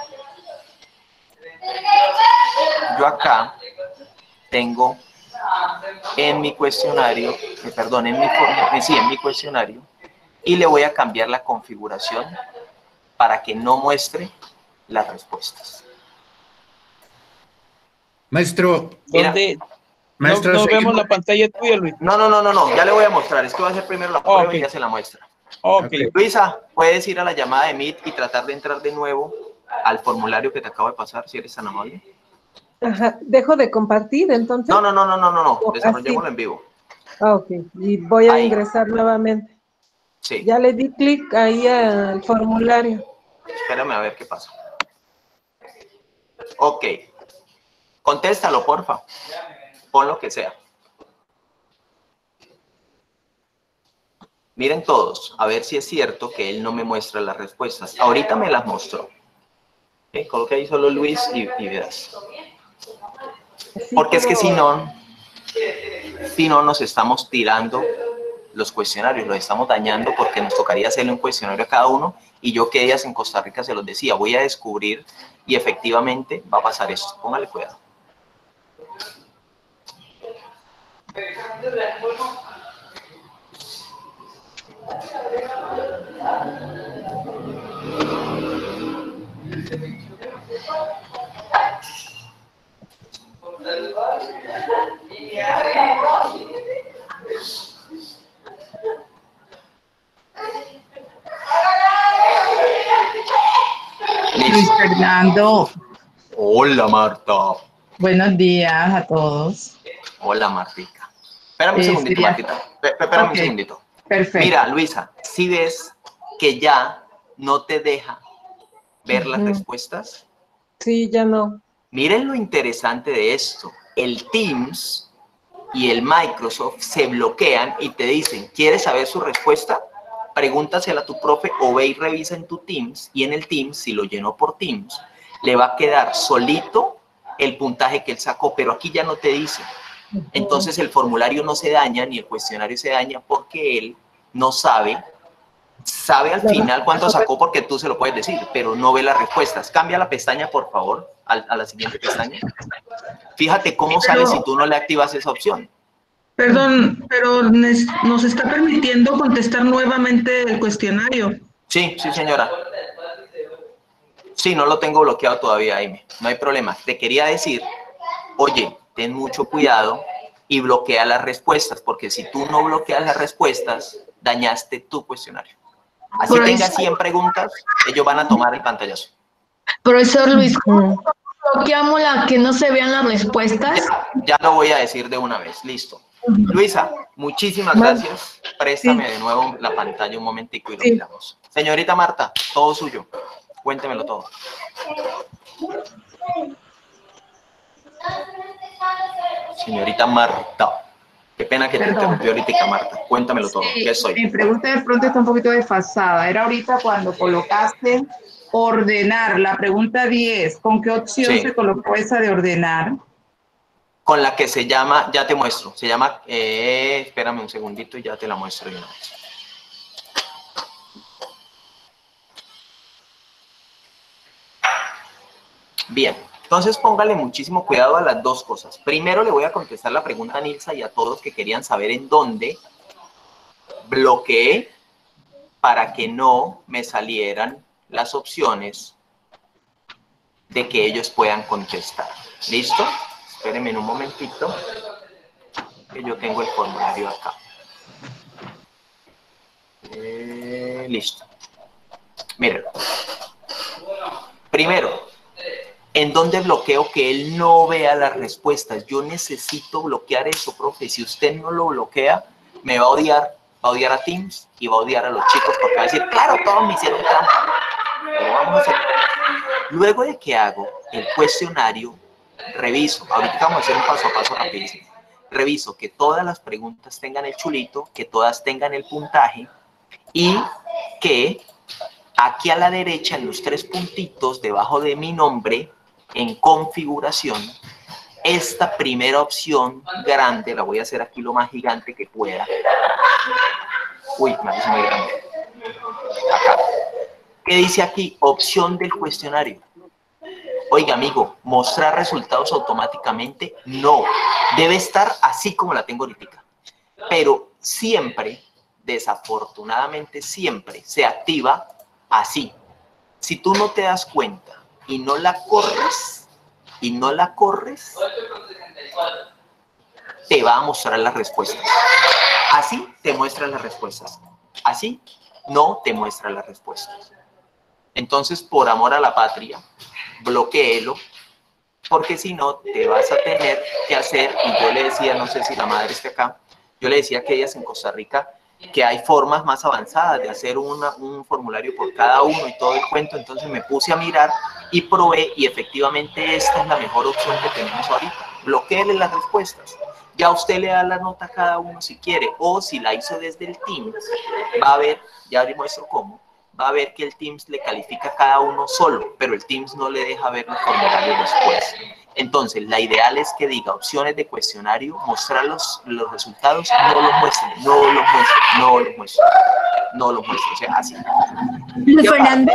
Yo acá tengo en mi cuestionario, en mi cuestionario, y le voy a cambiar la configuración para que no muestre las respuestas. Maestro, mira, maestro, no vemos la pantalla tuya, Luis. No, ya le voy a mostrar, es que voy a hacer primero la prueba y ya se la muestra. Luisa, puedes ir a la llamada de Meet y tratar de entrar de nuevo al formulario que te acabo de pasar, si eres tan amable. Ajá, ¿dejo de compartir entonces? No, desarrollémoslo en vivo. Ok, y voy a ingresar nuevamente. Sí. Ya le di clic ahí al formulario. Espérame a ver qué pasa. Ok. Contéstalo, porfa. Pon lo que sea. Miren todos, a ver si es cierto que él no me muestra las respuestas. Ahorita me las mostró. ¿Okay? Coloca ahí solo Luis y verás. Porque es que si no nos estamos tirando los cuestionarios, los estamos dañando porque nos tocaría hacerle un cuestionario a cada uno y yo que ellas en Costa Rica se los decía, voy a descubrir y efectivamente va a pasar esto. Póngale cuidado. Luis Fernando. Hola, Marta. Buenos días a todos. Hola, Martica. Espérame un segundito, Martita. Espérame un segundito. Perfecto. Mira, Luisa, si ves que ya no te deja ver las respuestas. Sí, ya no. Miren lo interesante de esto. El Teams y el Microsoft se bloquean y te dicen, ¿quieres saber su respuesta? Pregúntasela a tu profe o ve y revisa en tu Teams, y en el Teams, si lo llenó por Teams, le va a quedar solito el puntaje que él sacó, pero aquí ya no te dice. Entonces el formulario no se daña ni el cuestionario se daña porque él no sabe al final cuánto sacó porque tú se lo puedes decir, pero no ve las respuestas. Cambia la pestaña, por favor, a la siguiente pestaña. Fíjate cómo sale si tú no le activas esa opción. Perdón, pero nos está permitiendo contestar nuevamente el cuestionario. Sí, señora. Sí, no lo tengo bloqueado todavía, Amy. No hay problema. Te quería decir oye, ten mucho cuidado y bloquea las respuestas, porque si tú no bloqueas las respuestas, dañaste tu cuestionario. Así tengas 100 preguntas, ellos van a tomar el pantallazo. Profesor Luis, ¿cómo bloqueamos las que no se vean las respuestas? Ya lo voy a decir de una vez, listo. Luisa, muchísimas gracias. Préstame de nuevo la pantalla un momentico y lo miramos. Señorita Marta, todo suyo. Cuéntemelo todo. Señorita Marta. Qué pena que te interrumpió ahorita, Marta. Cuéntamelo todo. ¿Qué soy? Mi pregunta de pronto está un poquito desfasada. Era ahorita cuando colocaste ordenar, la pregunta 10. ¿Con qué opción se colocó esa de ordenar? Con la que se llama, ya te muestro, se llama, espérame un segundito y ya te la muestro de una vez. Bien, entonces póngale muchísimo cuidado a las dos cosas. Primero le voy a contestar la pregunta a Nilsa y a todos que querían saber en dónde bloqueé para que no me salieran las opciones de que ellos puedan contestar. ¿Listo? Espérenme un momentito, que yo tengo el formulario acá. Listo. Miren. Primero, ¿en dónde bloqueo que él no vea las respuestas? Yo necesito bloquear eso, profe. Si usted no lo bloquea, me va a odiar a Teams y va a odiar a los chicos porque va a decir, claro, todos me hicieron trampa. Pero vamos a hacer. Luego de que hago el cuestionario, reviso, ahorita vamos a hacer un paso a paso rapidísimo. Reviso que todas las preguntas tengan el chulito, que todas tengan el puntaje y que aquí a la derecha, en los 3 puntitos debajo de mi nombre, en configuración, esta primera opción grande, la voy a hacer aquí lo más gigante que pueda. Uy, me hace muy grande. Acá. ¿Qué dice aquí? Opción del cuestionario. Oiga, amigo, ¿mostrar resultados automáticamente? No. Debe estar así como la tengo ahorita. Pero siempre, desafortunadamente siempre, se activa así. Si tú no te das cuenta y no la corres, te va a mostrar las respuestas. Así te muestran las respuestas. Así no te muestra las respuestas. Entonces, por amor a la patria, bloquéelo, porque si no, te vas a tener que hacer, y yo le decía, no sé si la madre está acá, yo le decía que ellas en Costa Rica, que hay formas más avanzadas de hacer un formulario por cada uno y todo el cuento. Entonces me puse a mirar y probé, y efectivamente esta es la mejor opción que tenemos ahorita. Bloquéele las respuestas. Ya usted le da la nota a cada uno si quiere, o si la hizo desde el Teams, va a ver, ya le muestro cómo, va a ver que el Teams le califica a cada uno solo, pero el Teams no le deja ver los formularios después. Entonces, la ideal es que diga opciones de cuestionario, mostrar los resultados, no los muestre, o sea, así. Luis Fernando,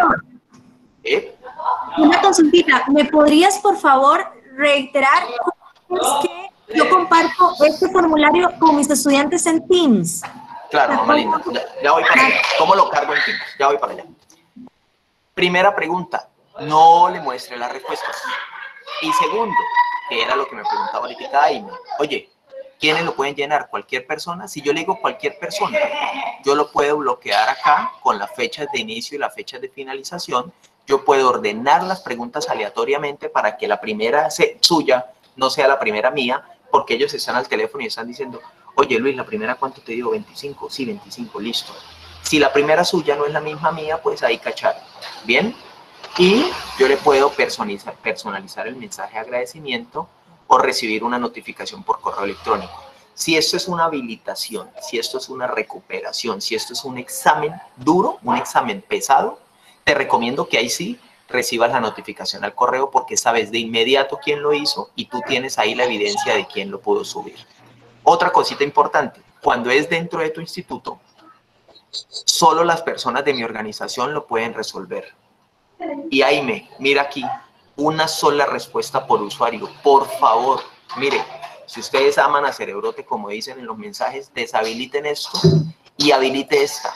una consultita, ¿me podrías por favor reiterar cómo es que yo comparto este formulario con mis estudiantes en Teams? Claro, mamá linda, ya voy para allá. ¿Cómo lo cargo en Teams? Ya voy para allá. Primera pregunta, no le muestre las respuestas. Y segundo, que era lo que me preguntaba ahorita Aime, oye, ¿quiénes lo pueden llenar? ¿Cualquier persona? Si yo le digo cualquier persona, yo lo puedo bloquear acá con las fechas de inicio y las fechas de finalización. Yo puedo ordenar las preguntas aleatoriamente para que la primera suya no sea la primera mía, porque ellos están al teléfono y están diciendo, oye Luis, ¿la primera cuánto te digo? 25, sí, 25, listo. Si la primera suya no es la misma mía, pues ahí cachar. ¿Bien? Y yo le puedo personalizar el mensaje de agradecimiento o recibir una notificación por correo electrónico. Si esto es una habilitación, si esto es una recuperación, si esto es un examen duro, un examen pesado, te recomiendo que ahí sí recibas la notificación al correo porque sabes de inmediato quién lo hizo y tú tienes ahí la evidencia de quién lo pudo subir. Otra cosita importante, cuando es dentro de tu instituto, solo las personas de mi organización lo pueden resolver. Y Aime, mira aquí, una sola respuesta por usuario. Por favor, mire, si ustedes aman a Cerebrote, como dicen en los mensajes, deshabiliten esto y habilite esta.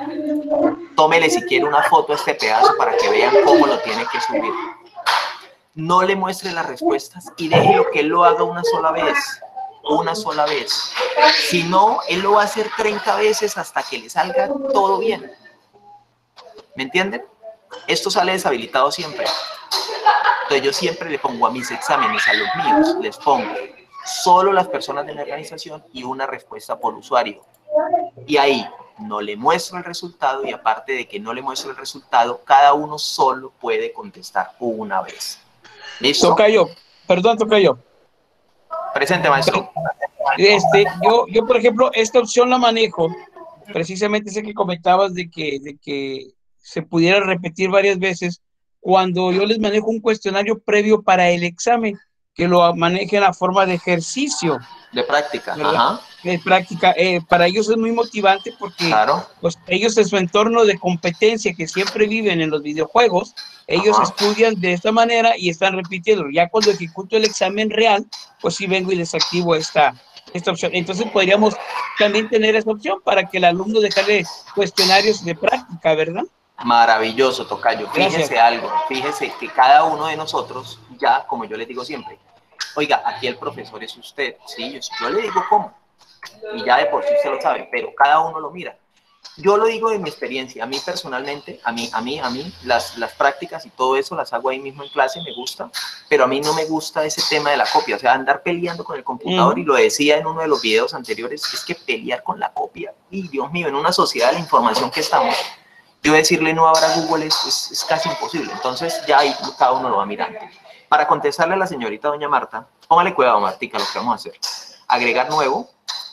Tómele si quiere una foto a este pedazo para que vean cómo lo tiene que subir. no le muestre las respuestas y déjelo que él lo haga una sola vez. Una sola vez. Si no, él lo va a hacer 30 veces hasta que le salga todo bien. ¿Me entienden? Esto sale deshabilitado siempre. Entonces yo siempre le pongo a mis exámenes, a los míos, les pongo solo las personas de mi organización y una respuesta por usuario. Y ahí no le muestro el resultado y aparte de que no le muestro el resultado, cada uno solo puede contestar una vez. ¿Listo? Tocayo, perdón, Tocayo. Presente, maestro. Yo, por ejemplo, esta opción la manejo, precisamente sé que comentabas de que se pudiera repetir varias veces cuando yo les manejo un cuestionario previo para el examen, que lo maneje en la forma de ejercicio. De práctica, ajá. De práctica, para ellos es muy motivante porque pues, ellos en su entorno de competencia que siempre viven en los videojuegos, ellos estudian de esta manera y están repitiendo. Ya cuando ejecuto el examen real, pues sí vengo y desactivo esta opción. Entonces podríamos también tener esa opción para que el alumno dejarle cuestionarios de práctica, ¿verdad? Maravilloso, Tocayo. Fíjese Gracias. algo, fíjese que cada uno de nosotros, ya como yo les digo siempre, oiga, aquí el profesor es usted, ¿sí? Yo le digo cómo, y ya de por sí usted lo sabe, pero cada uno lo mira. Yo lo digo de mi experiencia, a mí personalmente, a mí las prácticas y todo eso las hago ahí mismo en clase, me gusta, pero a mí no me gusta ese tema de la copia, o sea, andar peleando con el computador, y lo decía en uno de los videos anteriores, es que pelear con la copia, y Dios mío, en una sociedad de la información que estamos, yo decirle no ahora a Google es casi imposible, entonces ya ahí cada uno lo va mirando. Para contestarle a la señorita doña Marta, póngale cuidado, Martica, lo que vamos a hacer. Agregar nuevo,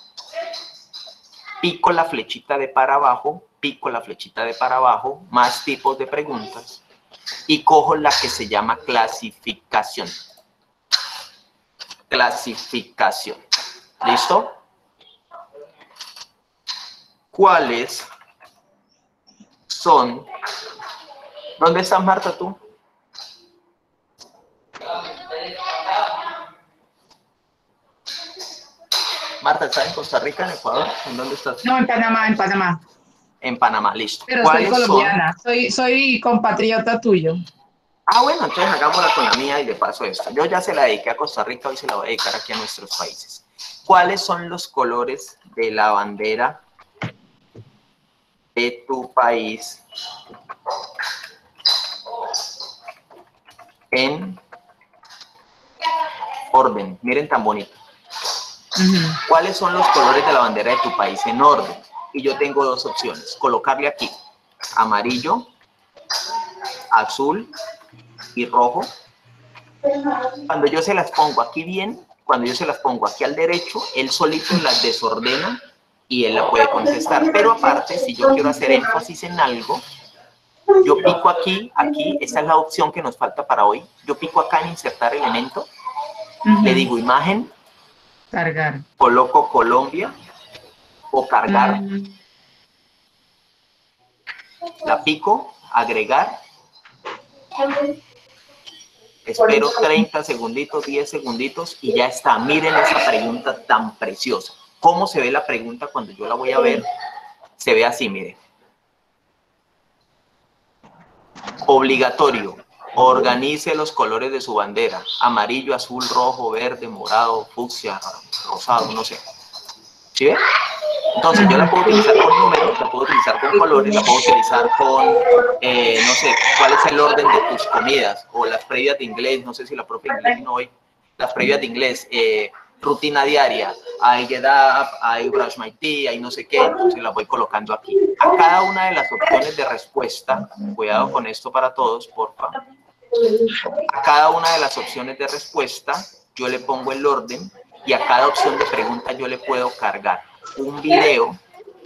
pico la flechita de para abajo, pico la flechita de para abajo, más tipos de preguntas, y cojo la que se llama clasificación. Clasificación. ¿Listo? ¿Cuáles son? ¿Dónde estás, Marta, tú? Marta, ¿estás en Costa Rica, en Ecuador? ¿En dónde estás? No, en Panamá, en Panamá. En Panamá, listo. Pero soy colombiana, soy compatriota tuyo. Ah, bueno, entonces hagámosla con la mía y de paso esto. Yo ya se la dediqué a Costa Rica, hoy se la voy a dedicar aquí a nuestros países. ¿Cuáles son los colores de la bandera de tu país en orden? Miren tan bonito. ¿Cuáles son los colores de la bandera de tu país en orden? Y yo tengo dos opciones. Colocarle aquí amarillo, azul y rojo. Cuando yo se las pongo aquí bien, cuando yo se las pongo aquí al derecho, él solito las desordena y él la puede contestar. Pero aparte, si yo quiero hacer énfasis en algo, yo pico aquí, esta es la opción que nos falta para hoy. Yo pico acá en insertar elemento, le digo imagen, cargar, coloco Colombia o cargar, la pico, agregar, espero 30 segunditos, 10 segunditos y ya está. Miren esa pregunta tan preciosa. ¿Cómo se ve la pregunta cuando yo la voy a ver? Se ve así, miren. Obligatorio. Organice los colores de su bandera. Amarillo, azul, rojo, verde, morado, fucsia, rosado, no sé. ¿Sí ven? Entonces yo la puedo utilizar con números, la puedo utilizar con colores, la puedo utilizar con, no sé, cuál es el orden de tus comidas, o las previas de inglés, no sé si la profe inglés no hoy, las previas de inglés, rutina diaria, I get up, I brush my teeth, I no sé qué, entonces las voy colocando aquí. A cada una de las opciones de respuesta, cuidado con esto para todos, porfa. A cada una de las opciones de respuesta, yo le pongo el orden y a cada opción de pregunta yo le puedo cargar un video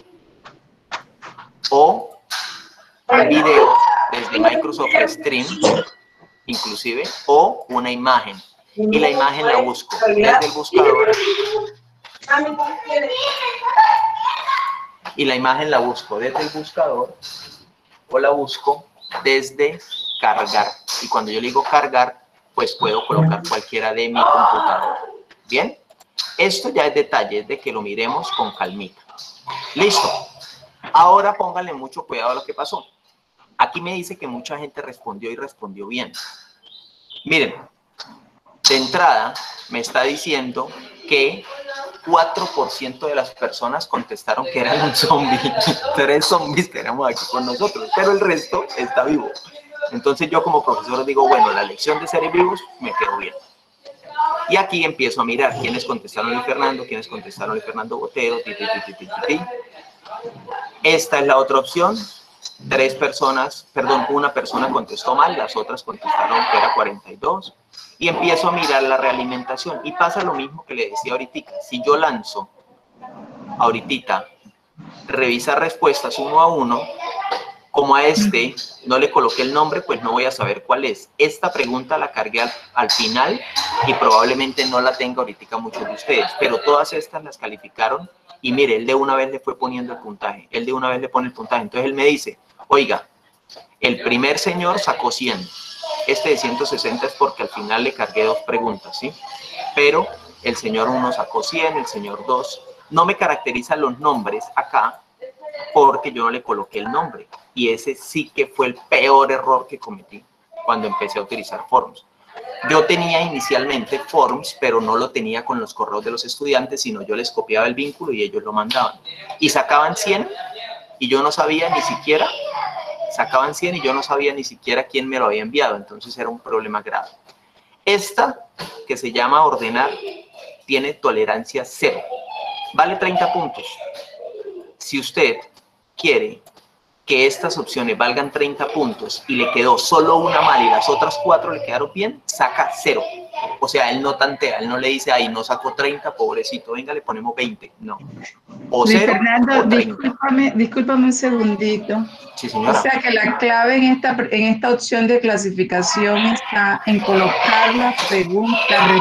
o un video desde Microsoft Stream, inclusive, o una imagen. Y la imagen la busco desde el buscador. Y la imagen la busco desde el buscador o la busco desde cargar. Y cuando yo le digo cargar, pues puedo colocar cualquiera de mi computadora. ¿Bien? Esto ya es detalle, es de que lo miremos con calmita. Listo. Ahora pónganle mucho cuidado a lo que pasó. Aquí me dice que mucha gente respondió y respondió bien. Miren, de entrada me está diciendo que 4% de las personas contestaron que eran un zombie. 3 zombies que éramos aquí con nosotros, pero el resto está vivo. Entonces yo como profesor digo, bueno, la lección de seres vivos me quedó bien. Y aquí empiezo a mirar quiénes contestaron el Fernando, quiénes contestaron el Fernando Botero, Esta es la otra opción. 3 personas, perdón, una persona contestó mal, las otras contestaron que era 42. Y empiezo a mirar la realimentación. Y pasa lo mismo que le decía ahorita. Si yo lanzo ahorita, revisar respuestas 1 a 1, como a este no le coloqué el nombre, pues no voy a saber cuál es. Esta pregunta la cargué al final y probablemente no la tenga ahorita muchos de ustedes, pero todas estas las calificaron y mire, él de una vez le fue poniendo el puntaje, él de una vez le pone el puntaje. Entonces él me dice, oiga, el primer señor sacó 100, este de 160 es porque al final le cargué 2 preguntas, ¿sí? Pero el señor 1 sacó 100, el señor 2, no me caracterizan los nombres acá, porque yo no le coloqué el nombre. Y ese sí que fue el peor error que cometí cuando empecé a utilizar Forms. Yo tenía inicialmente Forms, pero no lo tenía con los correos de los estudiantes, sino yo les copiaba el vínculo y ellos lo mandaban. Y sacaban 100 y yo no sabía ni siquiera, sacaban 100 y yo no sabía ni siquiera quién me lo había enviado. Entonces era un problema grave. Esta, que se llama ordenar, tiene tolerancia 0. Vale 30 puntos. Si usted quiere que estas opciones valgan 30 puntos y le quedó solo una mal y las otras 4 le quedaron bien, saca 0. O sea, él no tantea, él no le dice, ay, no sacó 30, pobrecito, venga, le ponemos 20. No. O 0 Fernando, o 30. discúlpame un segundito. Sí, señora. O sea que la clave en esta opción de clasificación está en colocar las preguntas,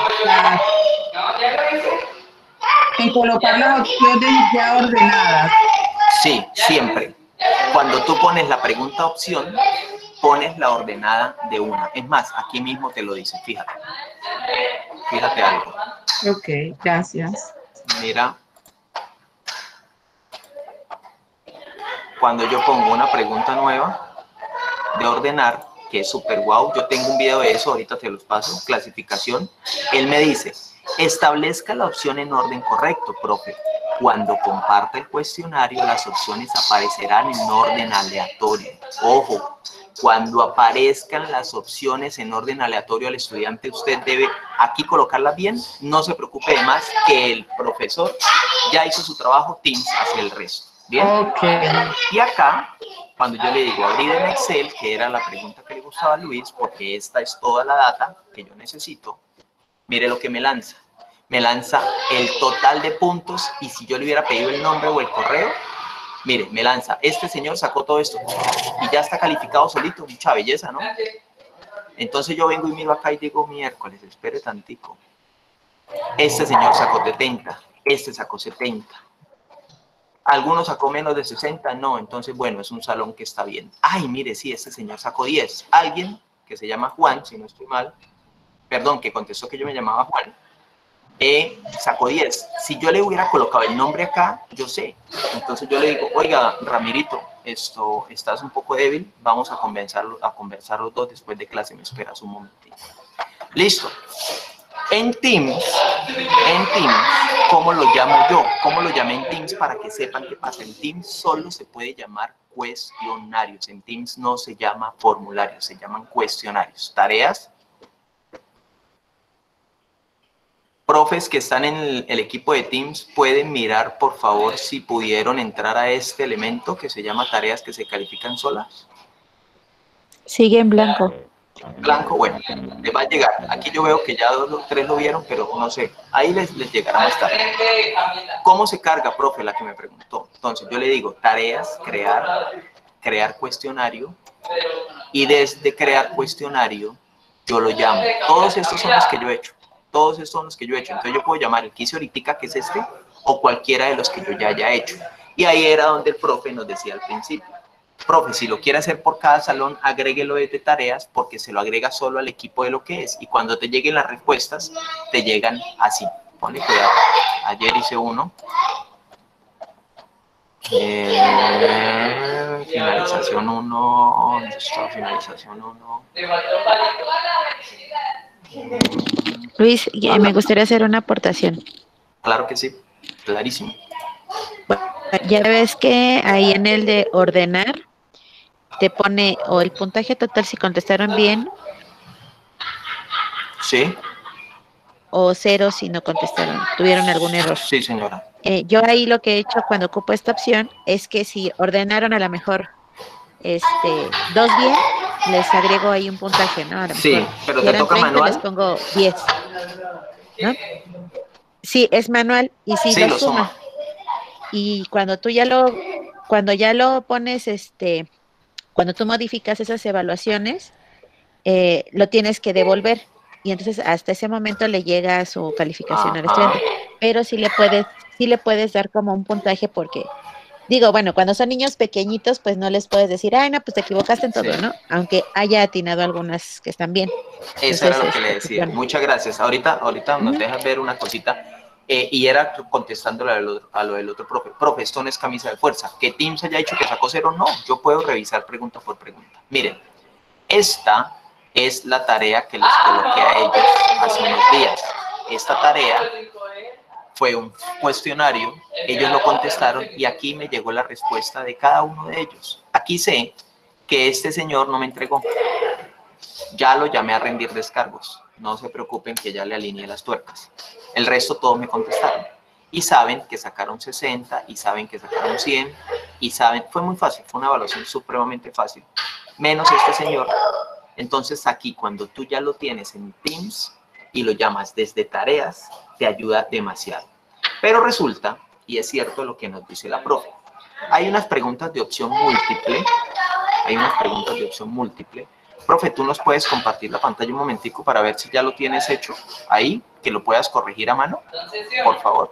en colocar las opciones ya ordenadas. Sí, siempre. Cuando tú pones la pregunta opción, pones la ordenada de una. Es más, aquí mismo te lo dice, fíjate. Fíjate algo. Ok, gracias. Mira. Cuando yo pongo una pregunta nueva de ordenar, que es súper guau, yo tengo un video de eso, ahorita te los paso, clasificación. Él me dice, establezca la opción en orden correcto, profe. Cuando comparte el cuestionario, las opciones aparecerán en orden aleatorio. Ojo, cuando aparezcan las opciones en orden aleatorio al estudiante, usted debe aquí colocarlas bien. No se preocupe de más, que el profesor ya hizo su trabajo, Teams hace el resto. ¿Bien? Okay. Y acá, cuando yo le digo abrir en Excel, que era la pregunta que le gustaba a Luis, porque esta es toda la data que yo necesito, mire lo que me lanza. Me lanza el total de puntos y si yo le hubiera pedido el nombre o el correo, mire, me lanza, este señor sacó todo esto y ya está calificado solito, mucha belleza, ¿no? Entonces yo vengo y miro acá y digo, miércoles, espere tantico. Este señor sacó 70, este sacó 70. ¿Algunos sacó menos de 60? No, entonces, bueno, es un salón que está bien. Ay, mire, sí, este señor sacó 10. Alguien que se llama Juan, si no estoy mal, perdón, que contestó que yo me llamaba Juan, sacó 10. Si yo le hubiera colocado el nombre acá, yo sé. Entonces yo le digo, oiga, Ramirito, estás un poco débil, vamos a conversar los dos después de clase, me esperas un momentito. Listo. En Teams, ¿cómo lo llamo yo? ¿Cómo lo llamé en Teams para que sepan qué pasa? En Teams solo se puede llamar cuestionarios. En Teams no se llama formularios, se llaman cuestionarios. Tareas. Profes que están en el equipo de Teams, ¿pueden mirar, por favor, si pudieron entrar a este elemento que se llama tareas que se califican solas? Sigue en blanco. Blanco, bueno, les va a llegar. Aquí yo veo que ya 2 o 3 lo vieron, pero no sé. Ahí les llegará más tarde. ¿Cómo se carga, profe? La que me preguntó. Entonces, yo le digo, tareas, crear cuestionario. Y desde crear cuestionario, yo lo llamo. Todos estos son los que yo he hecho. Todos estos son los que yo he hecho. Entonces, yo puedo llamar el que hice ahorita, que es este, o cualquiera de los que yo ya haya hecho. Y ahí era donde el profe nos decía al principio. Profe, si lo quiere hacer por cada salón, agréguelo desde tareas porque se lo agrega solo al equipo de lo que es. Y cuando te lleguen las respuestas, te llegan así. Ponle cuidado. Ayer hice uno. Finalización 1. ¿Dónde está finalización 1? Luis, me gustaría hacer una aportación. Claro que sí, clarísimo. Bueno, ya ves que ahí en el de ordenar te pone o el puntaje total si contestaron bien. Sí. O 0 si no contestaron, tuvieron algún error. Sí, señora. Yo ahí lo que he hecho cuando ocupo esta opción es que si ordenaron a lo mejor 2 bien, les agrego ahí un puntaje, ¿no? A lo sí, mejor, pero te toca 30, manual. Les pongo 10, ¿no? Sí, es manual y sí, lo suma. Y cuando tú ya lo pones, cuando tú modificas esas evaluaciones, lo tienes que devolver. Y entonces hasta ese momento le llega su calificación al estudiante. Pero sí le puedes dar como un puntaje porque, digo, bueno, cuando son niños pequeñitos, pues no les puedes decir, ay, no, pues te equivocaste en todo, sí, ¿no? Aunque haya atinado algunas que están bien. Eso era lo que le decía. Bueno. Muchas gracias. Ahorita nos dejas ver una cosita. Y era contestándole a lo del otro profe. Profe, esto no es camisa de fuerza. Que Teams haya dicho que sacó 0, no. Yo puedo revisar pregunta por pregunta. Miren, esta es la tarea que les coloqué a ellos hace unos días. Esta tarea fue un cuestionario, ellos lo contestaron y aquí me llegó la respuesta de cada uno de ellos. Aquí sé que este señor no me entregó. Ya lo llamé a rendir descargos. No se preocupen que ya le alineé las tuercas. El resto todos me contestaron. Y saben que sacaron 60, y saben que sacaron 100, y saben, fue muy fácil, fue una evaluación supremamente fácil. Menos este señor. Entonces aquí cuando tú ya lo tienes en Teams y lo llamas desde tareas, te ayuda demasiado. Pero resulta, y es cierto lo que nos dice la profe, hay unas preguntas de opción múltiple, Profe, ¿tú nos puedes compartir la pantalla un momentico para ver si ya lo tienes hecho ahí, que lo puedas corregir a mano? Por favor.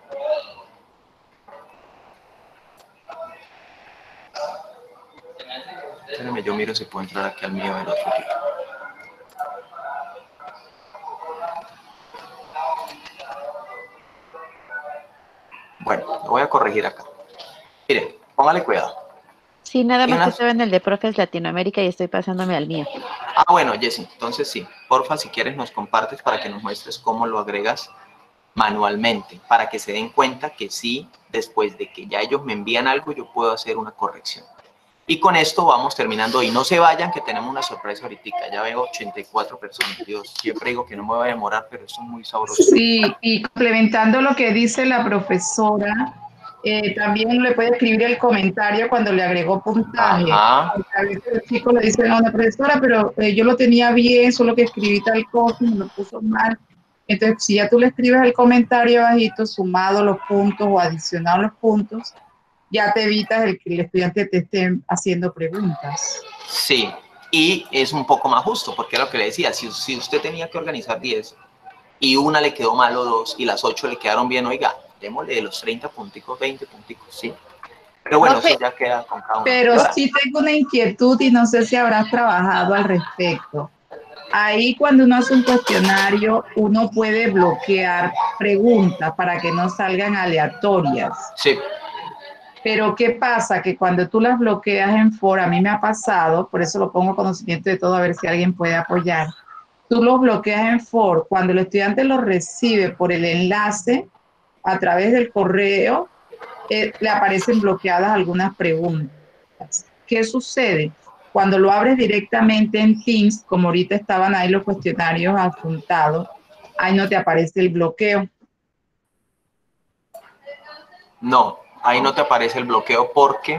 Espérame, yo miro si puedo entrar aquí al mío del otro tipo. Bueno, lo voy a corregir acá. Mire, póngale cuidado. Sí, nada más que estaba en el de Profes Latinoamérica y estoy pasándome al mío. Ah, bueno, Jessy, entonces sí. Porfa, si quieres nos compartes para que nos muestres cómo lo agregas manualmente, para que se den cuenta que sí, después de que ya ellos me envían algo, yo puedo hacer una corrección. Y con esto vamos terminando. Y no se vayan, que tenemos una sorpresa ahorita. Ya veo 84 personas. Dios, siempre digo que no me voy a demorar, pero esto es muy sabroso. Sí, y complementando lo que dice la profesora, también le puede escribir el comentario cuando le agregó puntaje. A veces el chico le dice, no, la profesora, pero yo lo tenía bien, solo que escribí tal cosa y me lo puso mal. Entonces, si ya tú le escribes el comentario abajito, sumado los puntos o adicionado los puntos, ya te evitas el que el estudiante te esté haciendo preguntas. Sí, y es un poco más justo, porque es lo que le decía, si usted tenía que organizar 10 y una le quedó mal o 2 y las 8 le quedaron bien, oiga, démosle de los 30 punticos, 20 punticos, sí. Pero bueno, eso ya queda con cada uno. Pero sí tengo una inquietud y no sé si habrás trabajado al respecto. Ahí cuando uno hace un cuestionario, uno puede bloquear preguntas para que no salgan aleatorias. Sí. Pero ¿qué pasa? Que cuando tú las bloqueas en foro, a mí me ha pasado, por eso lo pongo a conocimiento de todo, a ver si alguien puede apoyar. Tú los bloqueas en foro, cuando el estudiante lo recibe por el enlace, a través del correo, le aparecen bloqueadas algunas preguntas. ¿Qué sucede? Cuando lo abres directamente en Teams, como ahorita estaban ahí los cuestionarios adjuntados, ahí no te aparece el bloqueo. No, ahí no te aparece el bloqueo porque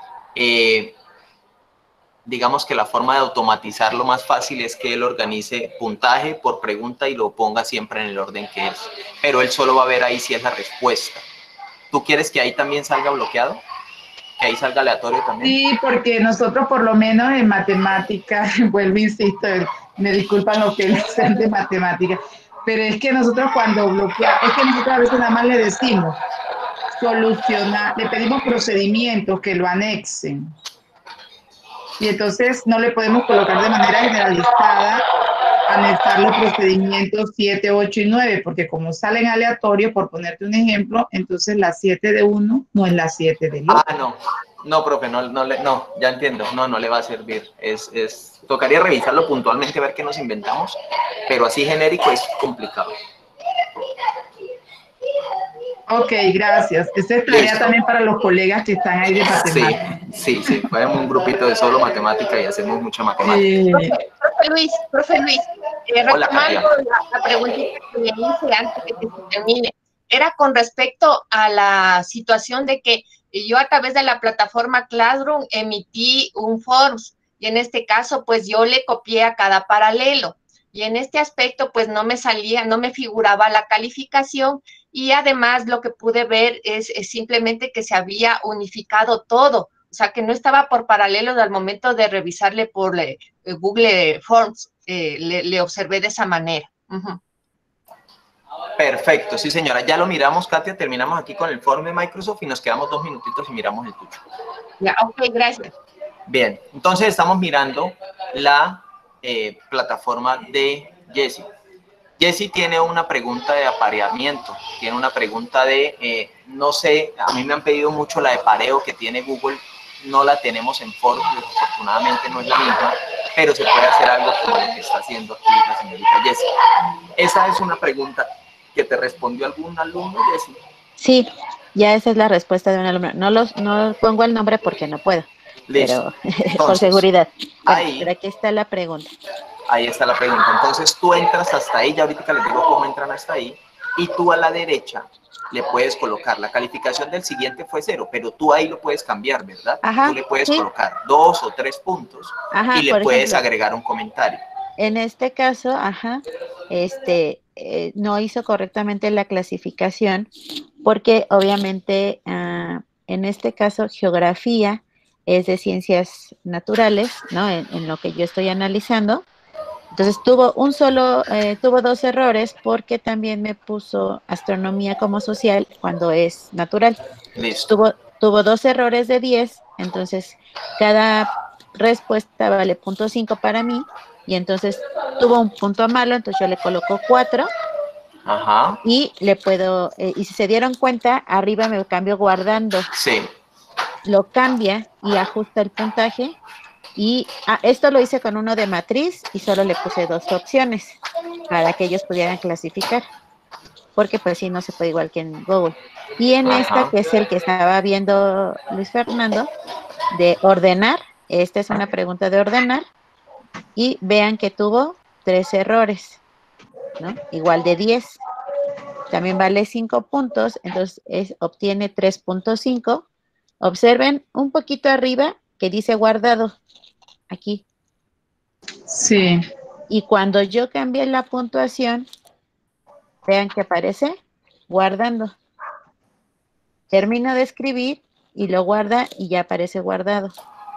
digamos que la forma de automatizarlo más fácil es que él organice puntaje por pregunta y lo ponga siempre en el orden que es. Pero él solo va a ver ahí si es la respuesta. ¿Tú quieres que ahí también salga bloqueado? ¿Que ahí salga aleatorio también? Sí, porque nosotros por lo menos en matemática, vuelvo, insisto, me disculpan los que no sean de matemática, pero es que nosotros cuando bloqueamos, es que nosotros a veces nada más le decimos solucionar, le pedimos procedimientos que lo anexen. Y entonces no le podemos colocar de manera generalizada, anexar los procedimientos 7, 8 y 9, porque como salen aleatorios, por ponerte un ejemplo, entonces la 7 de uno no es la 7 del otro. Ah, no. No, profe, ya entiendo, no le va a servir. Tocaría revisarlo puntualmente, ver qué nos inventamos, pero así genérico es complicado. Ok, gracias. Esta es tarea también para los colegas que están ahí de matemáticas. Sí, ponemos un grupito de solo matemática y hacemos mucha matemática. Sí. Profe Luis, retomando la preguntita que me hice antes de que se termine, era con respecto a la situación de que yo a través de la plataforma Classroom emití un Forms y en este caso pues yo le copié a cada paralelo y en este aspecto pues no me figuraba la calificación y además lo que pude ver es simplemente que se había unificado todo, o sea que no estaba por paralelos al momento de revisarle por Google Forms, le observé de esa manera. Perfecto, sí señora, ya lo miramos, Katia, terminamos aquí con el form de Microsoft y nos quedamos 2 minutitos y miramos el tuyo. Ya, ok, gracias. Bien, entonces estamos mirando la plataforma de Jessie. Jessie tiene una pregunta de apareamiento, tiene una pregunta de, no sé, a mí me han pedido mucho la de pareo que tiene Google, no la tenemos en Forms, afortunadamente no es la misma, pero se puede hacer algo como lo que está haciendo aquí la señorita Jessie. Esa es una pregunta que te respondió algún alumno, Jessie. Sí, ya esa es la respuesta de un alumno. No pongo el nombre porque no puedo, listo. Pero Entonces, por seguridad. Bueno, ahí, pero aquí está la pregunta. Ahí está la pregunta. Entonces tú entras hasta ahí, ya ahorita les digo cómo entran hasta ahí, y tú a la derecha le puedes colocar, la calificación del siguiente fue 0, pero tú ahí lo puedes cambiar, ¿verdad? Ajá, tú le puedes colocar 2 o 3 puntos y le puedes agregar un comentario. En este caso, no hizo correctamente la clasificación porque obviamente en este caso geografía es de ciencias naturales, ¿no? En lo que yo estoy analizando. Entonces tuvo 2 errores porque también me puso astronomía como social cuando es natural. Listo. Tuvo 2 errores de 10, entonces cada respuesta vale 0.5 para mí y entonces tuvo un punto malo, entonces yo le coloco 4. Ajá. Y le puedo, y si se dieron cuenta, arriba me cambio guardando. Sí. Lo cambia y ajusta el puntaje. Y esto lo hice con uno de matriz y solo le puse 2 opciones para que ellos pudieran clasificar. Porque pues sí, no se puede igual que en Google. Y en esta, que es el que estaba viendo Luis Fernando, de ordenar, esta es una pregunta de ordenar, y vean que tuvo 3 errores, ¿no? Igual de 10. También vale 5 puntos, entonces obtiene 3.5. Observen un poquito arriba que dice guardado, aquí. Sí. Y cuando yo cambié la puntuación, vean que aparece guardando. Termino de escribir y lo guarda y ya aparece guardado.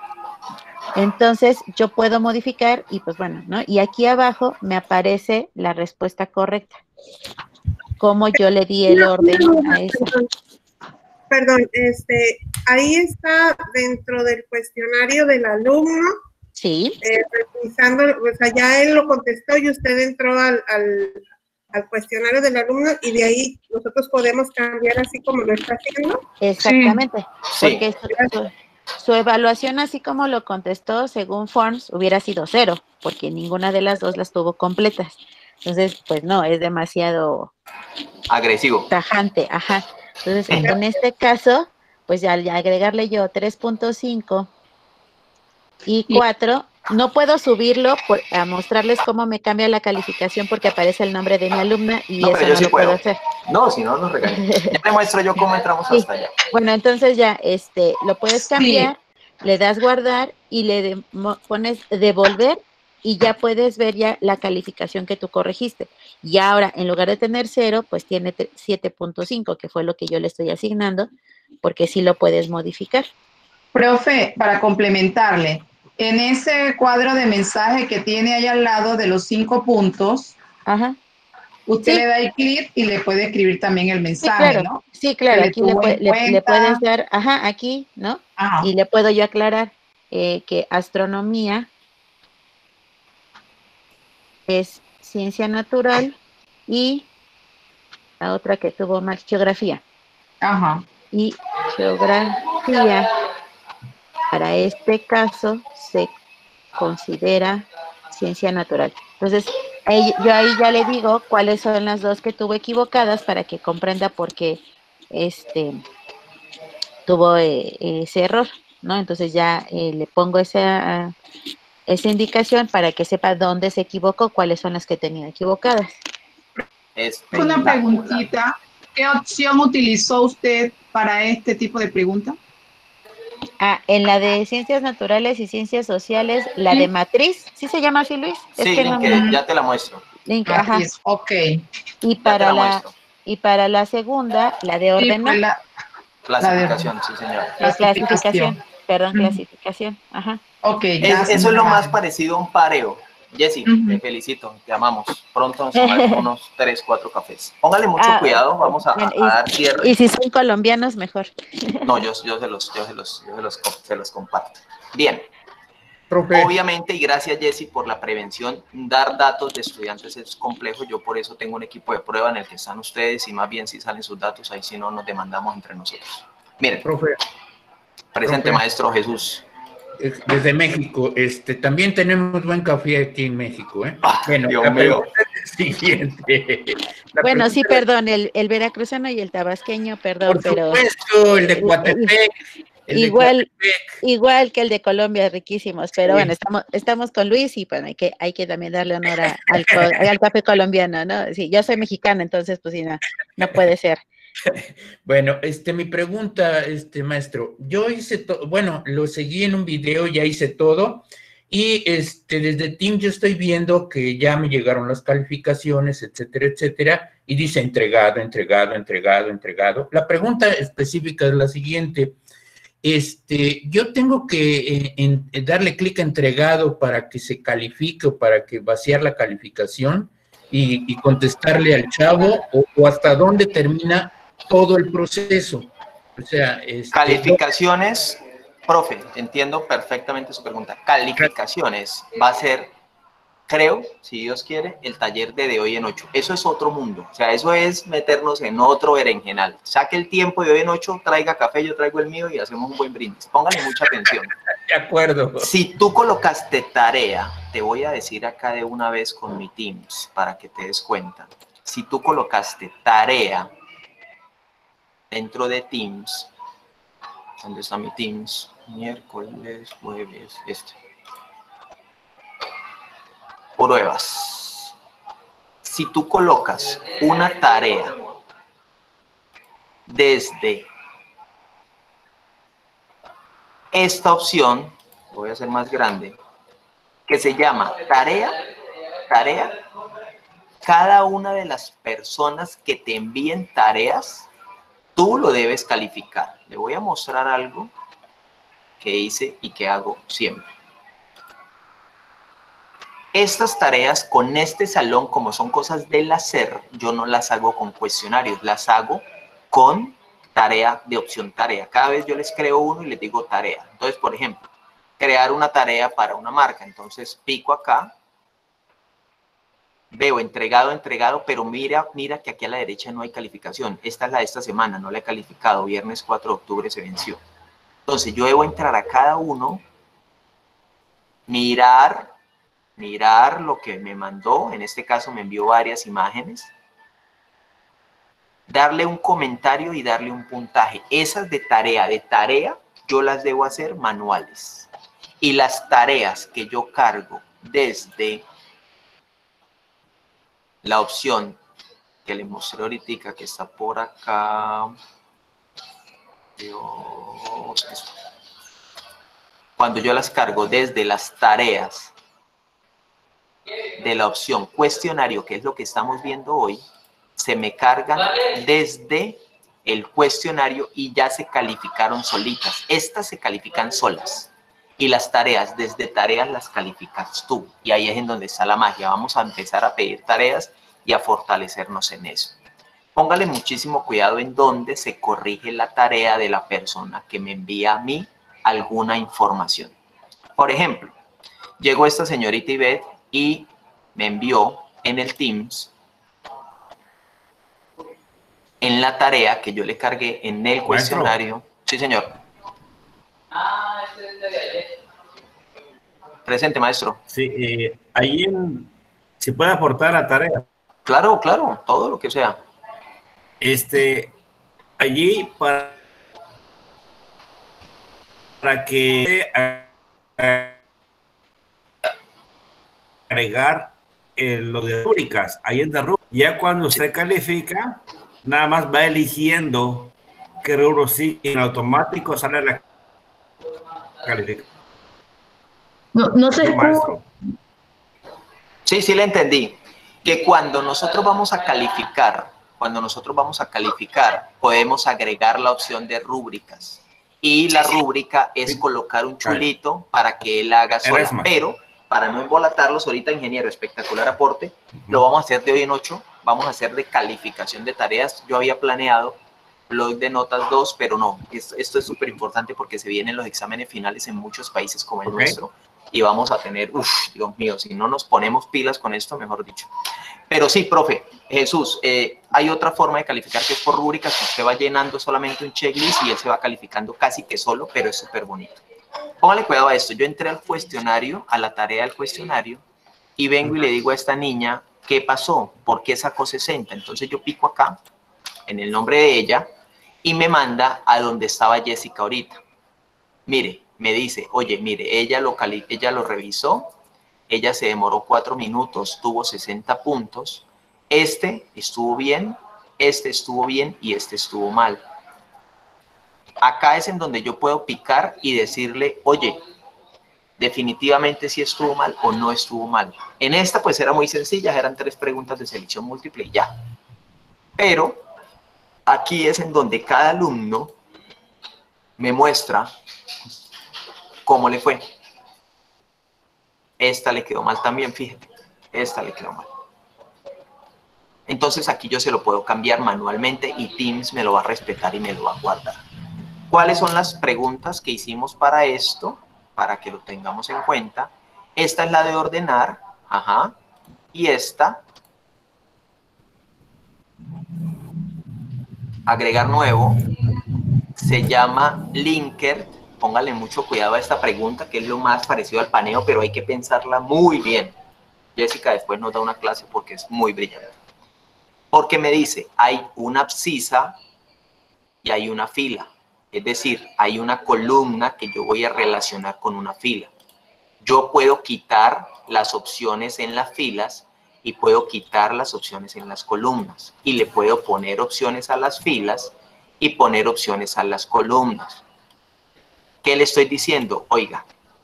Entonces yo puedo modificar y pues bueno, ¿no? Y aquí abajo me aparece la respuesta correcta. Cómo yo le di el orden a eso. Perdón, ahí está dentro del cuestionario del alumno. Sí. Revisando, o sea, ya él lo contestó y usted entró al cuestionario del alumno y de ahí nosotros podemos cambiar así como lo está haciendo. Exactamente. Sí. Porque su evaluación, así como lo contestó según Forms, hubiera sido 0, porque ninguna de las dos las tuvo completas. Entonces, pues no, es demasiado agresivo. Tajante, ajá. Entonces, en este caso, pues ya al agregarle yo 3.5 y 4, no puedo subirlo a mostrarles cómo me cambia la calificación porque aparece el nombre de mi alumna y no, eso no lo puedo hacer. No, si no nos regañan. Ya te muestro yo cómo entramos hasta allá. Bueno, entonces ya lo puedes cambiar, le das guardar y le pones devolver y ya puedes ver ya la calificación que tú corregiste. Y ahora, en lugar de tener 0, pues tiene 7.5, que fue lo que yo le estoy asignando, porque sí lo puedes modificar. Profe, para complementarle, en ese cuadro de mensaje que tiene ahí al lado de los 5 puntos, ajá, usted le da el clic y le puede escribir también el mensaje, sí, claro, ¿no? Sí, claro, aquí le puedes dar, ajá, aquí, ¿no? Ajá. Y le puedo yo aclarar que astronomía es ciencia natural y la otra que tuvo más geografía. Ajá. Y geografía para este caso se considera ciencia natural. Entonces, yo ahí ya le digo cuáles son las dos que tuvo equivocadas para que comprenda por qué tuvo ese error, ¿no? Entonces ya le pongo esa indicación para que sepa dónde se equivocó, cuáles son las que tenía equivocadas. Una preguntita. ¿Qué opción utilizó usted para este tipo de pregunta? En la de ciencias naturales y ciencias sociales, la de matriz, ¿sí se llama así, Luis? Sí, ya te la muestro. Ajá. Ok. Y para la segunda, la de orden. Clasificación, sí, señor. Clasificación. Perdón, clasificación. Ajá. Ok, eso es lo más parecido a un pareo. Jessy, te felicito, te amamos. Pronto nos tomamos unos 3, 4 cafés. Póngale mucho cuidado, vamos a dar cierre. Y si son colombianos, mejor. No, yo se los comparto. Bien. Profe. Obviamente, y gracias Jessy por la prevención, dar datos de estudiantes es complejo. Yo por eso tengo un equipo de prueba en el que están ustedes y más bien si salen sus datos, ahí si no nos demandamos entre nosotros. Miren, profe, presente maestro Jesús. Desde México, también tenemos buen café aquí en México, ¿eh? Bueno, Dios mío. Siguiente. Bueno, sí, perdón, el veracruzano y el tabasqueño, perdón, por supuesto, el de Coatepec. Igual que el de Colombia, riquísimos, pero bueno, estamos con Luis y bueno, hay que también darle honor al café colombiano, ¿no? Sí, yo soy mexicana, entonces pues sí, no puede ser. Bueno, mi pregunta, maestro, yo hice todo, bueno, lo seguí en un video, ya hice todo, y desde Teams yo estoy viendo que ya me llegaron las calificaciones, etcétera, etcétera, y dice entregado. La pregunta específica es la siguiente. Yo tengo que darle clic a entregado para que se califique o para que vaciar la calificación y contestarle al chavo o hasta dónde termina todo el proceso. O sea, calificaciones, profe, entiendo perfectamente su pregunta. Calificaciones va a ser, creo, si Dios quiere, el taller de hoy en 8. Eso es otro mundo. O sea, eso es meternos en otro berenjenal. Saque el tiempo de hoy en 8, traiga café, yo traigo el mío y hacemos un buen brindis. Póngale mucha atención. De acuerdo. Si tú colocaste tarea, te voy a decir acá de una vez con mi Teams para que te des cuenta. Si tú colocaste tarea dentro de Teams, ¿dónde está mi Teams? Miércoles, jueves, pruebas. Si tú colocas una tarea desde esta opción, voy a hacer más grande, que se llama tarea, cada una de las personas que te envíen tareas, tú lo debes calificar. Le voy a mostrar algo que hice y que hago siempre. Estas tareas con este salón, como son cosas del hacer, yo no las hago con cuestionarios, las hago con tarea de opción tarea. Cada vez yo les creo uno y les digo tarea. Entonces, por ejemplo, crear una tarea para una marca. Entonces, pico acá. Veo entregado, pero mira que aquí a la derecha no hay calificación. Esta es la de esta semana, no la he calificado. Viernes 4 de octubre se venció. Entonces yo debo entrar a cada uno, mirar lo que me mandó. En este caso me envió varias imágenes. Darle un comentario y darle un puntaje. Esas de tarea, yo las debo hacer manuales. Y las tareas que yo cargo desde la opción que les mostré ahorita, que está por acá. Cuando yo las cargo desde las tareas de la opción cuestionario, que es lo que estamos viendo hoy, se me cargan desde el cuestionario y ya se calificaron solitas. Estas se califican solas. Y las tareas, desde tareas las calificas tú. Y ahí es en donde está la magia. Vamos a empezar a pedir tareas y a fortalecernos en eso. Póngale muchísimo cuidado en dónde se corrige la tarea de la persona que me envía a mí alguna información. Por ejemplo, llegó esta señorita Ivette y me envió en el Teams, en la tarea que yo le cargué en el cuestionario. Sí, señor. Presente, maestro. Sí, ahí se puede aportar a tarea. Claro, claro, todo lo que sea. Allí para que agregar lo de rúbricas, ahí en la rúbrica. Ya cuando usted califica, nada más va eligiendo qué rubro sí, en automático sale la calificación. No sé. Sí, sí le entendí. Que cuando nosotros vamos a calificar, podemos agregar la opción de rúbricas. Y la rúbrica es colocar un chulito para que él haga sola. Pero, para no embolatarlos, ahorita, ingeniero, espectacular aporte, lo vamos a hacer de hoy en 8. Vamos a hacer de calificación de tareas. Yo había planeado blog de notas 2, pero no. Esto es súper importante porque se vienen los exámenes finales en muchos países como el nuestro. Y vamos a tener, Dios mío, si no nos ponemos pilas con esto, mejor dicho. Pero sí, profe, Jesús, hay otra forma de calificar que es por rúbricas, que usted va llenando solamente un checklist y él se va calificando casi que solo, pero es súper bonito. Póngale cuidado a esto. Yo entré al cuestionario, a la tarea del cuestionario, y vengo y le digo a esta niña, ¿qué pasó? ¿Por qué sacó 60? Entonces yo pico acá, en el nombre de ella, y me manda a donde estaba Jessica ahorita. Mire, me dice, oye, mire, ella lo revisó, ella se demoró 4 minutos, tuvo 60 puntos, este estuvo bien y este estuvo mal. Acá es en donde yo puedo picar y decirle, oye, definitivamente si estuvo mal o no estuvo mal. En esta pues era muy sencilla, eran 3 preguntas de selección múltiple y ya. Pero aquí es en donde cada alumno me muestra cómo le fue. Esta le quedó mal también, fíjate. Esta le quedó mal. Entonces aquí yo se lo puedo cambiar manualmente y Teams me lo va a respetar y me lo va a guardar. ¿Cuáles son las preguntas que hicimos para esto? Para que lo tengamos en cuenta. Esta es la de ordenar. Ajá. Y esta, agregar nuevo, se llama linker. Póngale mucho cuidado a esta pregunta, que es lo más parecido al paneo, pero hay que pensarla muy bien. Jessica después nos da una clase porque es muy brillante. Porque me dice, hay una abscisa y hay una fila. Es decir, hay una columna que yo voy a relacionar con una fila. Yo puedo quitar las opciones en las filas y puedo quitar las opciones en las columnas. Y le puedo poner opciones a las filas y poner opciones a las columnas. ¿Qué le estoy diciendo? Oiga,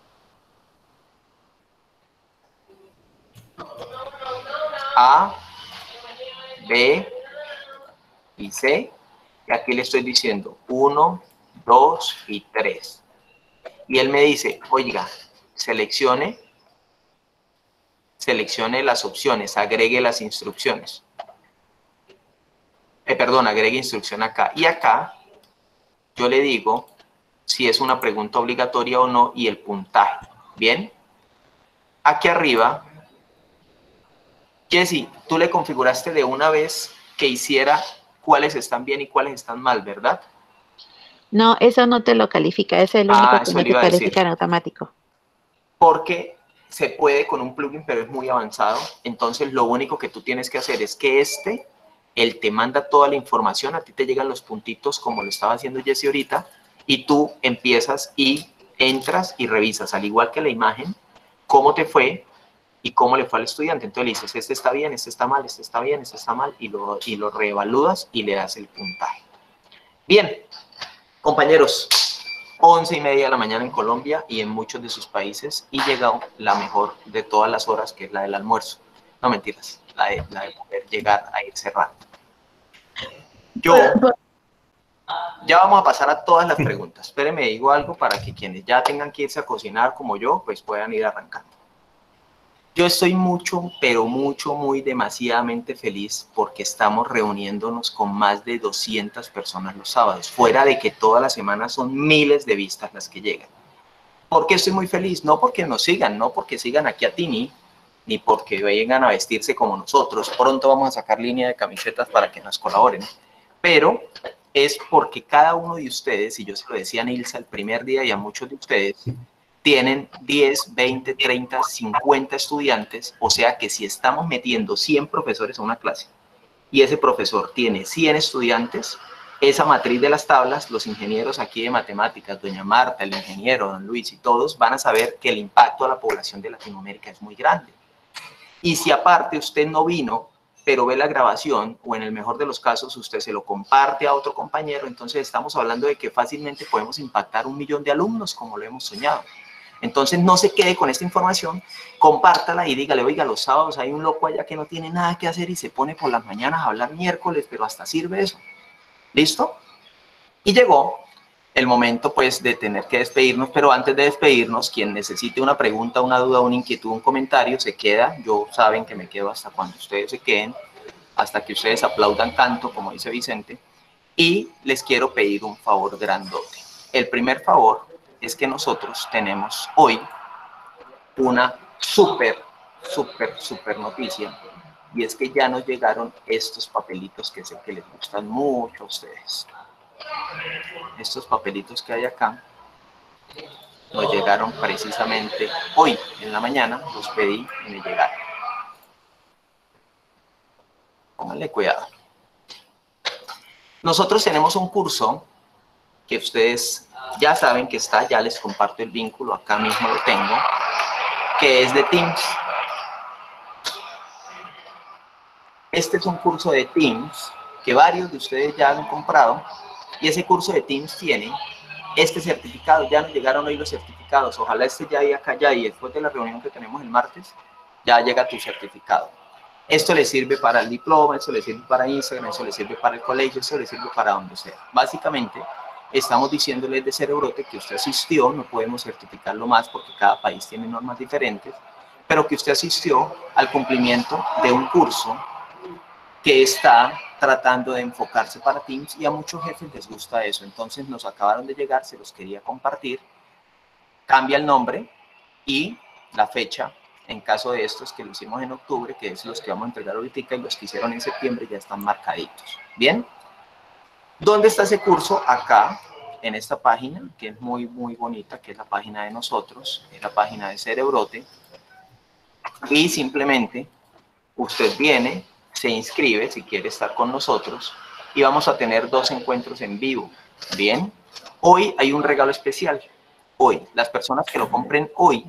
A, B y C, y aquí le estoy diciendo 1, 2 y 3. Y él me dice, oiga, seleccione las opciones, agregue las instrucciones. Agregue instrucción acá. Y acá yo le digo si es una pregunta obligatoria o no y el puntaje. ¿Bien? Aquí arriba, Jessy, tú le configuraste de una vez que hiciera cuáles están bien y cuáles están mal, ¿verdad? No, eso no te lo califica, es el único que no te califica en automático. Porque se puede con un plugin, pero es muy avanzado. Entonces, lo único que tú tienes que hacer es que él te manda toda la información, a ti te llegan los puntitos como lo estaba haciendo Jessy ahorita, y tú empiezas y entras y revisas, al igual que la imagen, cómo te fue y cómo le fue al estudiante. Entonces le dices, este está bien, este está mal, este está bien, este está mal, y lo reevalúas y le das el puntaje. Bien, compañeros, 11:30 de la mañana en Colombia y en muchos de sus países, y llegó la mejor de todas las horas, que es la del almuerzo. No, mentiras, la de poder llegar a ir cerrando. Ya vamos a pasar a todas las preguntas. Espérenme, digo algo para que quienes ya tengan que irse a cocinar como yo, pues puedan ir arrancando. Yo estoy muy demasiadamente feliz porque estamos reuniéndonos con más de 200 personas los sábados, fuera de que toda la semana son miles de vistas las que llegan. ¿Por qué estoy muy feliz? No porque nos sigan, no porque sigan aquí a Tini, ni porque vengan a vestirse como nosotros. Pronto vamos a sacar línea de camisetas para que nos colaboren. Pero es porque cada uno de ustedes, y yo se lo decía a Nilsa el primer día y a muchos de ustedes, tienen 10, 20, 30, 50 estudiantes, o sea que si estamos metiendo 100 profesores a una clase y ese profesor tiene 100 estudiantes, esa matriz de las tablas, los ingenieros aquí de matemáticas, doña Marta, el ingeniero, don Luis y todos van a saber que el impacto a la población de Latinoamérica es muy grande. Y si aparte usted no vino, pero ve la grabación, o en el mejor de los casos usted se lo comparte a otro compañero, entonces estamos hablando de que fácilmente podemos impactar 1 millón de alumnos como lo hemos soñado. Entonces no se quede con esta información, compártala y dígale, oiga, los sábados hay un loco allá que no tiene nada que hacer y se pone por las mañanas a hablar miércoles, pero hasta sirve eso. ¿Listo? Y llegó el momento pues de tener que despedirnos, pero antes de despedirnos, quien necesite una pregunta, una duda, una inquietud, un comentario, se queda. Yo saben que me quedo hasta cuando ustedes se queden, hasta que ustedes aplaudan tanto, como dice Vicente, y les quiero pedir un favor grandote. El primer favor es que nosotros tenemos hoy una súper noticia, y es que ya nos llegaron estos papelitos que sé que les gustan mucho a ustedes. Estos papelitos que hay acá nos llegaron precisamente hoy en la mañana, los pedí y me llegaron. Pónganle cuidado. Nosotros tenemos un curso que ustedes ya saben que está, ya les comparto el vínculo, acá mismo lo tengo, que es de Teams. Este es un curso de Teams que varios de ustedes ya han comprado, y ese curso de Teams tiene este certificado. Ya nos llegaron hoy los certificados, ojalá este ya y acá ya, y después de la reunión que tenemos el martes, ya llega tu certificado. Esto le sirve para el diploma, esto le sirve para Instagram, esto le sirve para el colegio, esto le sirve para donde sea. Básicamente, estamos diciéndole de Cerebrote que usted asistió, no podemos certificarlo más porque cada país tiene normas diferentes, pero que usted asistió al cumplimiento de un curso que está tratando de enfocarse para Teams, y a muchos jefes les gusta eso. Entonces nos acabaron de llegar, se los quería compartir. Cambia el nombre y la fecha, en caso de estos que lo hicimos en octubre, que es los que vamos a entregar ahorita, y los que hicieron en septiembre ya están marcaditos. Bien, ¿dónde está ese curso? Acá, en esta página, que es muy bonita, que es la página de nosotros, es la página de Cerebrote, y simplemente usted viene, se inscribe si quiere estar con nosotros, y vamos a tener 2 encuentros en vivo. Bien, hoy hay un regalo especial. Hoy, las personas que lo compren hoy,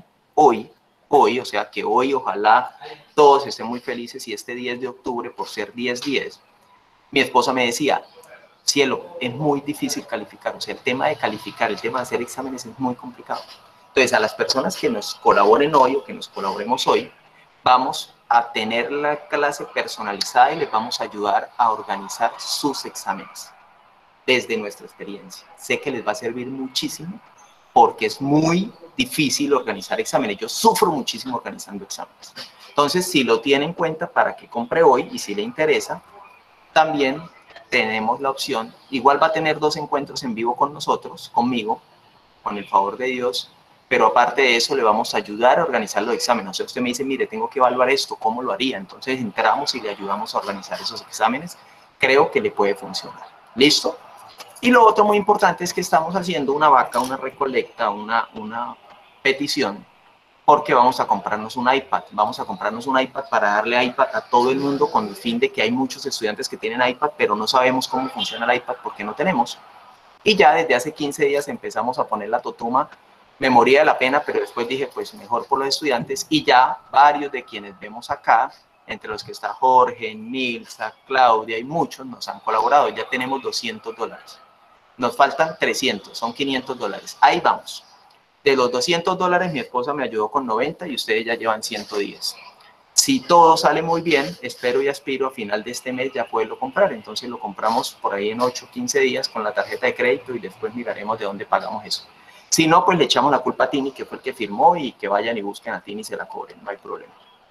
o sea que hoy ojalá todos estén muy felices, y este 10 de octubre, por ser 10-10, mi esposa me decía, cielo, es muy difícil calificar, o sea, el tema de calificar, el tema de hacer exámenes es muy complicado. Entonces, a las personas que nos colaboren hoy o que nos colaboremos hoy, vamos a tener la clase personalizada y les vamos a ayudar a organizar sus exámenes desde nuestra experiencia. Sé que les va a servir muchísimo porque es muy difícil organizar exámenes. Yo sufro muchísimo organizando exámenes. Entonces, si lo tiene en cuenta para que compre hoy, y si le interesa, también tenemos la opción. Igual va a tener 2 encuentros en vivo con nosotros, conmigo, con el favor de Dios, pero aparte de eso le vamos a ayudar a organizar los exámenes. O sea, usted me dice, mire, tengo que evaluar esto, ¿cómo lo haría? Entonces entramos y le ayudamos a organizar esos exámenes. Creo que le puede funcionar. ¿Listo? Y lo otro muy importante es que estamos haciendo una vaca, una recolecta, una petición, porque vamos a comprarnos un iPad. Vamos a comprarnos un iPad para darle iPad a todo el mundo, con el fin de que hay muchos estudiantes que tienen iPad, pero no sabemos cómo funciona el iPad porque no tenemos. Y ya desde hace 15 días empezamos a poner la totuma. Me moría de la pena, pero después dije, pues mejor por los estudiantes, y ya varios de quienes vemos acá, entre los que está Jorge, Nilsa, Claudia y muchos, nos han colaborado. Ya tenemos $200. Nos faltan 300, son $500. Ahí vamos. De los $200, mi esposa me ayudó con 90 y ustedes ya llevan 110. Si todo sale muy bien, espero y aspiro a final de este mes ya poderlo comprar. Entonces lo compramos por ahí en 8 o 15 días con la tarjeta de crédito, y después miraremos de dónde pagamos eso. Si no, pues le echamos la culpa a Tini, que fue el que firmó, y que vayan y busquen a Tini y se la cobren, no hay problema.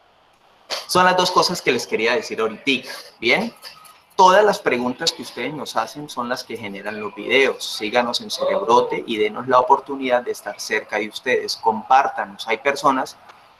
Son las 2 cosas que les quería decir ahorita. Bien, todas las preguntas que ustedes nos hacen son las que generan los videos. Síganos en Cerebrote y denos la oportunidad de estar cerca de ustedes. Compártanos. Hay personas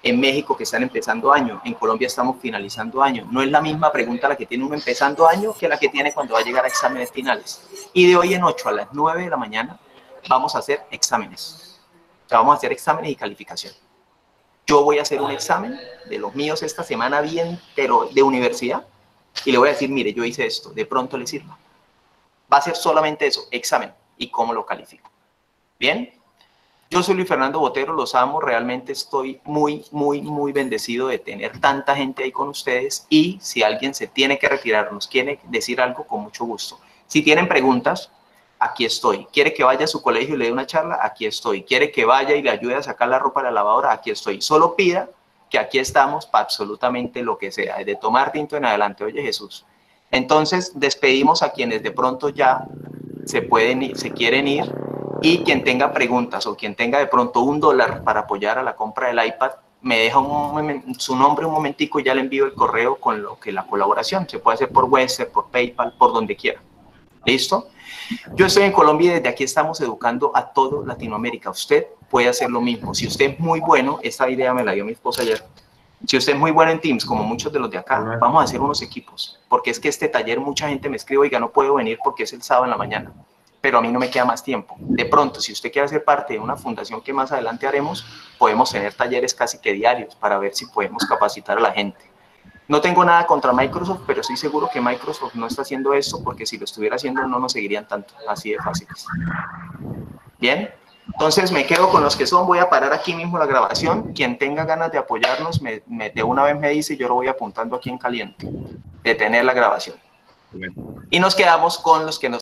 en México que están empezando año, en Colombia estamos finalizando año. No es la misma pregunta la que tiene uno empezando año que la que tiene cuando va a llegar a exámenes finales. Y de hoy en 8 a las 9 de la mañana vamos a hacer exámenes. O sea, vamos a hacer exámenes y calificación. Yo voy a hacer un examen de los míos esta semana bien, pero de universidad, y le voy a decir, mire, yo hice esto, de pronto le sirva. Va a ser solamente eso, examen, y cómo lo califico. ¿Bien? Yo soy Luis Fernando Botero, los amo, realmente estoy muy bendecido de tener tanta gente ahí con ustedes, y si alguien se tiene que retirar, nos quiere decir algo, con mucho gusto. Si tienen preguntas, aquí estoy. ¿Quiere que vaya a su colegio y le dé una charla? Aquí estoy. ¿Quiere que vaya y le ayude a sacar la ropa de la lavadora? Aquí estoy. Solo pida que aquí estamos para absolutamente lo que sea, desde tomar tinto en adelante. Oye, Jesús. Entonces, despedimos a quienes de pronto ya se quieren ir, y quien tenga preguntas o quien tenga de pronto $1 para apoyar a la compra del iPad, me deja su nombre un momentico y ya le envío el correo con lo que la colaboración. Se puede hacer por Western, por PayPal, por donde quiera. ¿Listo? Yo estoy en Colombia y desde aquí estamos educando a todo Latinoamérica. Usted puede hacer lo mismo. Si usted es muy bueno, esta idea me la dio mi esposa ayer. Si usted es muy bueno en Teams, como muchos de los de acá, vamos a hacer unos equipos. Porque es que este taller mucha gente me escribe, oiga, no puedo venir porque es el sábado en la mañana. Pero a mí no me queda más tiempo. De pronto, si usted quiere ser parte de una fundación que más adelante haremos, podemos tener talleres casi que diarios para ver si podemos capacitar a la gente. No tengo nada contra Microsoft, pero estoy seguro que Microsoft no está haciendo esto, porque si lo estuviera haciendo no nos seguirían tanto, así de fácil. Bien, entonces me quedo con los que son, voy a parar aquí mismo la grabación. Quien tenga ganas de apoyarnos, de una vez me dice, yo lo voy apuntando aquí en caliente, detener la grabación. Y nos quedamos con los que